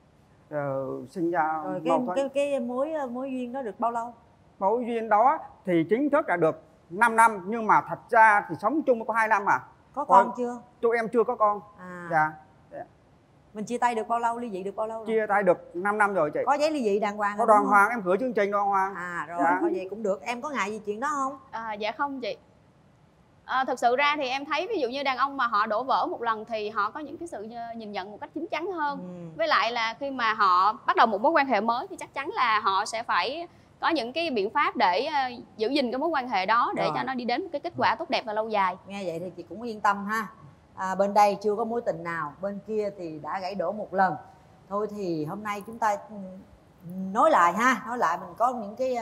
sinh ra rồi cái mối duyên đó được bao lâu? Mối duyên đó thì chính thức là được 5 năm, nhưng mà thật ra thì sống chung có 2 năm à. Có con chưa? Tụi em chưa có con. Dạ. Mình chia tay được bao lâu, ly dị được bao lâu rồi? Chia tay được 5 năm rồi chị. Có giấy ly dị đàng hoàng? Có đàng hoàng, em gửi chương trình đàng hoàng. Rồi thôi vậy cũng được. Em có ngại gì chuyện đó không? Dạ không chị. Thực sự ra thì em thấy ví dụ như đàn ông mà họ đổ vỡ một lần thì họ có những cái sự nhìn nhận một cách chín chắn hơn. Với lại là khi mà họ bắt đầu một mối quan hệ mới thì chắc chắn là họ sẽ phải có những cái biện pháp để giữ gìn cái mối quan hệ đó để cho nó đi đến một cái kết quả tốt đẹp và lâu dài. Nghe vậy thì chị cũng yên tâm ha. Bên đây chưa có mối tình nào, bên kia thì đã gãy đổ một lần. Thôi thì hôm nay chúng ta nói lại ha, nói lại mình có những cái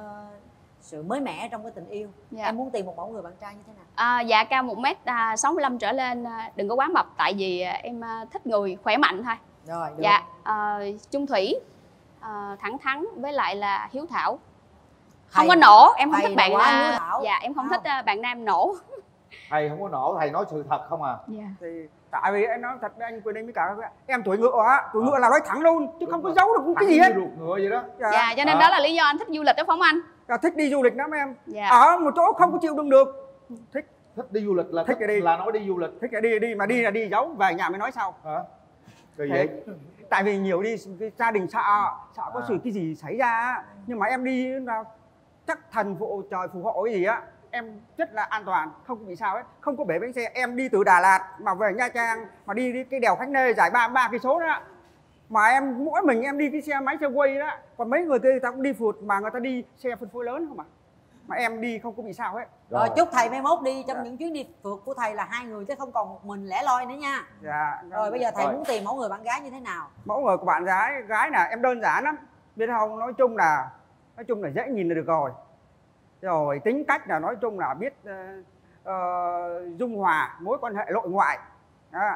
sự mới mẻ trong cái tình yêu. Em muốn tìm một mẫu người bạn trai như thế nào? Dạ cao 1m65 trở lên, đừng có quá mập, tại vì em thích người khỏe mạnh thôi. Rồi được. Dạ chung thủy, thẳng thắn, với lại là hiếu thảo. Không có nổ, em không thích bạn dạ em không thích bạn nam nổ. Thầy không có nổ, thầy nói sự thật không à. Thì tại vì em nói thật với anh Quyền Ninh với cả em tuổi ngựa á, tuổi ngựa là nói thẳng luôn chứ không có giấu được cái gì hết. Ruột ngựa vậy đó. Dạ cho nên đó là lý do anh thích du lịch đó phải không anh? Thích đi du lịch lắm em. Ở một chỗ không có chịu đựng được. Thích đi du lịch là thích đi, là nói đi du lịch. Thích là đi mà đi là đi giấu, về nhà mới nói sau. Hả? Kỳ vậy? Tại vì nhiều đi gia đình sợ có sự cái gì xảy ra, nhưng mà em đi là chắc thần phụ trời phù hộ cái gì á, em rất là an toàn, không bị sao hết, không có bể bánh xe. Em đi từ Đà Lạt mà về Nha Trang mà đi cái đèo Khánh Lê dài 3 cây số đó, mà em mỗi mình em đi cái xe máy xe quay đó, còn mấy người kia người ta cũng đi phượt mà người ta đi xe phân phối lớn không à. mà em đi không có bị sao hết. Rồi chúc thầy mai mốt đi trong những chuyến đi phượt của thầy là 2 người chứ không còn một mình lẻ loi nữa nha. Dạ. Rồi bây giờ thầy muốn tìm mẫu người bạn gái như thế nào? Mẫu người của bạn gái là em đơn giản lắm, biết không, nói chung là dễ nhìn là được rồi. Rồi tính cách là nói chung là biết dung hòa mối quan hệ nội ngoại đó.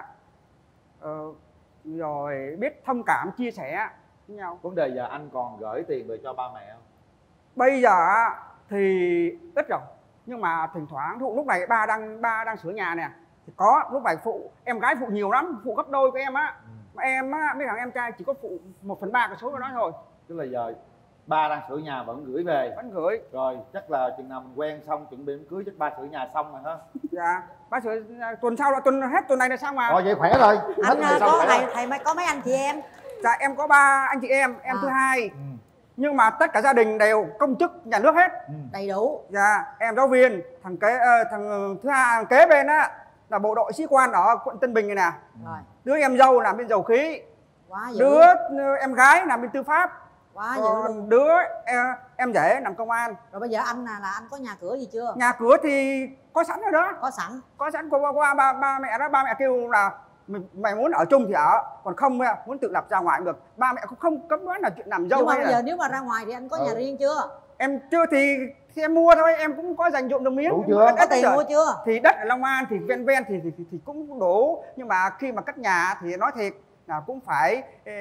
Rồi biết thông cảm chia sẻ với nhau. Vấn đề giờ anh còn gửi tiền về cho ba mẹ không? Bây giờ thì ít rồi, nhưng mà thỉnh thoảng lúc này ba đang sửa nhà nè, thì có lúc này phụ em gái phụ nhiều lắm, phụ gấp đôi của em á. Mà em á, mấy thằng em trai chỉ có phụ 1/3 cái số đó thôi. Tức là giờ ba đang sửa nhà vẫn gửi về? Vẫn gửi. Rồi chắc là chừng nào mình quen xong chuẩn bị đám cưới chắc ba sửa nhà xong rồi hả? Dạ, ba sửa tuần sau là hết tuần này là xong mà. Rồi vậy khỏe rồi. Anh thầy có mấy anh chị em? Dạ em có 3 anh chị em thứ hai. Nhưng mà tất cả gia đình đều công chức nhà nước hết. Đầy đủ. Dạ, em giáo viên, thằng thứ hai, thằng kế bên á là bộ đội sĩ quan ở quận Tân Bình này nè. Rồi. Đứa em dâu làm bên dầu khí. Quá dữ. Đứa em gái làm bên tư pháp. Quá dữ luôn. Đứa em rể làm công an. Rồi bây giờ anh là anh có nhà cửa gì chưa? Nhà cửa thì có sẵn rồi đó. Có sẵn qua ba mẹ đó, ba mẹ kêu là mày muốn ở chung thì ở, còn không muốn tự lập ra ngoài cũng được. Ba mẹ cũng không cấm đoán là chuyện làm dâu. Nhưng mà hay bây giờ nếu mà ra ngoài thì anh có nhà riêng chưa? Em chưa thì em mua thôi, em cũng có dành dụng được miếng. Đủ chưa? Có tiền mua chưa? Thì đất ở Long An thì ven thì cũng đủ, nhưng mà khi mà cất nhà thì nói thiệt là cũng phải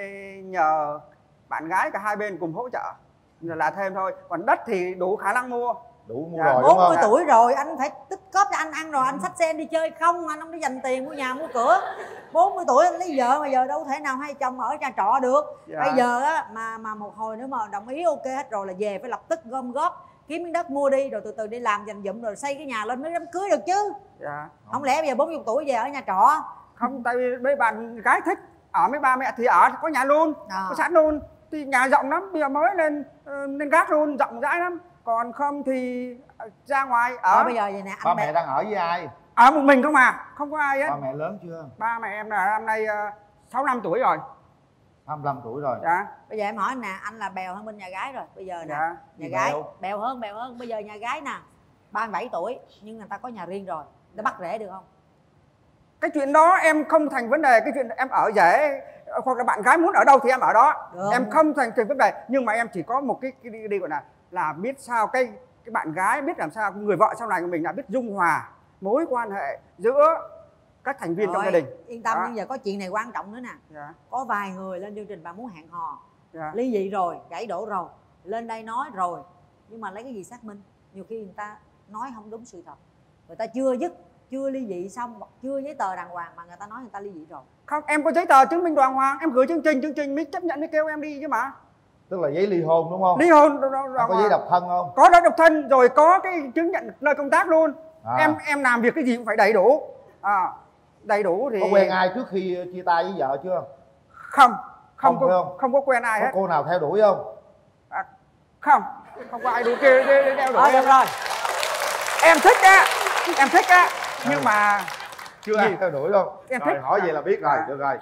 nhờ bạn gái cả hai bên cùng hỗ trợ là thêm thôi, còn đất thì đủ khả năng mua. Đủ mua rồi. 40 tuổi rồi anh phải tích góp cho anh ăn rồi, anh xách xe đi chơi không, anh không đi dành tiền mua nhà mua cửa. 40 tuổi anh lấy vợ mà giờ đâu thể nào hai chồng ở nhà trọ được. Bây giờ á mà một hồi nữa mà đồng ý ok hết rồi là về phải lập tức gom góp kiếm miếng đất mua đi, rồi từ từ đi làm dành dụm rồi xây cái nhà lên mới đám cưới được chứ. Không lẽ bây giờ 40 tuổi về ở nhà trọ? Không, tại vì mấy bạn gái thích ở với ba mẹ thì ở có nhà luôn, có sẵn luôn. Thì nhà rộng lắm, bây giờ mới lên gác luôn, rộng rãi lắm. Còn không thì ra ngoài ở. Bây giờ vậy nè, ba mẹ đang ở với ai? Ở một mình không à, không có ai hết. Ba mẹ lớn chưa? Ba mẹ em là năm nay 65 tuổi rồi. 25 tuổi rồi. Dạ. Bây giờ em hỏi nè, anh là bèo hơn bên nhà gái rồi. Bây giờ nè, nhà gái bèo hơn. Bây giờ nhà gái nè 37 tuổi nhưng người ta có nhà riêng rồi, nó bắt rễ được không? Cái chuyện đó em không thành vấn đề, cái chuyện em ở rể hoặc là bạn gái muốn ở đâu thì em ở đó. Được. Em không thành vấn đề, nhưng mà em chỉ có một cái đi gọi là biết sao cái bạn gái biết làm sao người vợ sau này của mình là biết dung hòa mối quan hệ giữa các thành viên trong gia đình. Yên tâm, nhưng giờ có chuyện này quan trọng nữa nè. Có vài người lên chương trình bạn muốn hẹn hò, ly dị rồi, gãy đổ rồi, lên đây nói rồi, nhưng mà lấy cái gì xác minh? Nhiều khi người ta nói không đúng sự thật, người ta chưa ly dị xong, chưa giấy tờ đàng hoàng mà người ta nói người ta ly dị rồi. Không, em có giấy tờ chứng minh đàng hoàng, em gửi chương trình mới chấp nhận mới kêu em đi chứ mà. Tức là giấy ly hôn đúng không? Ly hôn. Có giấy độc thân không? Có giấy độc thân, rồi có cái chứng nhận nơi công tác luôn. Em làm việc cái gì cũng phải đầy đủ. Đầy đủ thì. Có quen ai trước khi chia tay với vợ chưa? Không có quen ai hết. Có cô nào theo đuổi không? Không có ai đuổi kia đeo đuổi. Được rồi. Em thích á, nhưng mà chưa ai theo đuổi luôn. Em rồi, thích. hỏi vậy là biết rồi, được rồi.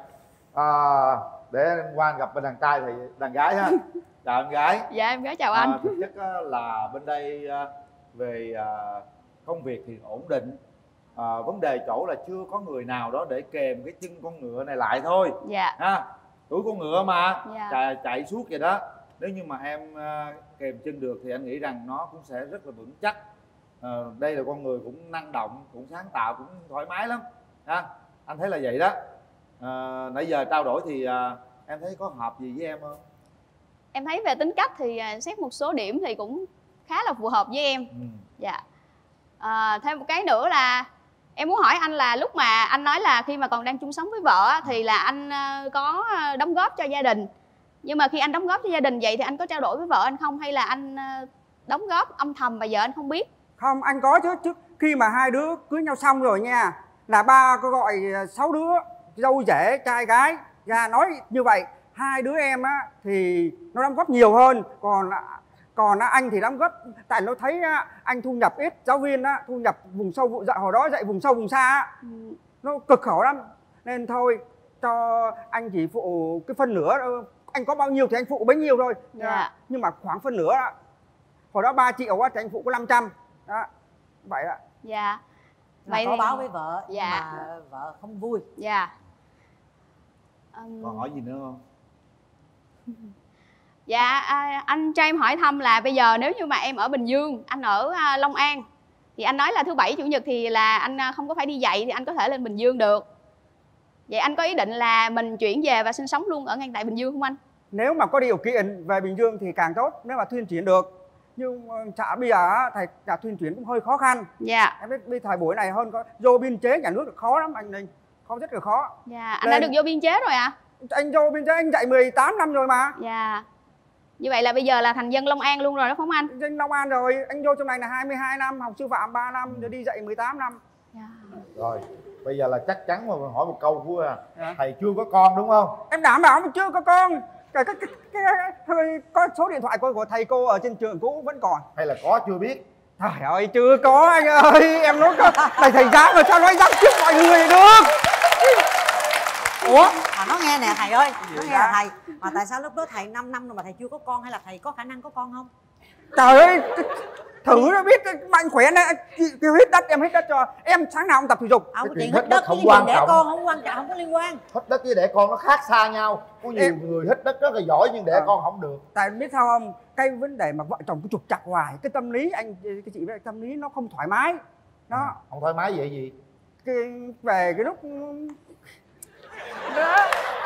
Để Quang gặp bên đàn trai thì đàn gái ha. Chào em gái. Dạ em gái chào anh. Thực chất là bên đây về công việc thì ổn định. Vấn đề chỗ là chưa có người nào đó để kèm cái chân con ngựa này lại thôi. Dạ. Ha, tuổi con ngựa mà. Dạ. Chạy suốt vậy đó. Nếu như mà em kèm chân được thì anh nghĩ rằng nó cũng sẽ rất là vững chắc. Đây là con người cũng năng động, cũng sáng tạo, cũng thoải mái lắm ha. Anh thấy là vậy đó. Nãy giờ trao đổi thì em thấy có hợp gì với em không? Em thấy về tính cách thì xét một số điểm thì cũng khá là phù hợp với em. Dạ. Thêm một cái nữa là em muốn hỏi anh là lúc mà anh nói là khi mà còn đang chung sống với vợ thì là anh có đóng góp cho gia đình. Nhưng mà khi anh đóng góp cho gia đình vậy thì anh có trao đổi với vợ anh không, hay là anh đóng góp âm thầm và vợ anh không biết? Không, anh có chứ. Trước khi mà hai đứa cưới nhau xong rồi nha, là ba có gọi 6 đứa dâu rể trai gái ra nói như vậy. Hai đứa em á thì nó đóng góp nhiều hơn, còn anh thì đóng góp tại nó thấy anh thu nhập ít, giáo viên á thu nhập vùng sâu hồi đó dạy vùng sâu vùng xa á, nó cực khổ lắm, nên thôi cho anh chỉ phụ cái phân nửa. Anh có bao nhiêu thì anh phụ bấy nhiêu thôi. Nhưng mà khoảng phân nửa hồi đó 3 triệu á thì anh phụ có 500 đó, vậy ạ. Dạ. Vậy có báo với vợ nhưng dạ. mà vợ không vui. Dạ. Còn hỏi gì nữa không? Dạ, anh cho em hỏi thăm là bây giờ nếu như mà em ở Bình Dương, anh ở Long An, thì anh nói là thứ Bảy Chủ nhật thì là anh không có phải đi dạy, thì anh có thể lên Bình Dương được. Vậy anh có ý định là mình chuyển về và sinh sống luôn ở ngay tại Bình Dương không anh? Nếu mà có điều kiện về Bình Dương thì càng tốt, nếu mà thuyên chuyển được. Nhưng chả bây giờ thầy cả thuyên chuyển cũng hơi khó khăn. Dạ. Em biết thời buổi này hơn có vô biên chế nhà nước khó lắm anh Ninh, không rất là khó. Dạ, anh đã được vô biên chế rồi ạ? Anh vô biên chế anh dạy 18 năm rồi mà. Dạ. Như vậy là bây giờ là thành dân Long An luôn rồi đó phải không anh? Dân Long An rồi, anh vô trong này là 22 năm, học sư phạm 3 năm, rồi đi dạy 18 năm. Dạ. Rồi, bây giờ là chắc chắn mà hỏi một câu của thầy chưa có con đúng không? Em đảm bảo chưa có con. Có số điện thoại của thầy cô ở trên trường cũ vẫn còn. Hay là có chưa biết? Trời ơi, chưa có anh ơi, em nói có thầy dám mà sao nói dám trước mọi người được. Ủa mà nó nghe nè thầy ơi, nó nghe là thầy, mà tại sao lúc đó thầy 5 năm rồi mà thầy chưa có con, hay là thầy có khả năng có con không? Trời ơi, thử nó biết mạnh khỏe nè, kêu hết đất em hết đất cho em, sáng nào cũng tập thể dục. Ông chuyện hết đất với chuyện đẻ con không quan trọng, không có liên quan. Hết đất với đẻ con nó khác xa nhau. Có nhiều người hết đất rất là giỏi nhưng đẻ con không được. Tại biết sao không, cái vấn đề mà vợ chồng cứ trục trặc hoài, cái tâm lý anh, cái chị với tâm lý nó không thoải mái đó. Không thoải mái vậy gì? Cái về cái lúc đó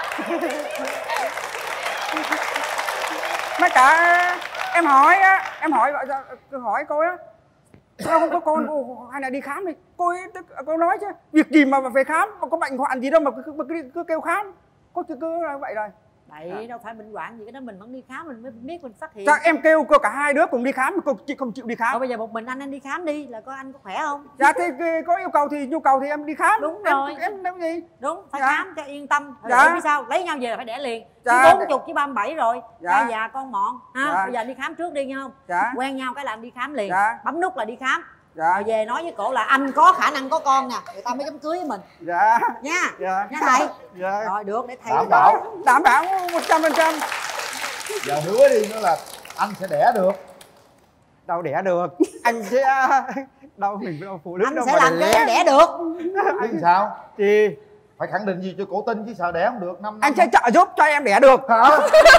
mấy cả em hỏi cô á, sao không có con, hay là đi khám đi. Cô nói chứ việc gì mà về khám, mà có bệnh hoạn gì đâu mà cứ kêu khám, có cứ vậy rồi. Đấy, đâu phải bệnh hoạn gì, cái đó mình vẫn đi khám mình mới biết, mình phát hiện. Sao em kêu cô cả hai đứa cùng đi khám mà cô chị không chịu đi khám? Bây giờ một mình anh đi khám đi, là coi anh có khỏe không? Dạ thì có yêu cầu thì nhu cầu thì em đi khám. Đúng rồi. Em đâu gì? Đúng, phải khám cho yên tâm. Dạ. Biết sao, lấy nhau về là phải đẻ liền. Dạ. Chứ 40 chứ 37 rồi. Cha già con mọn ha. Dạ. Bây giờ đi khám trước đi nha không? Dạ. Quen nhau cái là anh đi khám liền. Dạ. Bấm nút là đi khám. Dạ. Rồi về nói với cổ là anh có khả năng có con nè, người ta mới dám cưới với mình. Dạ. Nha. Dạ. Nha thầy. Dạ. Rồi được, để thầy đảm bảo 100%. Giờ hứa đi nữa là anh sẽ đẻ được. Đâu đẻ được. Anh sẽ đâu, mình đâu phụ nữ anh đâu sẽ mà làm cho em đẻ được. Anh sao? Thì phải khẳng định gì cho cổ tin chứ sợ đẻ không được. 5 năm anh sẽ trợ giúp cho em đẻ được hả?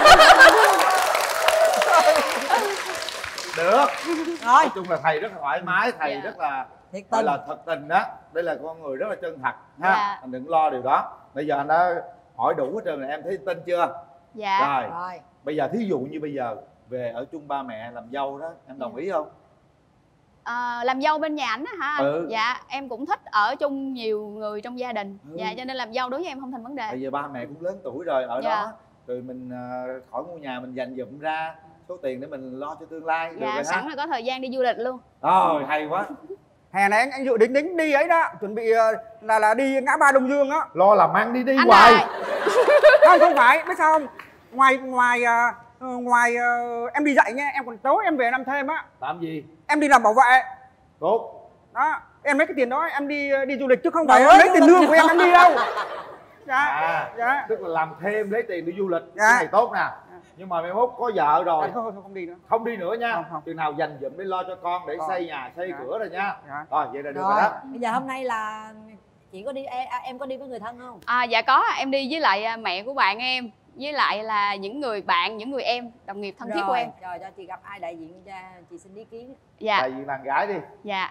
Được. Nói chung là thầy rất là thoải mái, thầy rất là thiệt gọi tình, là thật tình đó. Đây là con người rất là chân thật ha. Anh đừng lo điều đó. Bây giờ anh đã hỏi đủ hết trơn rồi, em thấy tin chưa? Dạ. Rồi. Bây giờ thí dụ như bây giờ về ở chung ba mẹ làm dâu đó, em đồng ý không? Làm dâu bên nhà ảnh á hả? Ừ. Dạ, em cũng thích ở chung nhiều người trong gia đình. Dạ, cho nên làm dâu đối với em không thành vấn đề. Bây giờ ba mẹ cũng lớn tuổi rồi ở Dạ. đó, rồi mình khỏi mua nhà mình dành dụm ra số tiền để mình lo cho tương lai. Dạ, sẵn là có thời gian đi du lịch luôn. Rồi, hay quá. Hè này anh dự định đi ấy đó, chuẩn bị là đi ngã ba Đông Dương á. Lo làm ăn đi Anh hoài. Không phải, biết sao không? Ngoài em đi dạy nha, em còn tối em về làm thêm á. Làm gì? Em đi làm bảo vệ. Tốt. Đó, em lấy cái tiền đó em đi du lịch chứ không phải lấy tiền lương của em đi đâu. Dạ. Dạ. Tức là làm thêm lấy tiền đi du lịch. Dạ. Cái này tốt nè. Nhưng mà mai mốt có vợ rồi. Không đi nữa. Không đi nữa nha. Không. Chừng nào dành dụm để lo cho con, để xây nhà, xây cửa rồi nha. Rồi, vậy là được rồi rồi đó. Bây giờ hôm nay là chị có đi, em có đi với người thân không? Dạ có, em đi với lại mẹ của bạn em, với lại là những người bạn, những người em, đồng nghiệp thân thiết của em. Rồi cho chị gặp ai đại diện cho chị xin ý kiến. Dạ. Đại diện đàn gái đi. Dạ.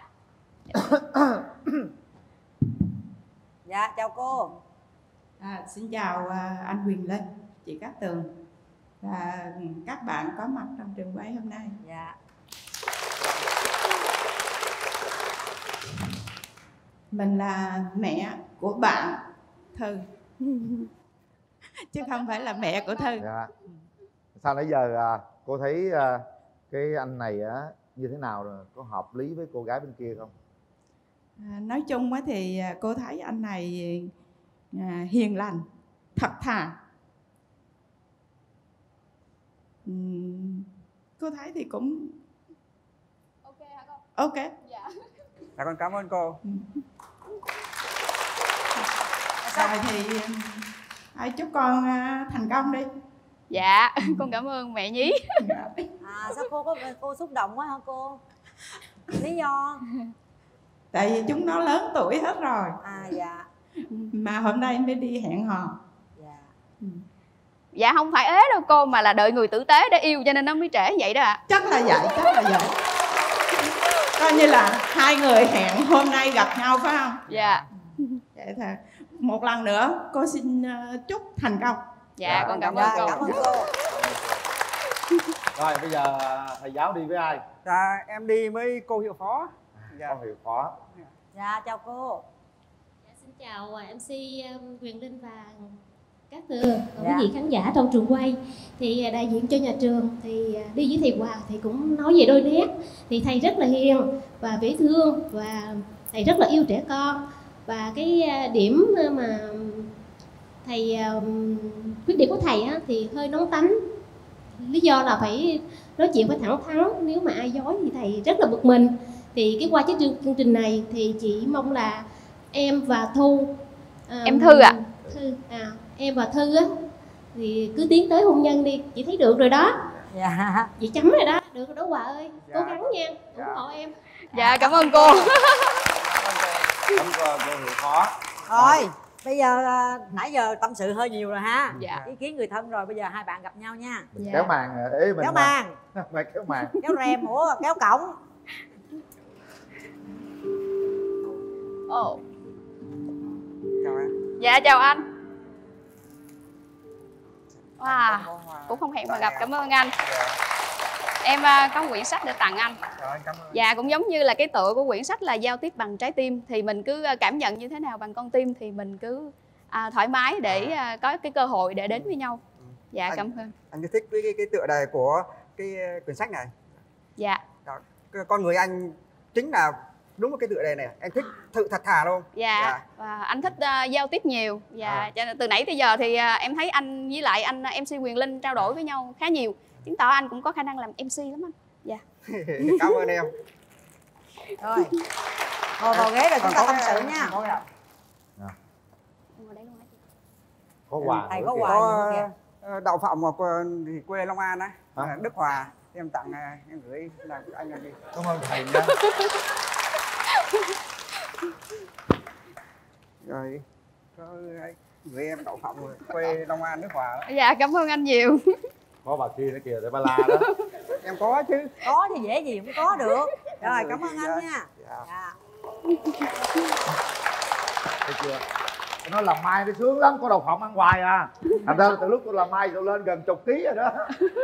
Dạ, chào cô. Xin chào anh Quyền Linh, chị Cát Tường và các bạn có mặt trong trường quay hôm nay. Dạ. Mình là mẹ của bạn Thư chứ không phải là mẹ của Thư. Dạ. Sao nãy giờ cô thấy cái anh này như thế nào rồi, có hợp lý với cô gái bên kia không? Nói chung thì cô thấy anh này hiền lành, thật thà. Cô thấy thì cũng ok hả con? Ok. Dạ. Dạ con cảm ơn cô. Rồi thì hãy chúc con thành công đi. Dạ con cảm ơn mẹ Nhí. Sao cô xúc động quá hả cô? Lý do? Tại vì chúng nó lớn tuổi hết rồi. Dạ. Mà hôm nay mới đi hẹn hò. Dạ không phải ế đâu cô, mà là đợi người tử tế để yêu cho nên nó mới trễ vậy đó ạ. Chắc là vậy. Coi như là hai người hẹn hôm nay gặp nhau phải không? Dạ. Vậy thôi. Một lần nữa cô xin chúc thành công. Dạ con cảm ơn cô. Cảm ơn cô. Rồi bây giờ thầy giáo đi với ai? Dạ em đi với cô hiệu phó. Cô hiệu phó. Dạ chào cô. Xin chào MC Quyền Linh và các quý vị khán giả trong trường quay. Thì đại diện cho nhà trường thì đi với thầy Hòa thì cũng nói về đôi nét. Thì thầy rất là hiền và dễ thương và thầy rất là yêu trẻ con. Và cái điểm mà thầy khuyết điểm của thầy á, thì hơi nóng tánh. Lý do là phải nói chuyện phải thẳng thắn, nếu mà ai dối thì thầy rất là bực mình. Thì qua cái chương trình này thì chỉ mong là em và Thu em Thư ạ. Em và Thư á thì cứ tiến tới hôn nhân đi, chị thấy được rồi đó. Dạ. Chị chấm rồi đó, được rồi đó Hòa ơi. Cố gắng nha, ủng hộ em. Dạ cảm ơn cô. Cảm ơn cô hiệu phó. Thôi bây giờ nãy giờ tâm sự hơi nhiều rồi ha. Dạ. Ý kiến người thân rồi, bây giờ hai bạn gặp nhau nha. Mình kéo màn ế mình. Kéo màn. Mày kéo màn. Kéo rèm, kéo cổng. Ồ. Chào em. Dạ chào anh. Wow, cũng không hẹn mà gặp, cảm ơn anh. Em có quyển sách để tặng anh. Dạ cũng giống như là cái tựa của quyển sách là giao tiếp bằng trái tim. Thì mình cứ cảm nhận như thế nào bằng con tim thì mình cứ thoải mái để có cái cơ hội để đến với nhau. Dạ cảm ơn. Anh thích cái tựa đề của cái quyển sách này. Dạ. Đó, con người anh chính là đúng một cái tựa đề này. Anh thích sự thật thà luôn. Dạ. Và anh thích giao tiếp nhiều. Dạ. Từ nãy tới giờ thì em thấy anh với lại anh MC Quyền Linh trao đổi với nhau khá nhiều, chứng tỏ anh cũng có khả năng làm MC lắm anh. Dạ. Cảm ơn em. Rồi ngồi vào ghế rồi chúng ta tâm sự nha. Có quà. Thầy có quà. Có đậu phộng thì quê Long An á, Đức Hòa, em tặng em gửi là anh đi. Cảm ơn thầy nha. Rồi có gửi em đậu phộng rồi quê Long An, Đức Hòa đó. Dạ cảm ơn anh nhiều. Có bà kia nữa kìa, để ba la đó. Em có chứ. Có thì dễ gì cũng có được. Rồi cảm ơn anh nha. Dạ. Thấy chưa? Tôi nói làm mai nó sướng lắm, có đậu phộng ăn hoài à. Thành ra từ lúc tôi làm mai tôi lên gần 10 kg rồi đó.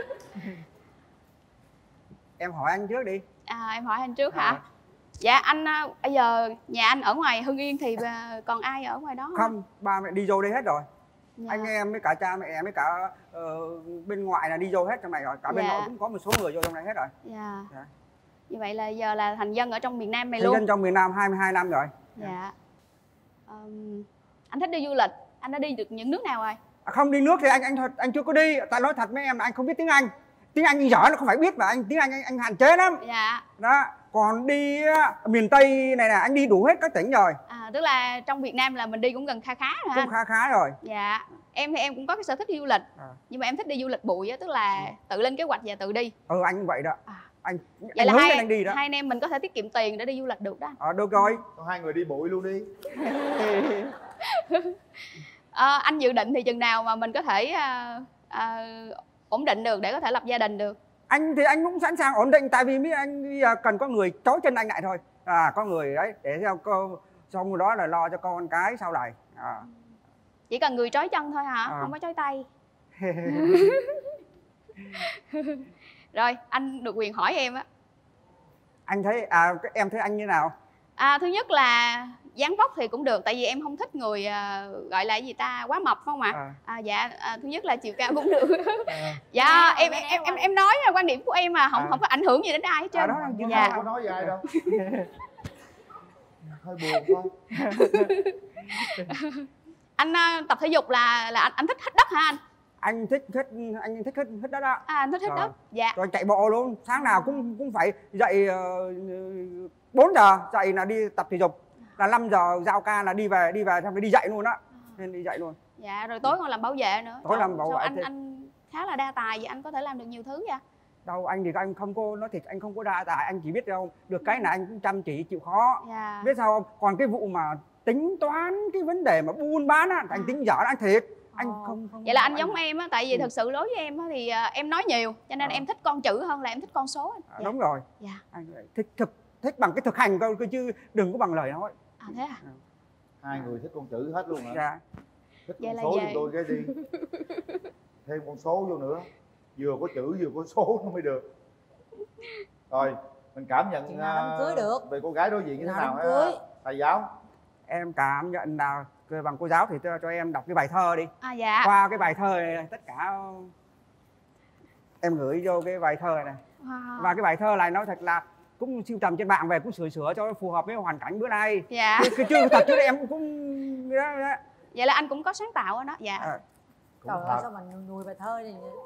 Em hỏi anh trước đi. Em hỏi anh trước hả? Dạ anh bây giờ nhà anh ở ngoài Hưng Yên thì còn ai ở ngoài đó không? Không, ba mẹ đi vô đây hết rồi. Dạ. Anh em với cả cha mẹ với cả bên ngoài là đi vô hết trong này rồi. Cả bên nội cũng có một số người vô trong này hết rồi. Dạ. Như vậy là giờ là thành dân ở trong miền Nam này thành luôn. dân trong miền Nam 22 năm rồi. Dạ. Anh thích đi du lịch, anh đã đi được những nước nào rồi? Không đi nước thì anh chưa có đi. Tại nói thật với em là anh không biết tiếng Anh. Tiếng Anh giỏi nó không phải biết mà tiếng Anh hạn chế lắm. Dạ. Đó, còn đi miền Tây này là anh đi đủ hết các tỉnh rồi. Tức là trong Việt Nam là mình đi cũng gần khá rồi. Cũng khá rồi. Dạ. Em thì em cũng có cái sở thích đi du lịch. Nhưng mà em thích đi du lịch bụi á, tức là tự lên kế hoạch và tự đi. Anh cũng vậy đó. Anh vậy là hướng anh đi đó. Hai anh em mình có thể tiết kiệm tiền để đi du lịch được đó. Được rồi. Hai người đi bụi luôn đi. Anh dự định thì chừng nào mà mình có thể ổn định được để có thể lập gia đình được? Anh thì anh cũng sẵn sàng ổn định, tại vì biết anh bây giờ cần có người trói chân anh lại thôi. Có người đấy để theo cô, xong đó là lo cho con cái sau này. Chỉ cần người trói chân thôi hả? Không có trói tay. Rồi anh được quyền hỏi em á. Anh thấy em thấy anh như nào? Thứ nhất là dáng vóc thì cũng được, tại vì em không thích người gọi là gì ta, quá mập không ạ? Thứ nhất là chiều cao cũng được. Dạ em nói là quan điểm của em mà không có ảnh hưởng gì đến ai hết trơn. Dạ. Không có nói gì ai đâu. Hơi buồn thôi. Anh tập thể dục là anh thích hít đất hả anh? Anh thích hít đất đó. Anh thích hít đất. Dạ. Rồi chạy bộ luôn, sáng nào cũng phải dậy 4 giờ dậy là đi tập thể dục, là 5 giờ giao ca là đi về xong rồi đi dậy luôn đó, nên đi dậy luôn. Dạ, rồi tối còn làm bảo vệ nữa. Tối làm bảo vệ. Anh khá là đa tài, vậy anh có thể làm được nhiều thứ vậy? Đâu anh thì anh không có nói thiệt, anh không có đa tài, anh chỉ biết đâu được cái là anh cũng chăm chỉ chịu khó. Biết sao không? Còn cái vụ mà tính toán cái vấn đề mà buôn bán á, anh tính dở anh thiệt. Anh không Vậy là anh giống em á, tại vì thực sự đối với em á thì em nói nhiều, cho nên em thích con chữ hơn là em thích con số. Đúng rồi. Anh thích bằng cái thực hành cơ chứ đừng có bằng lời nói. Thế à? Hai người thích con chữ hết luôn hả? Dạ. Thích con số giùm tôi cái đi. Thêm con số vô nữa, vừa có chữ vừa có số nó mới được. Rồi mình cảm nhận cưới được về cô gái đối diện như thế nào cưới. Thầy giáo? Em cảm nhận là bằng cô giáo thì cho em đọc cái bài thơ đi. Dạ. Qua cái bài thơ này tất cả em gửi vô cái bài thơ này. Và cái bài thơ này nói thật là cũng sưu tầm trên mạng về, cũng sửa cho nó phù hợp với hoàn cảnh bữa nay. Dạ. Chứ thật chứ em cũng đó. Vậy là anh cũng có sáng tạo ở đó. Dạ. Trời ơi sao mình nuôi bài thơ này vậy?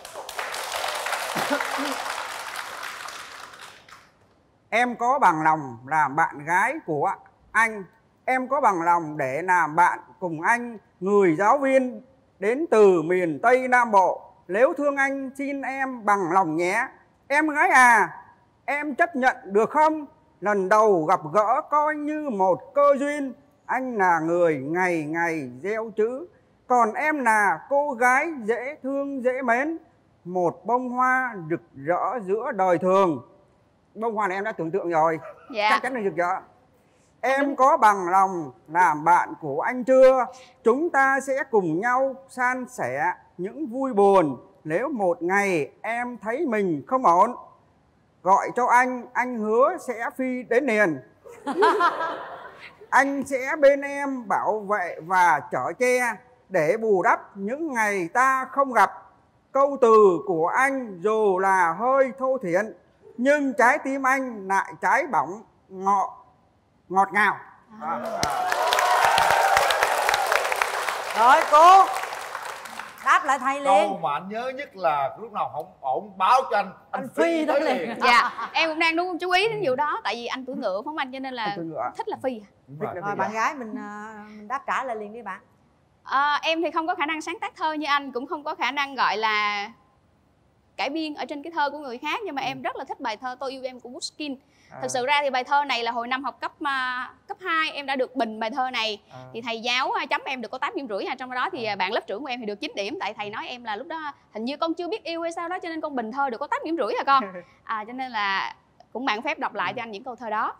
Em có bằng lòng làm bạn gái của anh, em có bằng lòng để làm bạn cùng anh, người giáo viên đến từ miền Tây Nam Bộ. Nếu thương anh xin em bằng lòng nhé. Em gái à, em chấp nhận được không? Lần đầu gặp gỡ coi như một cơ duyên. Anh là người ngày ngày gieo chữ, còn em là cô gái dễ thương dễ mến, một bông hoa rực rỡ giữa đời thường. Bông hoa này em đã tưởng tượng rồi. Chắc chắn là rực rỡ. Em có bằng lòng làm bạn của anh chưa? Chúng ta sẽ cùng nhau san sẻ những vui buồn. Nếu một ngày em thấy mình không ổn, gọi cho anh hứa sẽ phi đến liền. Anh sẽ bên em bảo vệ và chở che để bù đắp những ngày ta không gặp. Câu từ của anh dù là hơi thô thiển, nhưng trái tim anh lại cháy bỏng ngọt ngào. Rồi cô đáp lại thầy liền. Câu mà anh nhớ nhất là lúc nào không ổn báo cho anh phi tới liền. Dạ, em cũng đang đúng chú ý đến vụ đó, tại vì anh tuổi ngựa phóng anh cho nên là thích là phi. Rồi bạn gái mình đáp trả lại liền đi bạn. Em thì không có khả năng sáng tác thơ như anh, cũng không có khả năng gọi là cải biên ở trên cái thơ của người khác, nhưng mà em rất là thích bài thơ Tôi Yêu Em của Pushkin. Thực sự ra thì bài thơ này là hồi năm học cấp 2 em đã được bình bài thơ này. Thì thầy giáo chấm em được có 8,5 điểm, trong đó thì bạn lớp trưởng của em thì được 9 điểm, tại thầy nói em là lúc đó hình như con chưa biết yêu hay sao đó, cho nên con bình thơ được có 8,5 điểm hả con. Cho nên là cũng mạn phép đọc lại cho anh những câu thơ đó.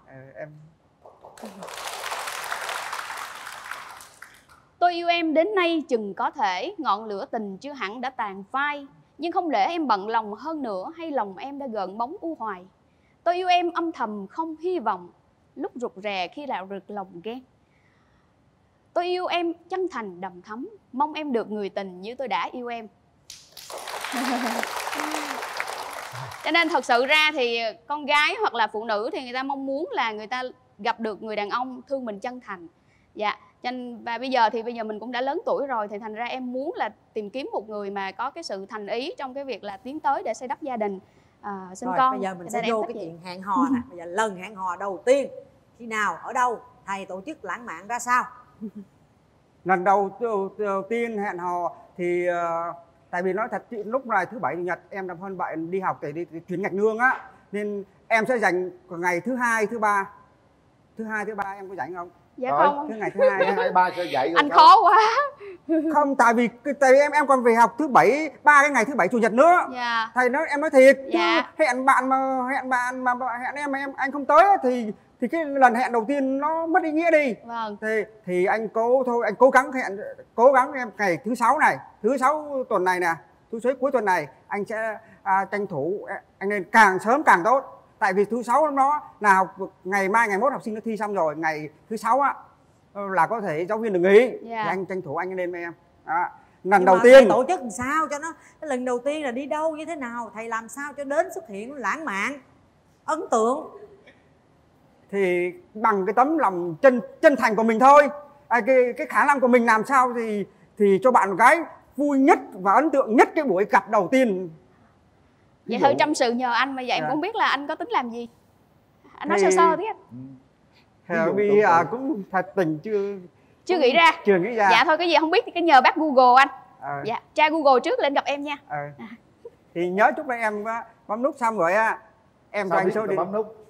Tôi yêu em đến nay chừng có thể, ngọn lửa tình chưa hẳn đã tàn phai, nhưng không để em bận lòng hơn nữa, hay lòng em đã gợn bóng u hoài. Tôi yêu em âm thầm không hy vọng, lúc rụt rè khi đạo rực lòng ghen. Tôi yêu em chân thành đầm thắm, mong em được người tình như tôi đã yêu em. Cho nên thật sự ra thì con gái hoặc là phụ nữ thì người ta mong muốn là người ta gặp được người đàn ông thương mình chân thành. Dạ. Và bây giờ mình cũng đã lớn tuổi rồi, thì thành ra em muốn là tìm kiếm một người mà có cái sự thành ý trong cái việc là tiến tới để xây đắp gia đình, sinh rồi, con. Bây giờ mình sẽ vô cái chuyện hẹn hò nè. Bây giờ lần hẹn hò đầu tiên khi nào, ở đâu, thầy tổ chức lãng mạn ra sao? Lần đầu tiên hẹn hò thì tại vì nói thật lúc này thứ bảy chủ nhật em làm hơn bạn đi học để đi chuyển ngạch nương á, nên em sẽ dành ngày thứ hai thứ ba em có rảnh không? Dạ không. Thứ ngày thứ hai ba sẽ dạy anh khó quá. Không, tại vì em còn về học thứ bảy, 3 cái ngày thứ bảy chủ nhật nữa. Dạ. Thầy nói em nói thiệt, dạ. Chứ hẹn bạn mà hẹn em anh không tới thì cái lần hẹn đầu tiên nó mất ý nghĩa đi. Vâng. Thì anh cố gắng em ngày thứ sáu tuần này nè, thứ sáu cuối tuần này anh sẽ tranh thủ anh nên càng sớm càng tốt. Tại vì thứ sáu đó là học ngày mai ngày mốt học sinh nó thi xong rồi, ngày thứ sáu á là có thể giáo viên được nghỉ. Thì anh tranh thủ anh lên với em. Lần đầu tiên thầy tổ chức làm sao cho nó, cái lần đầu tiên là đi đâu như thế nào, thầy làm sao cho đến xuất hiện lãng mạn ấn tượng? Thì bằng cái tấm lòng chân thành của mình thôi. Cái khả năng của mình làm sao thì cho bạn gái vui nhất và ấn tượng nhất cái buổi gặp đầu tiên. Vậy thôi chăm sự nhờ anh, mà vậy em cũng biết là anh có tính làm gì. Anh nói sơ tí anh. Vì cũng thật tình chưa nghĩ ra. Chưa nghĩ ra. Dạ thôi cái gì không biết thì cái nhờ bác Google anh. Dạ, tra Google trước lên gặp em nha. Thì nhớ chút nữa em bấm nút xong rồi á, em cho anh số điện. Bấm nút.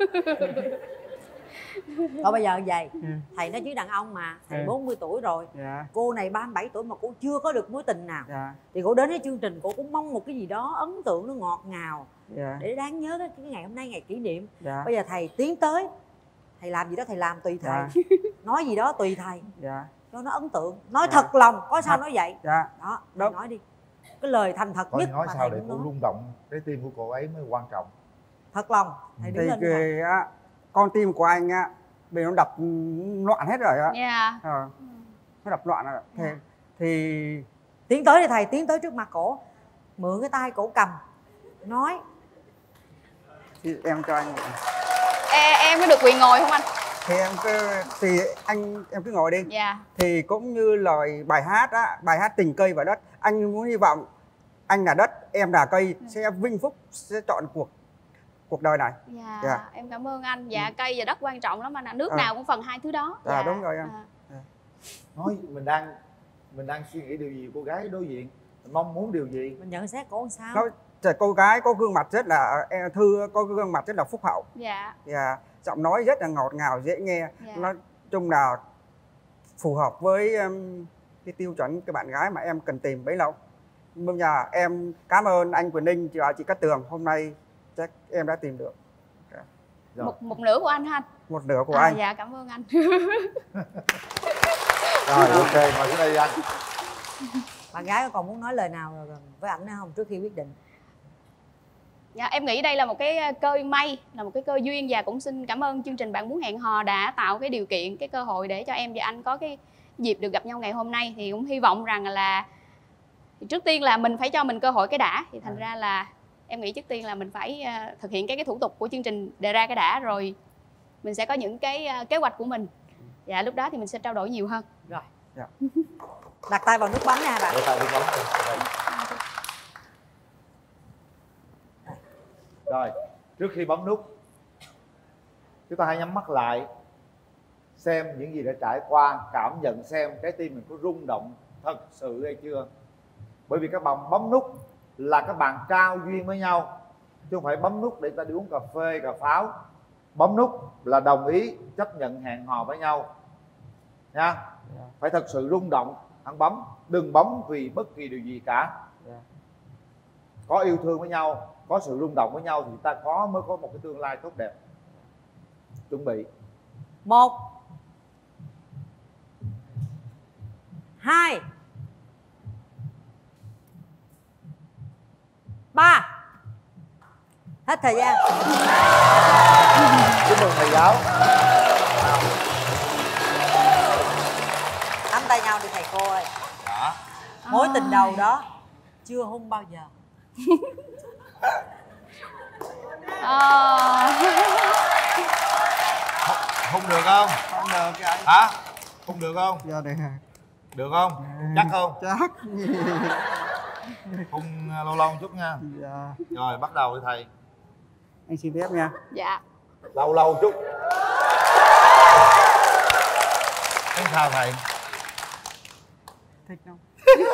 Thôi bây giờ vậy, thầy nói chứ đàn ông mà, thầy 40 tuổi rồi, cô này 37 tuổi mà cô chưa có được mối tình nào, thì cô đến với chương trình cô cũng mong một cái gì đó ấn tượng, nó ngọt ngào, để đáng nhớ cái ngày hôm nay, ngày kỷ niệm. Bây giờ thầy tiến tới, thầy làm gì đó thầy làm tùy thầy, nói gì đó tùy thầy, cho nó ấn tượng, nói thật lòng, có sao nói vậy. Đó, thầy nói đi, cái lời thành thật nhất nói mà sao thầy để cô rung động trái tim của cô ấy mới quan trọng. Thật lòng, thầy đứng lên. Thì con tim của anh á, bây giờ nó đập loạn hết rồi á. Nó đập loạn rồi. Thì tiến tới đi thầy, tiến tới trước mặt cổ, mượn cái tay cổ cầm, nói. Thì em cho anh. Em có được quyền ngồi không anh? Thì em cứ ngồi đi. Thì cũng như lời bài hát á, bài hát Tình Cây và Đất, anh muốn hy vọng anh là đất, em là cây, sẽ vinh phúc, sẽ chọn cuộc đời này. Em cảm ơn anh. Cây và đất quan trọng lắm anh ạ. Nước nào cũng phần hai thứ đó. Đúng rồi em. Nói mình đang suy nghĩ điều gì, cô gái đối diện mình mong muốn điều gì, mình nhận xét cô làm sao. Nói cô gái có gương mặt rất là Thư, có gương mặt rất là phúc hậu. Giọng nói rất là ngọt ngào, dễ nghe. Nói chung là phù hợp với cái tiêu chuẩn cái bạn gái mà em cần tìm bấy lâu. Bây giờ em cảm ơn anh Quỳnh Linh và chị Cát Tường, hôm nay chắc em đã tìm được. Một nửa của anh ha anh? Một nửa của anh. Dạ, cảm ơn anh. Rồi, ok, mời xuống đây đi anh. Bạn gái còn muốn nói lời nào với ảnh nữa không trước khi quyết định? Dạ, em nghĩ đây là một cái cơ may, là một cái cơ duyên, và cũng xin cảm ơn chương trình Bạn Muốn Hẹn Hò đã tạo cái điều kiện, cái cơ hội để cho em và anh có cái dịp được gặp nhau ngày hôm nay. Thì cũng hy vọng rằng là trước tiên là mình phải cho mình cơ hội cái đã, thì thành ra là em nghĩ trước tiên là mình phải thực hiện cái thủ tục của chương trình đề ra cái đã, rồi mình sẽ có những cái kế hoạch của mình. Dạ, lúc đó thì mình sẽ trao đổi nhiều hơn. Rồi. Đặt tay vào nút bấm nha bạn. Rồi, trước khi bấm nút, chúng ta hãy nhắm mắt lại, xem những gì đã trải qua, cảm nhận xem trái tim mình có rung động thật sự hay chưa. Bởi vì các bạn bấm nút là các bạn trao duyên với nhau, chứ không phải bấm nút để ta đi uống cà phê, cà pháo. Bấm nút là đồng ý chấp nhận hẹn hò với nhau nha. Phải thật sự rung động hẳn bấm, đừng bấm vì bất kỳ điều gì cả. Có yêu thương với nhau, có sự rung động với nhau thì ta mới có một cái tương lai tốt đẹp. Chuẩn bị 1 2 3. Hết thời gian. Chúc mừng thầy giáo. Nắm tay nhau đi thầy cô ơi. Mối tình đầu đó chưa hôn bao giờ. Hôn được không? Không được anh. Hả? Hôn được không? Dạ được. Được không? Chắc không? Chắc. Hôn lâu lâu một chút nha. Dạ. Rồi bắt đầu đi thầy. Anh xin phép nha. Dạ. Lâu lâu một chút. Thấy sao thầy? Thích không?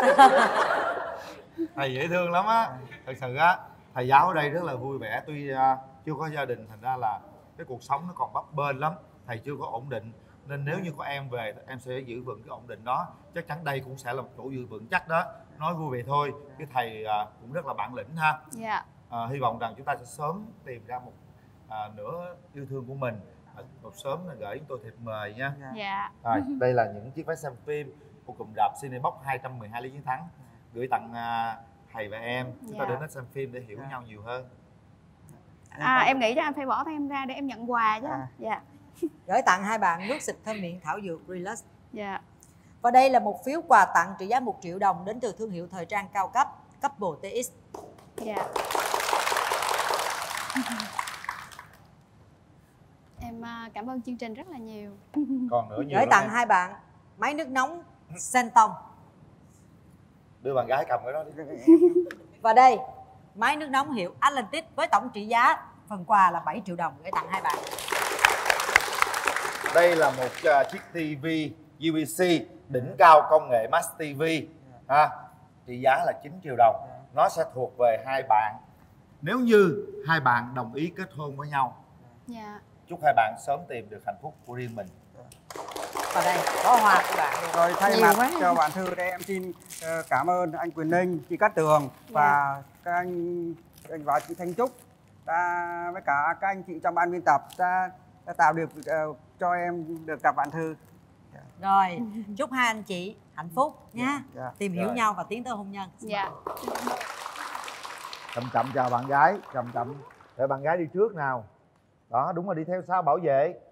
Thầy dễ thương lắm á. Thật sự á, thầy giáo ở đây rất là vui vẻ. Tuy chưa có gia đình, thành ra là cái cuộc sống nó còn bấp bênh lắm. Thầy chưa có ổn định, nên nếu như có em về, em sẽ giữ vững cái ổn định đó. Chắc chắn đây cũng sẽ là một chỗ dựa vững chắc đó. Nói vui vậy thôi, cái thầy cũng rất là bản lĩnh ha. Dạ. Hy vọng rằng chúng ta sẽ sớm tìm ra một nửa yêu thương của mình. Một sớm là gửi chúng tôi thiệp mời nha. Dạ. Rồi, đây là những chiếc vé xem phim của cụm rạp Cinebox 212 Lý Chiến Thắng, gửi tặng thầy và em. Chúng ta đến đó xem phim để hiểu nhau nhiều hơn. Em nghĩ cho anh phải bỏ tay em ra để em nhận quà chứ. Dạ. Gửi tặng hai bạn nước xịt thơm miệng thảo dược Relax. Dạ. Và đây là một phiếu quà tặng trị giá 1 triệu đồng đến từ thương hiệu thời trang cao cấp Couple TX. Dạ. Em cảm ơn chương trình rất là nhiều. Còn nữa nhiều gửi tặng hai bạn máy nước nóng Senton. Đưa bạn gái cầm cái đó đi. Và đây, máy nước nóng hiệu Atlantic với tổng trị giá phần quà là 7 triệu đồng, gửi tặng hai bạn. Đây là một chiếc TV UVC đỉnh cao công nghệ Max TV. trị giá là 9 triệu đồng. Nó sẽ thuộc về hai bạn nếu như hai bạn đồng ý kết hôn với nhau. Dạ. Chúc hai bạn sớm tìm được hạnh phúc của riêng mình. Ở đây có hoa của bạn. Rồi thay Nhiều mặt quá. cho bạn Thư đây em xin cảm ơn anh Quyền Linh, chị Cát Tường và các anh và chị Thanh Trúc với cả các anh chị trong ban biên tập đã tạo điều cho em được gặp bạn Thư. Rồi, chúc hai anh chị hạnh phúc nha. Tìm hiểu Rồi. nhau và tiến tới hôn nhân. Dạ. Chậm chậm chào bạn gái, chậm chậm để bạn gái đi trước nào. Đó, đúng rồi, đi theo sau bảo vệ.